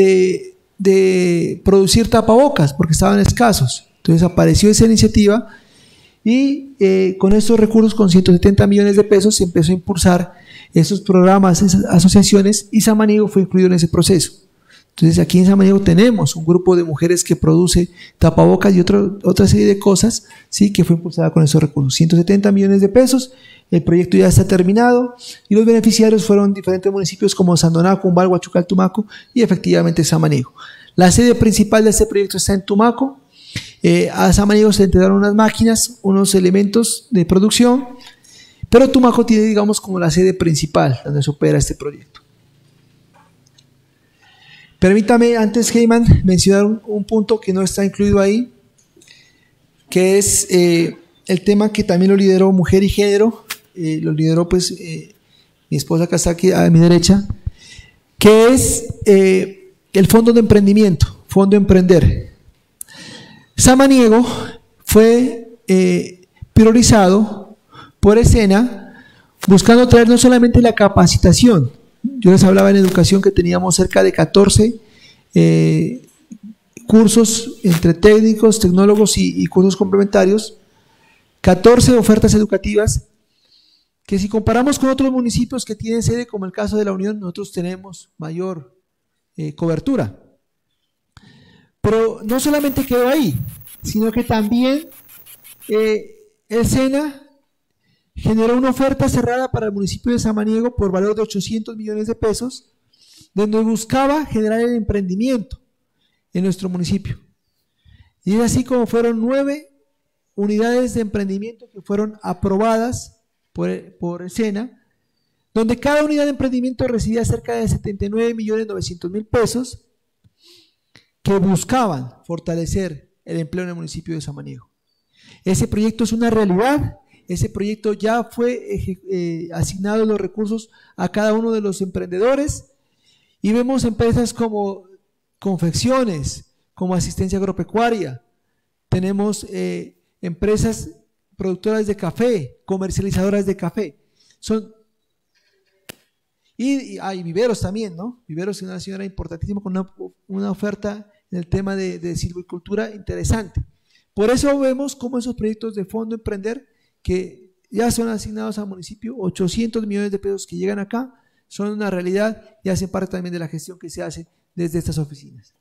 de producir tapabocas porque estaban escasos. Entonces apareció esa iniciativa y con estos recursos, con 170 millones de pesos, se empezó a impulsar esos programas, esas asociaciones, y Samaniego fue incluido en ese proceso. Entonces aquí en Samaniego tenemos un grupo de mujeres que produce tapabocas y otra serie de cosas, ¿sí? Que fue impulsada con esos recursos. 170 millones de pesos, el proyecto ya está terminado y los beneficiarios fueron diferentes municipios como Sandoná, Cumbal, Huachucal, Tumaco y efectivamente Samaniego. La sede principal de este proyecto está en Tumaco. A Samaniego se entregaron unas máquinas, unos elementos de producción, pero Tumaco tiene, digamos, como la sede principal donde se opera este proyecto. Permítame antes, Heyman, mencionar un punto que no está incluido ahí, que es el tema que también lo lideró Mujer y Género, lo lideró pues mi esposa que está aquí a mi derecha, que es el Fondo de Emprendimiento, Fondo Emprender. Samaniego fue priorizado por ESENA, buscando traer no solamente la capacitación. Yo les hablaba en educación que teníamos cerca de 14 cursos entre técnicos, tecnólogos y cursos complementarios, 14 ofertas educativas, que si comparamos con otros municipios que tienen sede, como el caso de La Unión, nosotros tenemos mayor cobertura. Pero no solamente quedó ahí, sino que también el SENA generó una oferta cerrada para el municipio de Samaniego por valor de 800 millones de pesos, donde buscaba generar el emprendimiento en nuestro municipio. Y es así como fueron 9 unidades de emprendimiento que fueron aprobadas por el SENA, donde cada unidad de emprendimiento recibía cerca de 79.900.000 pesos, que buscaban fortalecer el empleo en el municipio de Samaniego. Ese proyecto es una realidad. Ese proyecto ya fue asignado los recursos a cada uno de los emprendedores, y vemos empresas como confecciones, como asistencia agropecuaria, tenemos empresas productoras de café, comercializadoras de café, y hay viveros también, ¿no? Viveros es una señora importantísima con una oferta en el tema de silvicultura interesante. Por eso vemos cómo esos proyectos de Fondo Emprender, que ya son asignados al municipio, 800 millones de pesos que llegan acá, son una realidad y hacen parte también de la gestión que se hace desde estas oficinas.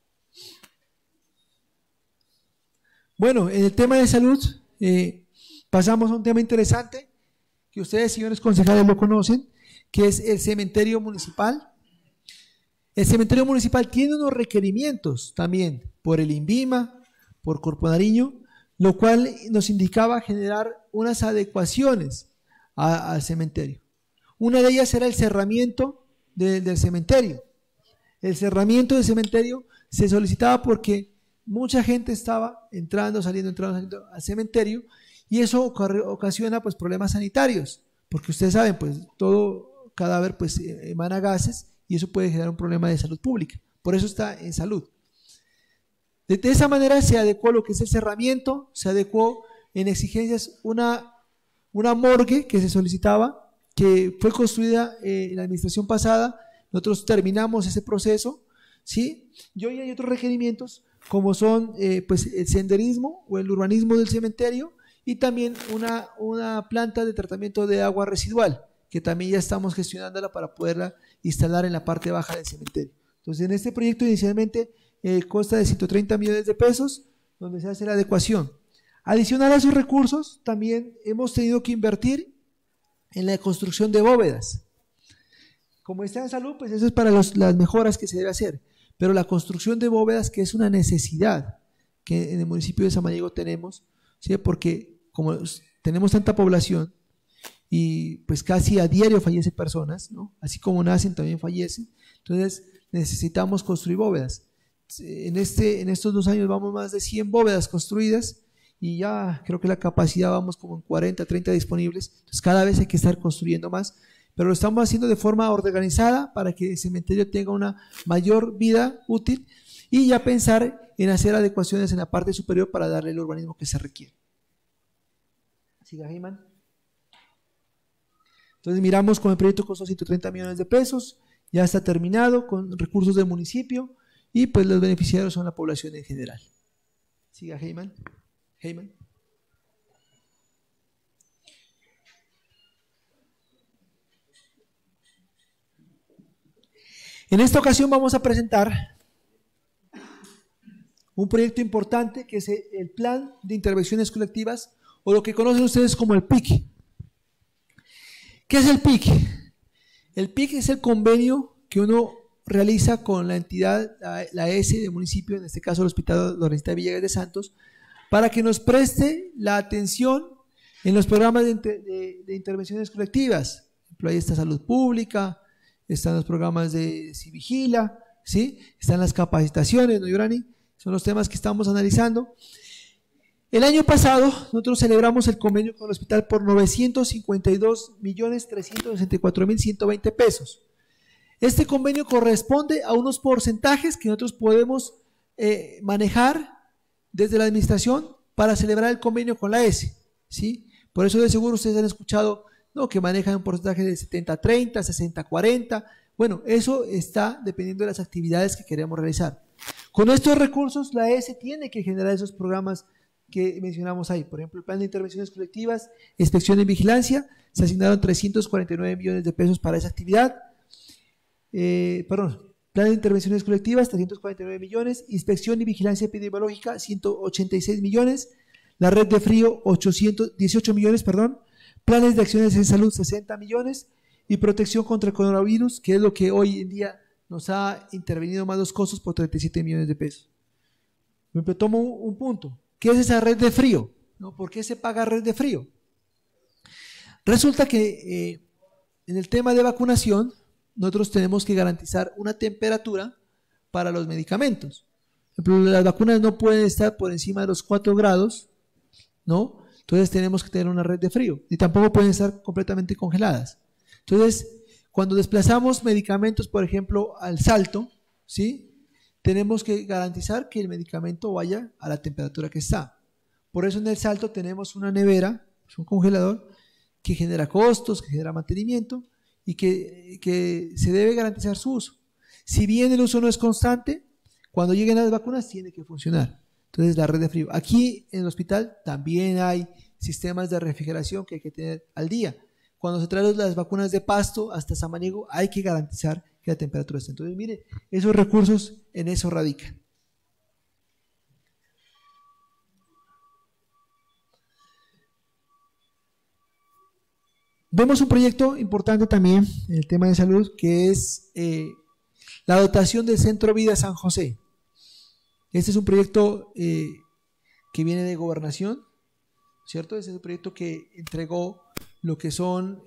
Bueno, en el tema de salud, pasamos a un tema interesante, que ustedes, señores concejales, lo conocen, que es el cementerio municipal. El cementerio municipal tiene unos requerimientos también por el INVIMA, por Corpo Nariño, lo cual nos indicaba generar unas adecuaciones al cementerio. Una de ellas era el cerramiento del cementerio. El cerramiento del cementerio se solicitaba porque mucha gente estaba entrando, saliendo al cementerio, y eso ocasiona pues problemas sanitarios, porque ustedes saben, pues todo cadáver pues emana gases y eso puede generar un problema de salud pública. Por eso está en salud. De esa manera se adecuó lo que es el cerramiento, se adecuó en exigencias una morgue que se solicitaba, que fue construida en la administración pasada. Nosotros terminamos ese proceso, ¿sí? Y hoy hay otros requerimientos, como son pues el senderismo o el urbanismo del cementerio, y también una planta de tratamiento de agua residual, que también ya estamos gestionándola para poderla instalar en la parte baja del cementerio. Entonces, en este proyecto inicialmente consta de 130 millones de pesos, donde se hace la adecuación. Adicional a esos recursos, también hemos tenido que invertir en la construcción de bóvedas. Como está en salud, pues eso es para las mejoras que se debe hacer, pero la construcción de bóvedas, que es una necesidad que en el municipio de Samaniego tenemos, ¿sí? Porque como tenemos tanta población y pues casi a diario fallecen personas, ¿no? Así como nacen también fallecen, entonces necesitamos construir bóvedas. En estos 2 años vamos más de 100 bóvedas construidas y ya creo que la capacidad vamos como en 40, 30 disponibles, entonces cada vez hay que estar construyendo más, pero lo estamos haciendo de forma organizada para que el cementerio tenga una mayor vida útil y ya pensar en hacer adecuaciones en la parte superior para darle el urbanismo que se requiere. Siga, Geyman. Entonces miramos con el proyecto costó 130 millones de pesos, ya está terminado con recursos del municipio y pues los beneficiarios son la población en general. Siga, Geyman. En esta ocasión vamos a presentar un proyecto importante que es el Plan de Intervenciones Colectivas, o lo que conocen ustedes como el PIC. ¿Qué es el PIC? El PIC es el convenio que uno realiza con la entidad, la ES del municipio, en este caso el Hospital Lorencita Villegas de Santos, para que nos preste la atención en los programas de intervenciones colectivas. Por ejemplo, ahí está salud pública, están los programas de Civigila, ¿sí? Están las capacitaciones, ¿no, Yorani? Son los temas que estamos analizando. El año pasado nosotros celebramos el convenio con el hospital por 952.364.120 pesos. Este convenio corresponde a unos porcentajes que nosotros podemos manejar desde la administración para celebrar el convenio con la S, ¿sí? Por eso de seguro ustedes han escuchado, ¿no?, que manejan un porcentaje de 70-30, 60-40. Bueno, eso está dependiendo de las actividades que queremos realizar. Con estos recursos, la ES tiene que generar esos programas que mencionamos ahí. Por ejemplo, el plan de intervenciones colectivas, inspección y vigilancia, se asignaron 349 millones de pesos para esa actividad. Plan de intervenciones colectivas, 349 millones, inspección y vigilancia epidemiológica, 186 millones, la red de frío, 18 millones, planes de acciones en salud, 60 millones, y protección contra el coronavirus, que es lo que hoy en día nos ha intervenido más los costos, por 37 millones de pesos. Me tomo un punto. ¿Qué es esa red de frío? ¿No? ¿Por qué se paga red de frío? Resulta que en el tema de vacunación, nosotros tenemos que garantizar una temperatura para los medicamentos. Por ejemplo, las vacunas no pueden estar por encima de los 4 grados, ¿no? Entonces tenemos que tener una red de frío, y tampoco pueden estar completamente congeladas. Entonces, cuando desplazamos medicamentos, por ejemplo, al Salto, ¿sí?, tenemos que garantizar que el medicamento vaya a la temperatura que está. Por eso en el Salto tenemos una nevera, un congelador, que genera costos, que genera mantenimiento, y que se debe garantizar su uso. Si bien el uso no es constante, cuando lleguen las vacunas tiene que funcionar. Entonces, la red de frío. Aquí en el hospital también hay sistemas de refrigeración que hay que tener al día. Cuando se traen las vacunas de Pasto hasta Samaniego, hay que garantizar que la temperatura esté. Entonces, mire, esos recursos en eso radican. Vemos un proyecto importante también en el tema de salud, que es la dotación del Centro Vida San José. Este es un proyecto que viene de Gobernación, ¿cierto? Este es un proyecto que entregó lo que son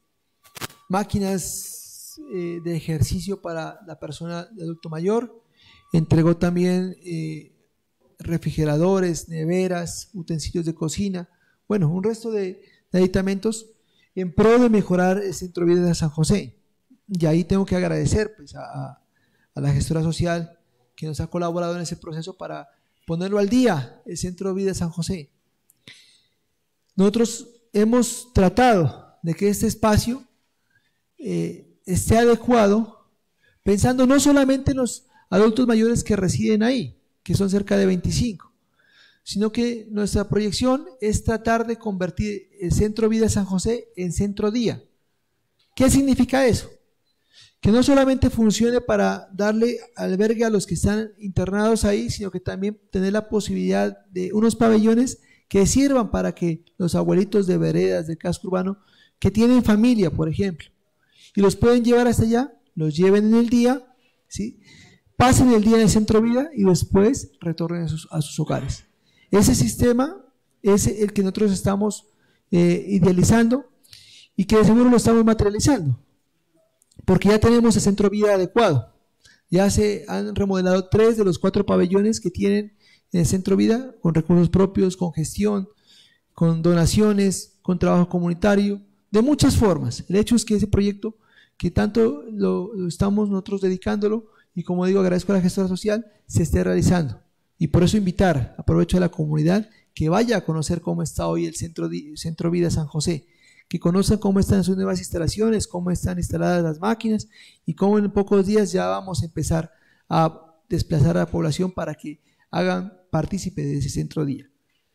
máquinas de ejercicio para la persona de adulto mayor, entregó también refrigeradores, neveras, utensilios de cocina, bueno, un resto de aditamentos en pro de mejorar el Centro Vida de San José. Y ahí tengo que agradecer pues, a la gestora social que nos ha colaborado en ese proceso para ponerlo al día, el Centro Vida de San José. Nosotros hemos tratado de que este espacio esté adecuado, pensando no solamente en los adultos mayores que residen ahí, que son cerca de 25, sino que nuestra proyección es tratar de convertir el Centro Vida San José en Centro Día. ¿Qué significa eso? Que no solamente funcione para darle albergue a los que están internados ahí, sino que también tener la posibilidad de unos pabellones que sirvan para que los abuelitos de veredas, del casco urbano, que tienen familia, por ejemplo, y los pueden llevar hasta allá, los lleven en el día, ¿sí?, pasen el día en el Centro Vida y después retornen a sus hogares. Ese sistema es el que nosotros estamos idealizando y que de seguro lo estamos materializando, porque ya tenemos el Centro Vida adecuado. Ya se han remodelado 3 de los 4 pabellones que tienen en el Centro Vida, con recursos propios, con gestión, con donaciones, con trabajo comunitario, de muchas formas. El hecho es que ese proyecto, que tanto lo estamos nosotros dedicándolo, y como digo, agradezco a la gestora social, se esté realizando. Y por eso invitar, aprovecho a la comunidad, que vaya a conocer cómo está hoy el Centro Vida San José, que conozcan cómo están sus nuevas instalaciones, cómo están instaladas las máquinas, y cómo en pocos días ya vamos a empezar a desplazar a la población para que hagan partícipe de ese Centro Día.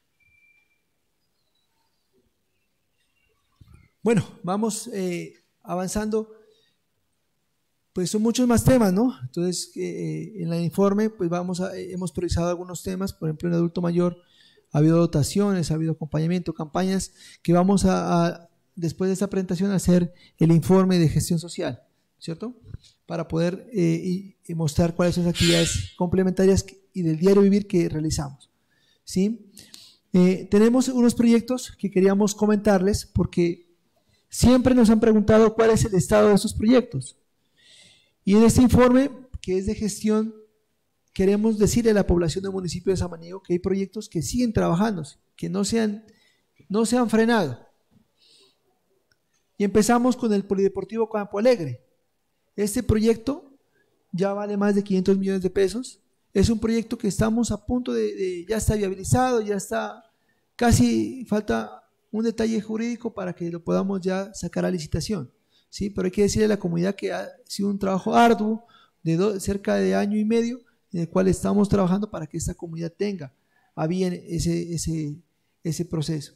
Bueno, vamos avanzando. Pues son muchos más temas, ¿no? Entonces, en el informe, pues hemos priorizado algunos temas. Por ejemplo, en adulto mayor ha habido dotaciones, ha habido acompañamiento, campañas, que vamos después de esta presentación, a hacer el informe de gestión social, ¿cierto? Para poder y mostrar cuáles son las actividades complementarias y del diario vivir que realizamos, ¿sí? Tenemos unos proyectos que queríamos comentarles, porque siempre nos han preguntado cuál es el estado de esos proyectos. Y en este informe, que es de gestión, queremos decirle a la población del municipio de Samaniego que hay proyectos que siguen trabajándose, que no se han frenado. Y empezamos con el Polideportivo Campo Alegre. Este proyecto ya vale más de 500 millones de pesos. Es un proyecto que estamos a punto ya está viabilizado, ya está casi, falta un detalle jurídico para que lo podamos ya sacar a licitación, ¿sí? Pero hay que decirle a la comunidad que ha sido un trabajo arduo de cerca de año y medio, en el cual estamos trabajando para que esta comunidad tenga a bien ese proceso.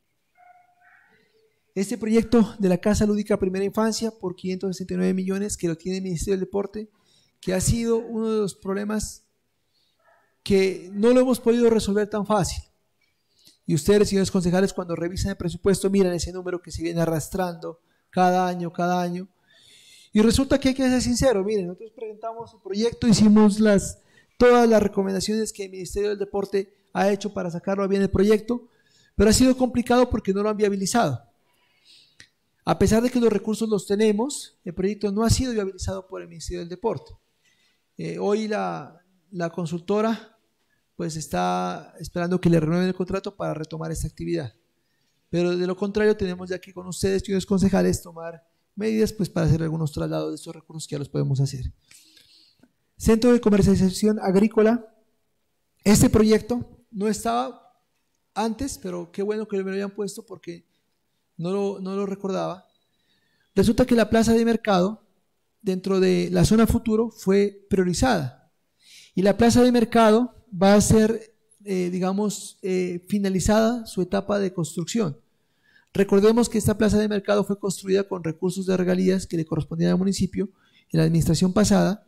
Este proyecto de la Casa Lúdica Primera Infancia por 569 millones que lo tiene el Ministerio del Deporte, que ha sido uno de los problemas que no lo hemos podido resolver tan fácil. Y ustedes, señores concejales, cuando revisan el presupuesto, miran ese número que se viene arrastrando cada año. Y resulta que hay que ser sincero, miren, nosotros presentamos el proyecto, hicimos todas las recomendaciones que el Ministerio del Deporte ha hecho para sacarlo a bien el proyecto, pero ha sido complicado porque no lo han viabilizado. A pesar de que los recursos los tenemos, el proyecto no ha sido viabilizado por el Ministerio del Deporte. Hoy la consultora pues está esperando que le renueven el contrato para retomar esta actividad. Pero de lo contrario tenemos ya que con ustedes, señores concejales, tomar medidas pues para hacer algunos traslados de estos recursos que ya los podemos hacer. Centro de Comercialización Agrícola. Este proyecto no estaba antes, pero qué bueno que me lo hayan puesto porque no lo recordaba. Resulta que la plaza de mercado dentro de la zona futuro fue priorizada y la plaza de mercado va a ser, finalizada su etapa de construcción. Recordemos que esta plaza de mercado fue construida con recursos de regalías que le correspondían al municipio en la administración pasada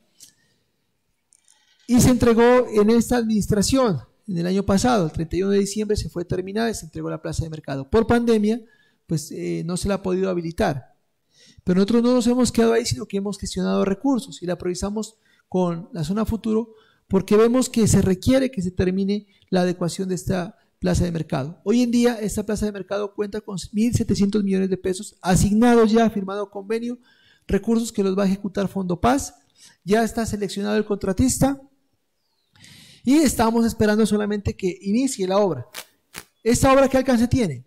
y se entregó en esta administración en el año pasado, el 31 de diciembre se fue terminada y se entregó la plaza de mercado. Por pandemia, pues no se la ha podido habilitar. Pero nosotros no nos hemos quedado ahí, sino que hemos gestionado recursos y la priorizamos con la zona futuro porque vemos que se requiere que se termine la adecuación de esta plaza de mercado. Hoy en día esta plaza de mercado cuenta con 1.700 millones de pesos asignados ya, firmado convenio, recursos que los va a ejecutar Fondo Paz, ya está seleccionado el contratista y estamos esperando solamente que inicie la obra. ¿Esta obra qué alcance tiene?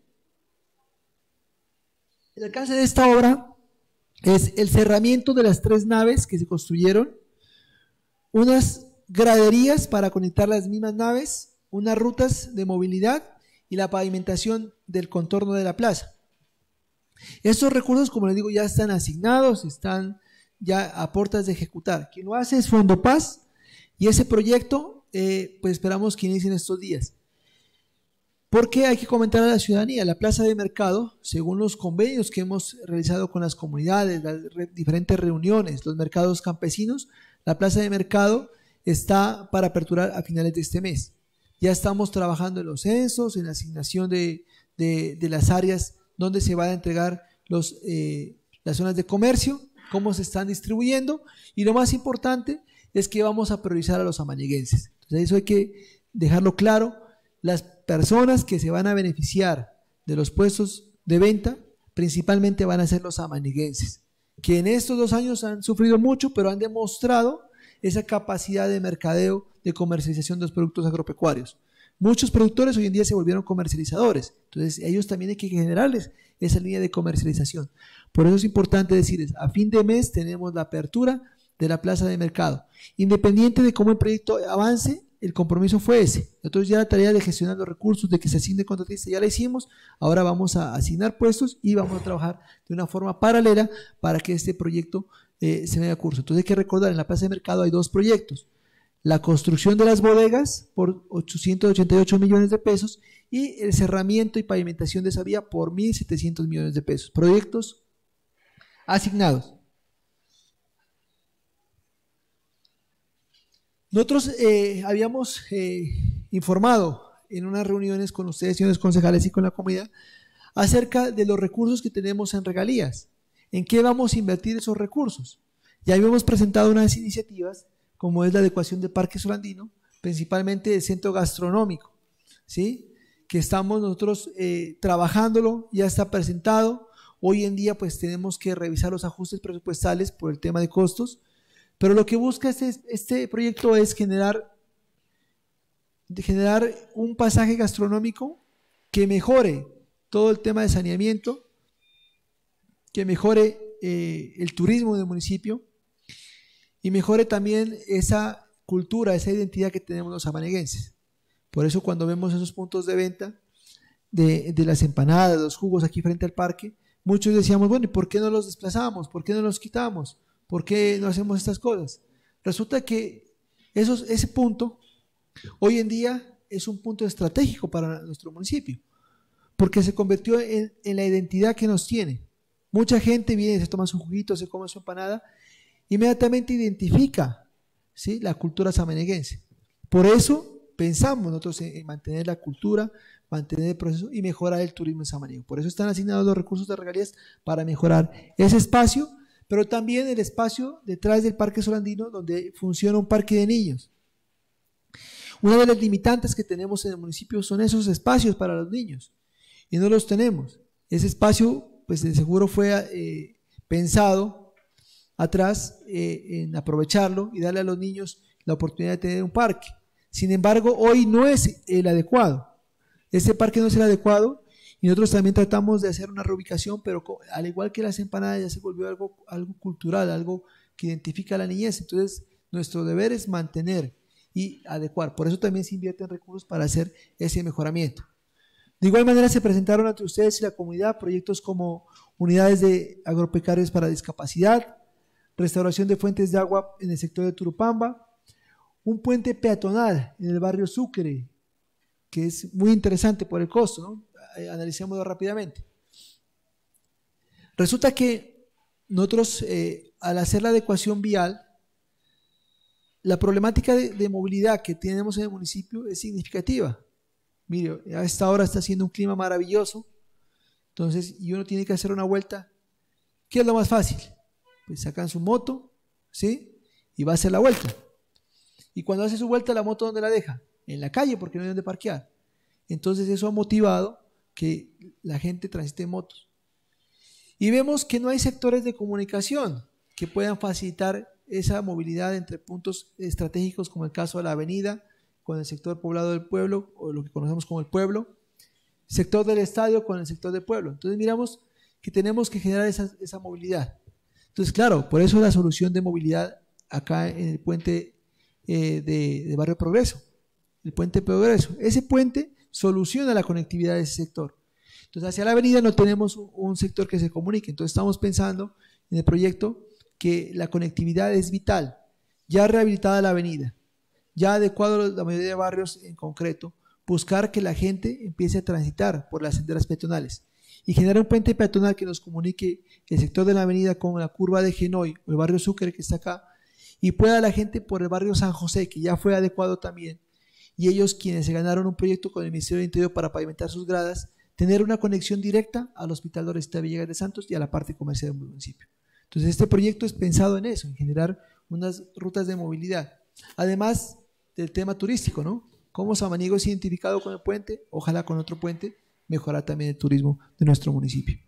El alcance de esta obra es el cerramiento de las 3 naves que se construyeron, unas graderías para conectar las mismas naves, unas rutas de movilidad y la pavimentación del contorno de la plaza. Estos recursos, como les digo, ya están asignados, están ya a puertas de ejecutar. Quien lo hace es Fondo Paz y ese proyecto pues esperamos que inicie en estos días. Porque hay que comentar a la ciudadanía, la plaza de mercado, según los convenios que hemos realizado con las comunidades, las diferentes reuniones, los mercados campesinos, la plaza de mercado está para aperturar a finales de este mes. Ya estamos trabajando en los censos, en la asignación de las áreas donde se van a entregar las zonas de comercio, cómo se están distribuyendo y lo más importante es que vamos a priorizar a los amañeguenses. Entonces eso hay que dejarlo claro. Las personas que se van a beneficiar de los puestos de venta principalmente van a ser los amañeguenses, que en estos 2 años han sufrido mucho, pero han demostrado esa capacidad de mercadeo, de comercialización de los productos agropecuarios. Muchos productores hoy en día se volvieron comercializadores, entonces ellos también hay que generarles esa línea de comercialización. Por eso es importante decirles, a fin de mes tenemos la apertura de la plaza de mercado. Independiente de cómo el proyecto avance, el compromiso fue ese. Nosotros ya la tarea de gestionar los recursos, de que se asigne contratista, ya la hicimos. Ahora vamos a asignar puestos y vamos a trabajar de una forma paralela para que este proyecto se vea a curso. Entonces hay que recordar, en la plaza de mercado hay 2 proyectos. La construcción de las bodegas por 888 millones de pesos y el cerramiento y pavimentación de esa vía por 1.700 millones de pesos. Proyectos asignados. Nosotros habíamos informado en unas reuniones con ustedes, señores concejales, y con la comunidad acerca de los recursos que tenemos en regalías. ¿En qué vamos a invertir esos recursos? Ya habíamos presentado unas iniciativas, como es la adecuación del Parque Solandino, principalmente del centro gastronómico, ¿sí? Que estamos nosotros trabajándolo, ya está presentado. Hoy en día pues tenemos que revisar los ajustes presupuestales por el tema de costos, pero lo que busca este proyecto es generar un pasaje gastronómico que mejore todo el tema de saneamiento, que mejore el turismo del municipio, y mejore también esa cultura, esa identidad que tenemos los samaneguenses. Por eso cuando vemos esos puntos de venta de las empanadas, los jugos aquí frente al parque, muchos decíamos, bueno, ¿y por qué no los desplazamos? ¿Por qué no los quitamos? ¿Por qué no hacemos estas cosas? Resulta que ese punto hoy en día es un punto estratégico para nuestro municipio, porque se convirtió en la identidad que nos tiene. Mucha gente viene, se toma su juguito, se come su empanada, inmediatamente identifica, ¿sí?, la cultura samaneguense. Por eso pensamos nosotros en mantener la cultura, mantener el proceso y mejorar el turismo en Samaniego. Por eso están asignados los recursos de regalías para mejorar ese espacio, pero también el espacio detrás del Parque Solandino, donde funciona un parque de niños. Una de las limitantes que tenemos en el municipio son esos espacios para los niños, y no los tenemos. Ese espacio, pues de seguro fue pensado atrás en aprovecharlo y darle a los niños la oportunidad de tener un parque. Sin embargo, hoy no es el adecuado. Este parque no es el adecuado y nosotros también tratamos de hacer una reubicación, pero al igual que las empanadas ya se volvió algo cultural, algo que identifica a la niñez. Entonces, nuestro deber es mantener y adecuar. Por eso también se invierten recursos para hacer ese mejoramiento. De igual manera se presentaron ante ustedes y la comunidad proyectos como unidades de agropecuarios para discapacidad, restauración de fuentes de agua en el sector de Turupamba, un puente peatonal en el barrio Sucre, que es muy interesante por el costo, ¿no? Analicémoslo rápidamente. Resulta que nosotros, al hacer la adecuación vial, la problemática de movilidad que tenemos en el municipio es significativa. Mire, a esta hora está haciendo un clima maravilloso, entonces, y uno tiene que hacer una vuelta. ¿Qué es lo más fácil? Pues sacan su moto, ¿sí?, y va a hacer la vuelta. Y cuando hace su vuelta, la moto, ¿dónde la deja? En la calle, porque no hay donde parquear. Entonces eso ha motivado que la gente transite en motos. Y vemos que no hay sectores de comunicación que puedan facilitar esa movilidad entre puntos estratégicos, como el caso de la avenida, con el sector poblado del pueblo, o lo que conocemos como el pueblo, sector del estadio con el sector del pueblo. Entonces miramos que tenemos que generar esa movilidad. Entonces, claro, por eso la solución de movilidad acá en el puente de Barrio Progreso, el puente Progreso. Ese puente soluciona la conectividad de ese sector. Entonces, hacia la avenida no tenemos un sector que se comunique. Entonces, estamos pensando en el proyecto que la conectividad es vital. Ya rehabilitada la avenida, ya adecuado la mayoría de barrios en concreto, buscar que la gente empiece a transitar por las senderas peatonales y generar un puente peatonal que nos comunique el sector de la avenida con la curva de Genoy o el barrio Sucre que está acá, y pueda la gente por el barrio San José, que ya fue adecuado también, y ellos quienes se ganaron un proyecto con el Ministerio del Interior para pavimentar sus gradas, tener una conexión directa al Hospital Doresta Villegas de Santos y a la parte comercial del municipio. Entonces este proyecto es pensado en eso, en generar unas rutas de movilidad. Además del tema turístico, ¿no? Como Samaniego es identificado con el puente, ojalá con otro puente, mejorar también el turismo de nuestro municipio.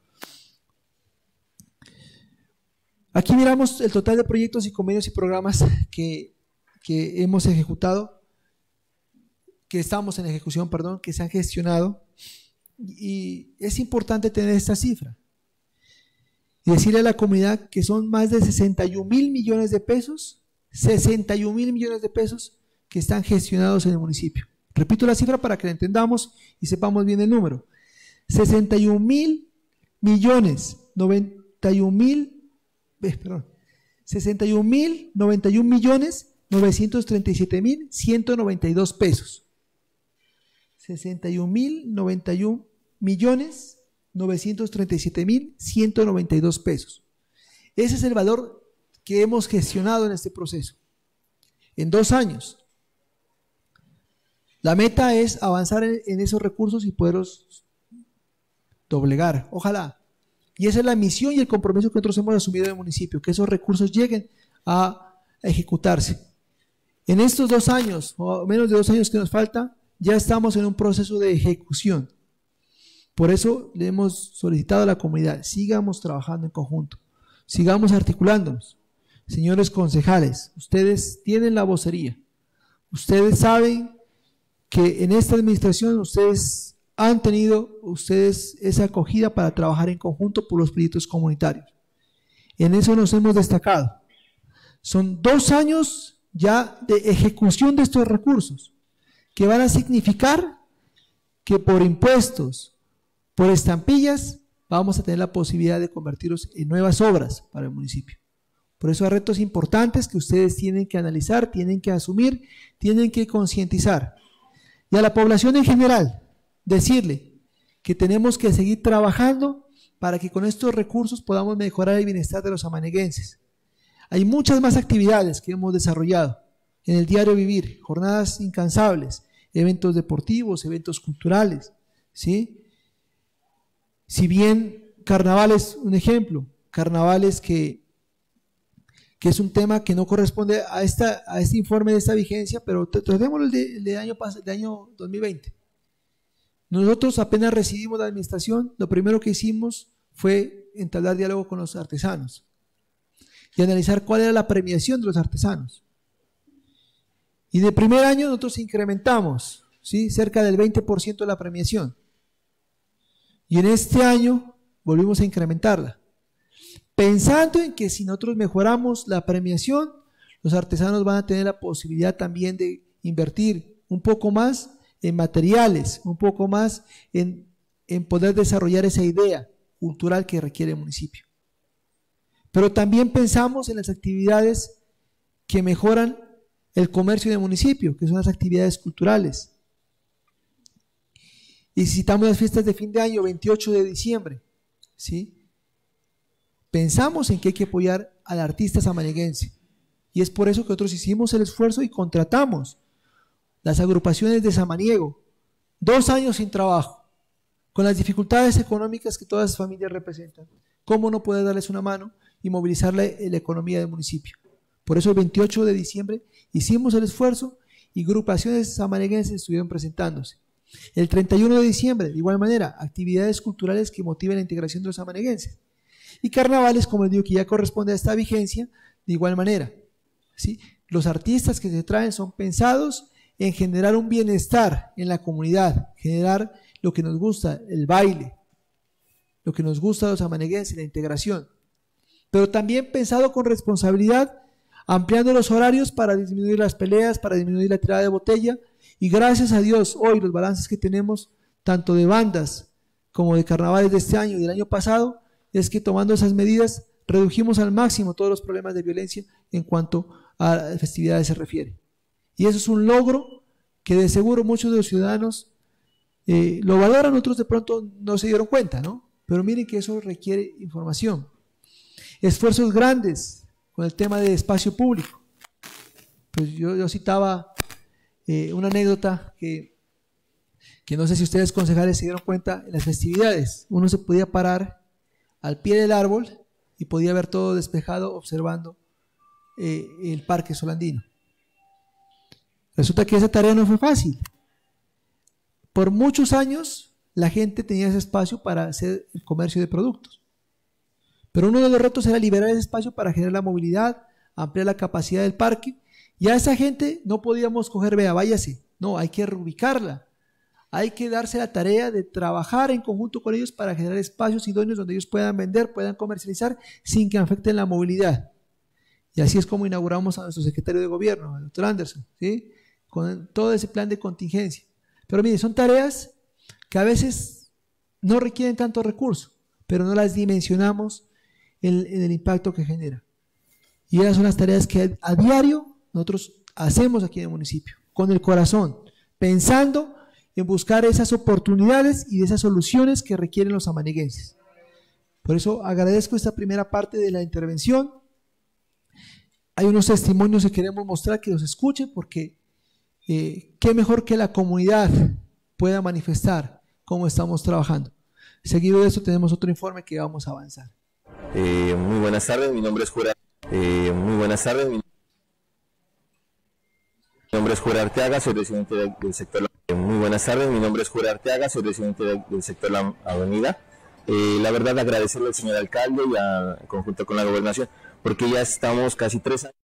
Aquí miramos el total de proyectos y convenios y programas que hemos ejecutado, que estamos en ejecución, perdón, que se han gestionado, y es importante tener esta cifra y decirle a la comunidad que son más de 61,000 millones de pesos, 61,000 millones de pesos que están gestionados en el municipio. Repito la cifra para que la entendamos y sepamos bien el número: 61,000 millones, 61,091 millones 937,192 pesos. 61,091 millones 937,192 pesos. Ese es el valor que hemos gestionado en este proceso, en 2 años. La meta es avanzar en esos recursos y poderlos doblegar, ojalá. Y esa es la misión y el compromiso que nosotros hemos asumido en el municipio, que esos recursos lleguen a ejecutarse. En estos 2 años, o menos de 2 años que nos falta, ya estamos en un proceso de ejecución. Por eso le hemos solicitado a la comunidad, sigamos trabajando en conjunto, sigamos articulándonos. Señores concejales, ustedes tienen la vocería, ustedes saben que en esta administración ustedes han tenido esa acogida para trabajar en conjunto por los proyectos comunitarios. En eso nos hemos destacado. Son 2 años ya de ejecución de estos recursos, que van a significar que por impuestos, por estampillas, vamos a tener la posibilidad de convertirlos en nuevas obras para el municipio. Por eso hay retos importantes que ustedes tienen que analizar, tienen que asumir, tienen que concientizar. Y a la población en general, decirle que tenemos que seguir trabajando para que con estos recursos podamos mejorar el bienestar de los amaneguenses. Hay muchas más actividades que hemos desarrollado en el diario vivir, jornadas incansables, eventos deportivos, eventos culturales, ¿sí? Si bien carnavales, un ejemplo, carnavales que es un tema que no corresponde a este informe de esta vigencia, pero tratémoslo el de año 2020. Nosotros apenas recibimos la administración, lo primero que hicimos fue entablar diálogo con los artesanos y analizar cuál era la premiación de los artesanos. Y de primer año nosotros incrementamos, ¿sí?, cerca del 20% de la premiación. Y en este año volvimos a incrementarla, pensando en que si nosotros mejoramos la premiación, los artesanos van a tener la posibilidad también de invertir un poco más en materiales, un poco más en poder desarrollar esa idea cultural que requiere el municipio. Pero también pensamos en las actividades que mejoran el comercio del municipio, que son las actividades culturales. Y citamos las fiestas de fin de año, 28 de diciembre, ¿sí? Pensamos en que hay que apoyar al artista samaneguense. Y es por eso que nosotros hicimos el esfuerzo y contratamos las agrupaciones de Samaniego, 2 años sin trabajo, con las dificultades económicas que todas las familias representan. ¿Cómo no poder darles una mano y movilizar la economía del municipio? Por eso el 28 de diciembre hicimos el esfuerzo y agrupaciones samaneguenses estuvieron presentándose. El 31 de diciembre, de igual manera, actividades culturales que motiven la integración de los samaneguenses. Y carnavales, como les digo, que ya corresponde a esta vigencia, de igual manera, ¿sí? Los artistas que se traen son pensados en generar un bienestar en la comunidad, generar lo que nos gusta, el baile, lo que nos gusta a los samaneguenses, la integración. Pero también pensado con responsabilidad, ampliando los horarios para disminuir las peleas, para disminuir la tirada de botella. Y gracias a Dios, hoy los balances que tenemos, tanto de bandas como de carnavales de este año y del año pasado, es que tomando esas medidas redujimos al máximo todos los problemas de violencia en cuanto a festividades se refiere. Y eso es un logro que de seguro muchos de los ciudadanos lo valoran, otros de pronto no se dieron cuenta, ¿no? Pero miren que eso requiere información. Esfuerzos grandes con el tema de espacio público. Pues yo citaba una anécdota que no sé si ustedes concejales se dieron cuenta, en las festividades uno se podía parar al pie del árbol y podía ver todo despejado observando el Parque Solandino. Resulta que esa tarea no fue fácil. Por muchos años la gente tenía ese espacio para hacer el comercio de productos. Pero uno de los retos era liberar ese espacio para generar la movilidad, ampliar la capacidad del parque. Y a esa gente no podíamos coger, vea, váyase. No, hay que reubicarla. Hay que darse la tarea de trabajar en conjunto con ellos para generar espacios idóneos donde ellos puedan vender, puedan comercializar sin que afecten la movilidad. Y así es como inauguramos a nuestro secretario de gobierno, el doctor Anderson, ¿sí?, con todo ese plan de contingencia. Pero mire, son tareas que a veces no requieren tanto recurso, pero no las dimensionamos en el impacto que genera. Y esas son las tareas que a diario nosotros hacemos aquí en el municipio, con el corazón, pensando en buscar esas oportunidades y esas soluciones que requieren los samaneguenses. Por eso agradezco esta primera parte de la intervención. Hay unos testimonios que queremos mostrar, que los escuchen, porque qué mejor que la comunidad pueda manifestar cómo estamos trabajando. Seguido de eso tenemos otro informe que vamos a avanzar. Muy buenas tardes, mi nombre es Jura. Muy buenas tardes, mi nombre es Jura Arteaga, soy residente del sector. Muy buenas tardes, mi nombre es Jura Arteaga, soy residente del sector La Avenida. La verdad, agradecerle al señor alcalde y en conjunto con la gobernación, porque ya estamos casi 3 años.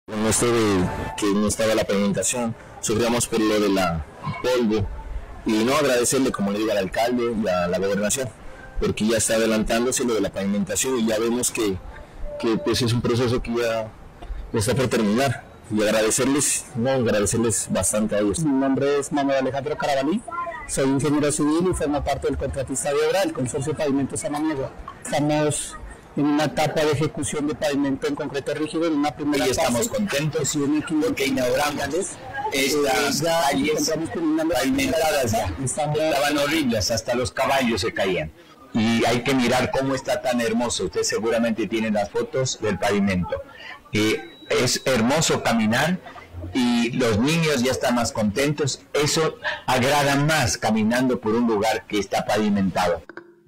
Con esto de que no estaba la pavimentación, sufríamos por lo de la polvo y no agradecerle, como le digo, al alcalde y a la gobernación, porque ya está adelantándose lo de la pavimentación y ya vemos que pues es un proceso que ya está por terminar. Y agradecerles bastante a ellos. Mi nombre es Manuel Alejandro Carabalí, soy ingeniero civil y formo parte del contratista de obra del Consorcio de Pavimento Samaniego. Estamos en una etapa de ejecución de pavimento en concreto rígido en una primera fase. Y estamos contentos porque inauguramos estas calles pavimentadas ya. Estaban horribles, hasta los caballos se caían. Y hay que mirar cómo está tan hermoso. Usted seguramente tiene las fotos del pavimento. Es hermoso caminar y los niños ya están más contentos. Eso agrada más caminando por un lugar que está pavimentado.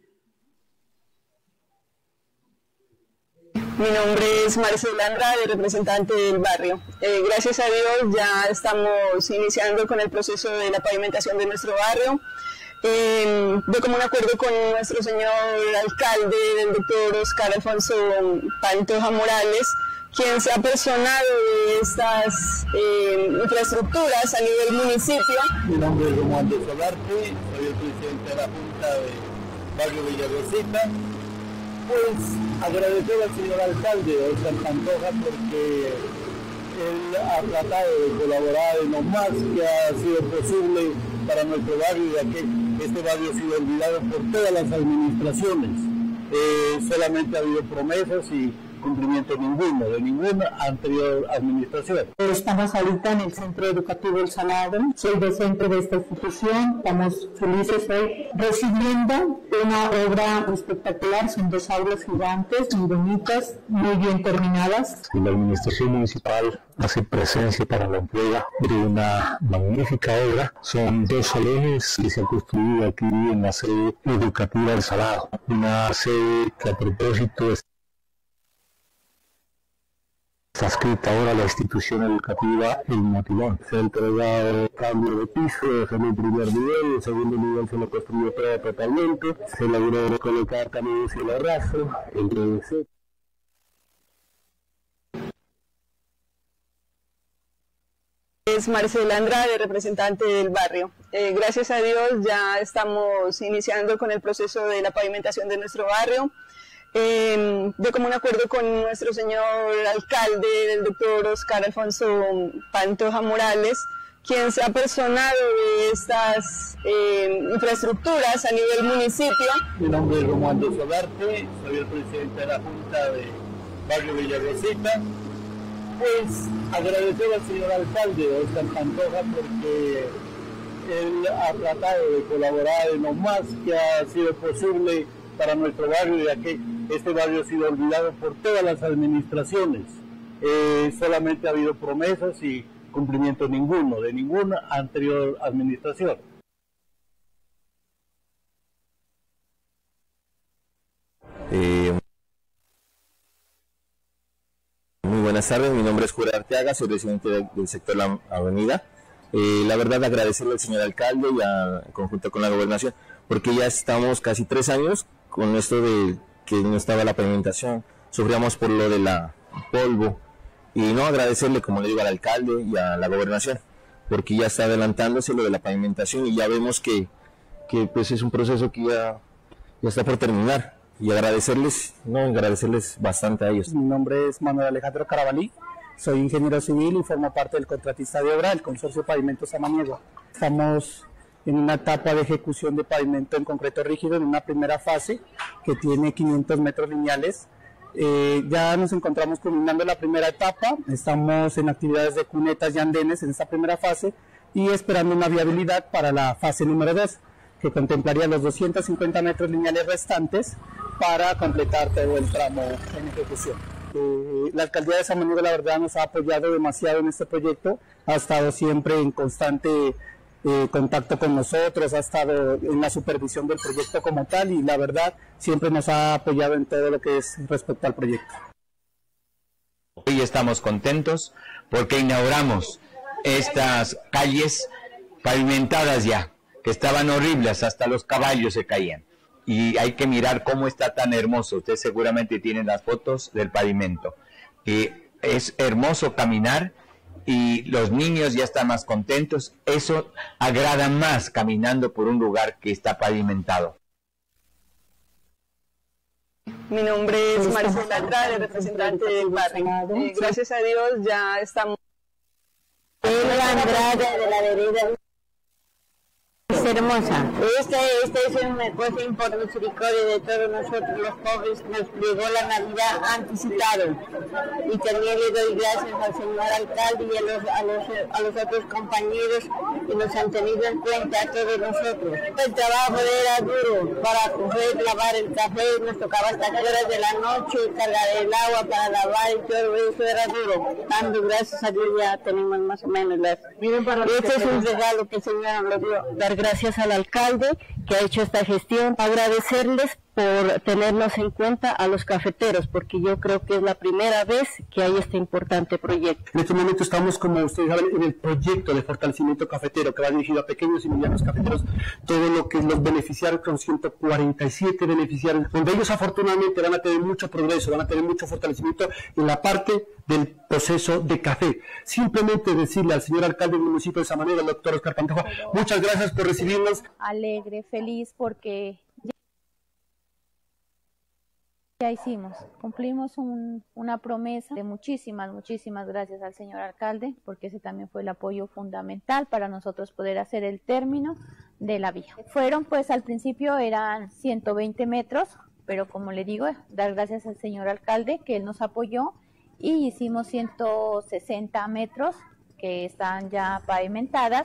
Mi nombre es Marcela Andrade, representante del barrio. Gracias a Dios ya estamos iniciando con el proceso de la pavimentación de nuestro barrio. De común acuerdo con nuestro señor alcalde, el doctor Oscar Alfonso Pantoja Morales, quien se ha personado de estas infraestructuras a nivel municipio. Mi nombre es Romualdo Solarte, soy el presidente de la Junta de Barrio Villarrosita. Pues agradecer al señor alcalde Oscar Pantoja porque él ha tratado de colaborar en lo más que ha sido posible para nuestro barrio, ya que este barrio ha sido olvidado por todas las administraciones. Solamente ha habido promesas y cumplimiento ninguno, de ninguna anterior administración. Estamos ahorita en el Centro Educativo El Salado, soy docente de esta institución, estamos felices hoy recibiendo una obra espectacular, son 2 aulas gigantes, muy bonitas, muy bien terminadas. La administración municipal hace presencia para la entrega de una magnífica obra. Son 2 salones que se han construido aquí en la sede educativa El Salado, una sede que a propósito está adscrita ahora a la institución educativa El Motilón. Se ha entregado cambio de piso, en el primer nivel, el segundo nivel se lo construyó todo totalmente, se logró colocar también un cielo raso, el PVC. Es Marcela Andrade, representante del barrio. Gracias a Dios ya estamos iniciando con el proceso de la pavimentación de nuestro barrio. De común acuerdo con nuestro señor alcalde, el doctor Oscar Alfonso Pantoja Morales, quien se ha personado de estas infraestructuras a nivel municipio. Mi nombre es Romualdo Solarte, soy el presidente de la Junta de Barrio Villarrosita. Pues agradecer al señor alcalde Oscar Pantoja porque él ha tratado de colaborar en lo más que ha sido posible para nuestro barrio, ya que este barrio ha sido olvidado por todas las administraciones. Solamente ha habido promesas y cumplimiento ninguno, de ninguna anterior administración. Muy buenas tardes, mi nombre es Julio Arteaga, soy residente del sector La Avenida. La verdad agradecerle al señor alcalde y en conjunto con la gobernación, porque ya estamos casi 3 años con esto de que no estaba la pavimentación, sufríamos por lo de la polvo y no agradecerle, como le digo, al alcalde y a la gobernación, porque ya está adelantándose lo de la pavimentación y ya vemos que pues es un proceso que ya está por terminar y agradecerles bastante a ellos. Mi nombre es Manuel Alejandro Carabalí, soy ingeniero civil y formo parte del contratista de obra del Consorcio de Pavimento Samaniego. Estamos en una etapa de ejecución de pavimento en concreto rígido en una primera fase que tiene 500 metros lineales. Ya nos encontramos culminando la primera etapa, estamos en actividades de cunetas y andenes en esta primera fase y esperando una viabilidad para la fase número 2, que contemplaría los 250 metros lineales restantes para completar todo el tramo en ejecución. La alcaldía de Samaniego, la verdad, nos ha apoyado demasiado en este proyecto, ha estado siempre en constante contacto con nosotros, ha estado en la supervisión del proyecto como tal y la verdad siempre nos ha apoyado en todo lo que es respecto al proyecto. Hoy estamos contentos porque inauguramos estas calles pavimentadas ya, que estaban horribles, hasta los caballos se caían. Y hay que mirar cómo está tan hermoso. Usted seguramente tiene las fotos del pavimento. es hermoso caminar y los niños ya están más contentos. Eso agrada más caminando por un lugar que está pavimentado. Mi nombre es Marcela Andrade, representante del barrio. Gracias a Dios ya estamos. Andrade de la vereda. Es hermosa. Esta es una cosa por misericordia de todos nosotros los pobres. Nos llegó la Navidad anticipado. Y también le doy gracias al señor alcalde y a los otros compañeros que nos han tenido en cuenta a todos nosotros. El trabajo era duro para coger, lavar el café, nos tocaba hasta horas de la noche, cargar el agua para lavar y todo eso era duro. Dando gracias a Dios ya tenemos más o menos las... Este es un regalo que el señor nos dio. Dar gracias al alcalde que ha hecho esta gestión, agradecerles por tenernos en cuenta a los cafeteros, porque yo creo que es la primera vez que hay este importante proyecto. En este momento estamos, como ustedes saben, en el proyecto de fortalecimiento cafetero que va dirigido a pequeños y medianos cafeteros, todo lo que los beneficiarios, con 147 beneficiarios, donde ellos afortunadamente van a tener mucho progreso, van a tener mucho fortalecimiento en la parte del proceso de café. Simplemente decirle al señor alcalde del municipio de Samanego, el doctor Oscar Pantoja, muchas gracias por recibirnos. Alegre, feliz, porque ya hicimos, cumplimos una promesa de muchísimas gracias al señor alcalde, porque ese también fue el apoyo fundamental para nosotros poder hacer el término de la vía. Fueron, pues al principio eran 120 metros, pero como le digo, dar gracias al señor alcalde que él nos apoyó y hicimos 160 metros que están ya pavimentadas.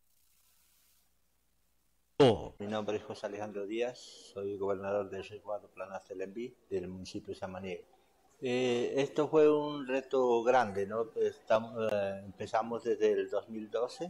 Mi nombre es José Alejandro Díaz, soy gobernador del resguardo Planas del Enví del municipio de Samaniego. Esto fue un reto grande, ¿no? Empezamos desde el 2012,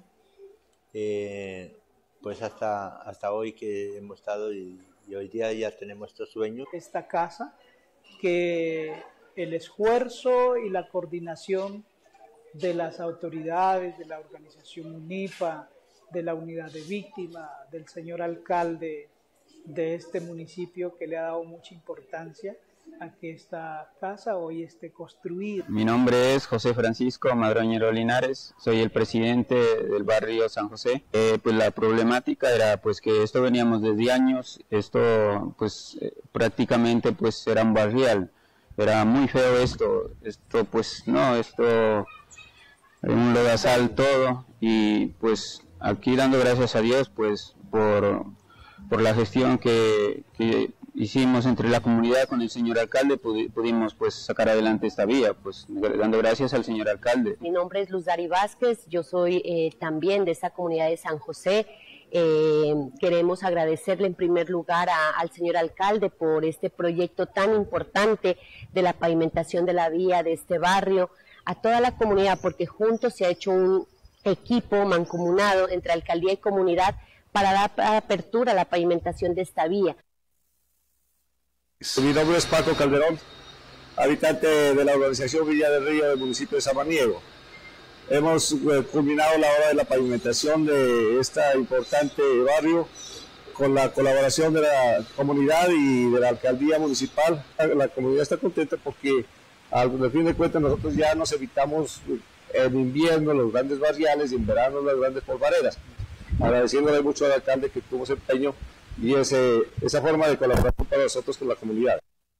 pues hasta hoy que hemos estado y hoy día ya tenemos estos sueños. Esta casa, que el esfuerzo y la coordinación de las autoridades, de la organización UNIPA, de la unidad de víctimas, del señor alcalde de este municipio que le ha dado mucha importancia a que esta casa hoy esté construida. Mi nombre es José Francisco Madroñero Linares, soy el presidente del barrio San José. Pues la problemática era pues que esto veníamos desde años, esto pues prácticamente pues era un barrial, era muy feo esto pues no, esto un lodazal todo y pues aquí dando gracias a Dios pues por la gestión que hicimos entre la comunidad con el señor alcalde, pudimos pues sacar adelante esta vía, pues dando gracias al señor alcalde. Mi nombre es Luz Dari Vázquez, yo soy también de esta comunidad de San José. Queremos agradecerle en primer lugar al señor alcalde por este proyecto tan importante de la pavimentación de la vía de este barrio, a toda la comunidad, porque juntos se ha hecho un equipo mancomunado entre alcaldía y comunidad para dar apertura a la pavimentación de esta vía. Mi nombre es Paco Calderón, habitante de la organización Villa del Río del municipio de Samaniego. Hemos culminado la obra de la pavimentación de este importante barrio con la colaboración de la comunidad y de la alcaldía municipal. La comunidad está contenta porque al fin de cuentas nosotros ya nos evitamos en invierno los grandes barriales y en verano las grandes polvareras. Agradeciéndole mucho al alcalde que tuvo ese empeño y esa forma de colaborar para nosotros con la comunidad.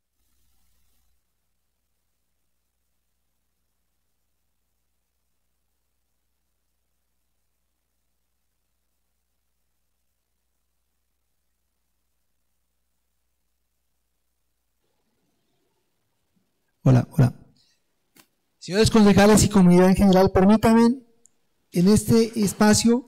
Hola. Señores concejales y comunidad en general, permítanme en este espacio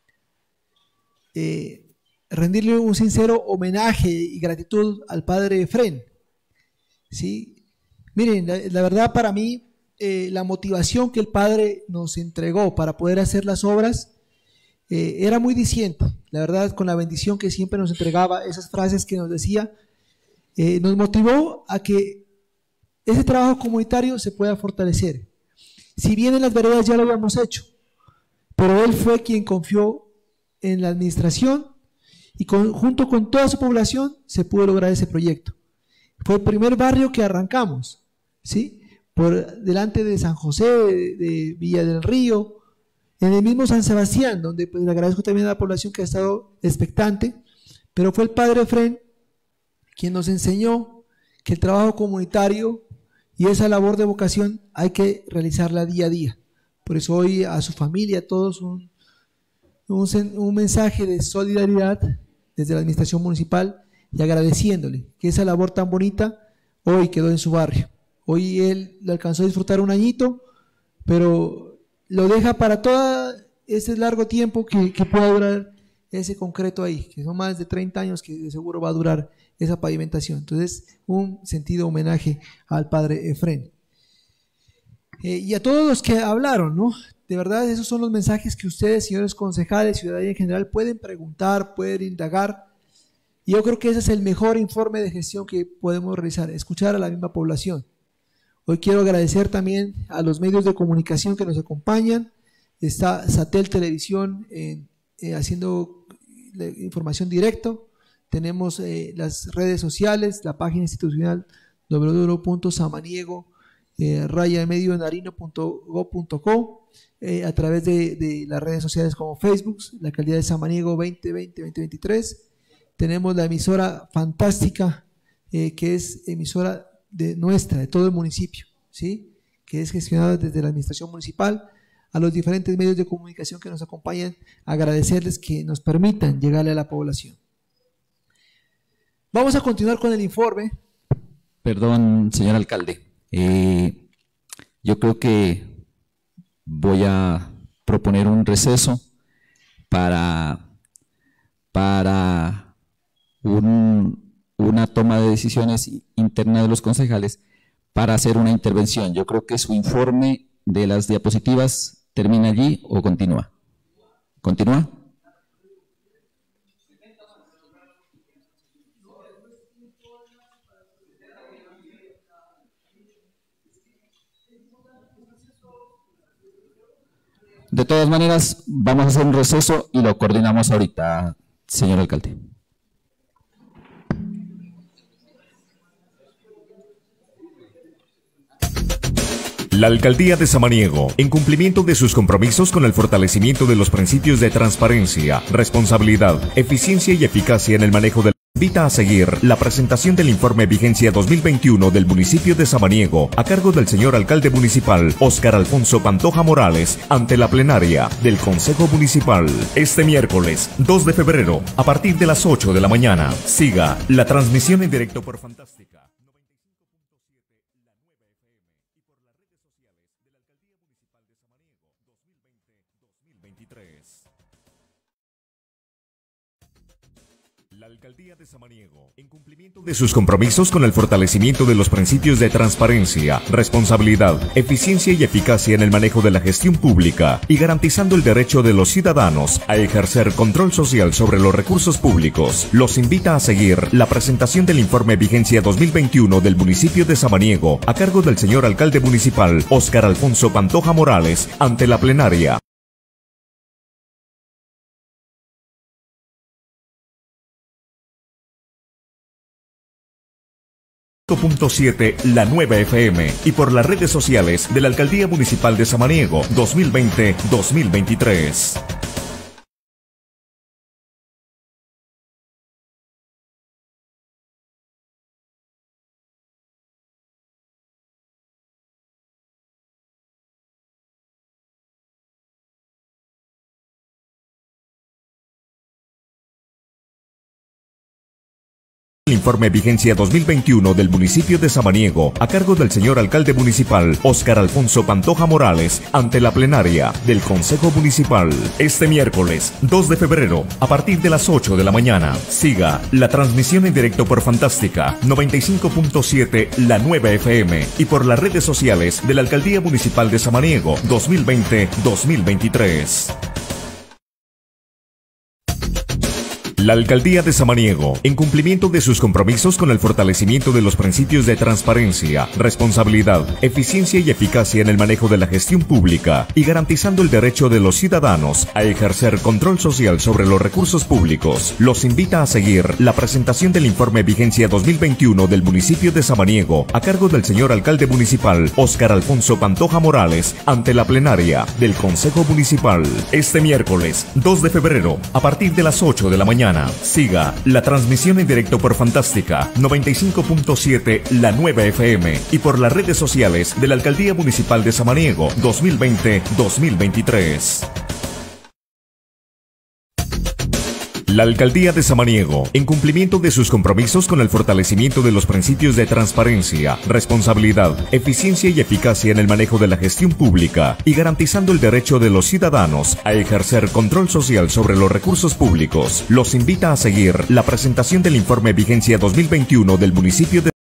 rendirle un sincero homenaje y gratitud al padre Efrén. ¿Sí? Miren, la verdad para mí, la motivación que el padre nos entregó para poder hacer las obras era muy diciente. La verdad, con la bendición que siempre nos entregaba, esas frases que nos decía, nos motivó a que ese trabajo comunitario se pueda fortalecer. Si bien en las veredas ya lo habíamos hecho, pero él fue quien confió en la administración y junto con toda su población se pudo lograr ese proyecto. Fue el primer barrio que arrancamos, ¿sí? por delante de San José, de Villa del Río, en el mismo San Sebastián, donde pues le agradezco también a la población que ha estado expectante, pero fue el padre Efrén quien nos enseñó que el trabajo comunitario y esa labor de vocación hay que realizarla día a día. Por eso hoy a su familia, a todos, un mensaje de solidaridad desde la administración municipal y agradeciéndole que esa labor tan bonita hoy quedó en su barrio. Hoy él le alcanzó a disfrutar un añito, pero lo deja para todo ese largo tiempo que pueda durar ese concreto ahí, que son más de 30 años que de seguro va a durar esa pavimentación. Entonces, un sentido homenaje al padre Efrén. Y a todos los que hablaron, ¿no? De verdad, esos son los mensajes que ustedes, señores concejales, ciudadanía en general, pueden preguntar, pueden indagar. Y yo creo que ese es el mejor informe de gestión que podemos realizar, escuchar a la misma población. Hoy quiero agradecer también a los medios de comunicación que nos acompañan. Está Satel Televisión haciendo información directo. Tenemos las redes sociales, la página institucional www.samaniego-medionarino.gov.co, a través de las redes sociales como Facebook, la alcaldía de Samaniego 2020-2023. Tenemos la emisora fantástica, que es emisora de todo el municipio, ¿sí? Que es gestionada desde la administración municipal. A los diferentes medios de comunicación que nos acompañan, agradecerles que nos permitan llegarle a la población. Vamos a continuar con el informe. Perdón, señor alcalde. Yo creo que voy a proponer un receso para una toma de decisiones interna de los concejales para hacer una intervención. Yo creo que su informe de las diapositivas termina allí o continúa. ¿Continúa? De todas maneras, vamos a hacer un receso y lo coordinamos ahorita, señor alcalde. La Alcaldía de Samaniego, en cumplimiento de sus compromisos con el fortalecimiento de los principios de transparencia, responsabilidad, eficiencia y eficacia en el manejo del invita a seguir la presentación del informe Vigencia 2021 del municipio de Samaniego a cargo del señor alcalde municipal Óscar Alfonso Pantoja Morales ante la plenaria del Consejo Municipal este miércoles 2 de febrero a partir de las 8 de la mañana. Siga la transmisión en directo por Fantástica. La Alcaldía de Samaniego, en cumplimiento de sus compromisos con el fortalecimiento de los principios de transparencia, responsabilidad, eficiencia y eficacia en el manejo de la gestión pública y garantizando el derecho de los ciudadanos a ejercer control social sobre los recursos públicos, los invita a seguir la presentación del informe Vigencia 2021 del municipio de Samaniego a cargo del señor alcalde municipal Óscar Alfonso Pantoja Morales ante la plenaria. La Nueva FM y por las redes sociales de la Alcaldía Municipal de Samaniego 2020-2023. El informe Vigencia 2021 del municipio de Samaniego a cargo del señor alcalde municipal Óscar Alfonso Pantoja Morales ante la plenaria del Consejo Municipal este miércoles 2 de febrero a partir de las 8 de la mañana. Siga la transmisión en directo por Fantástica 95.7 La Nueva FM y por las redes sociales de la Alcaldía Municipal de Samaniego 2020-2023. La Alcaldía de Samaniego, en cumplimiento de sus compromisos con el fortalecimiento de los principios de transparencia, responsabilidad, eficiencia y eficacia en el manejo de la gestión pública y garantizando el derecho de los ciudadanos a ejercer control social sobre los recursos públicos, los invita a seguir la presentación del informe Vigencia 2021 del municipio de Samaniego a cargo del señor alcalde municipal Óscar Alfonso Pantoja Morales ante la plenaria del Consejo Municipal. Este miércoles 2 de febrero a partir de las 8 de la mañana. Siga la transmisión en directo por Fantástica 95.7 La Nueva FM y por las redes sociales de la Alcaldía Municipal de Samaniego 2020-2023. La Alcaldía de Samaniego, en cumplimiento de sus compromisos con el fortalecimiento de los principios de transparencia, responsabilidad, eficiencia y eficacia en el manejo de la gestión pública y garantizando el derecho de los ciudadanos a ejercer control social sobre los recursos públicos, los invita a seguir la presentación del informe Vigencia 2021 del municipio de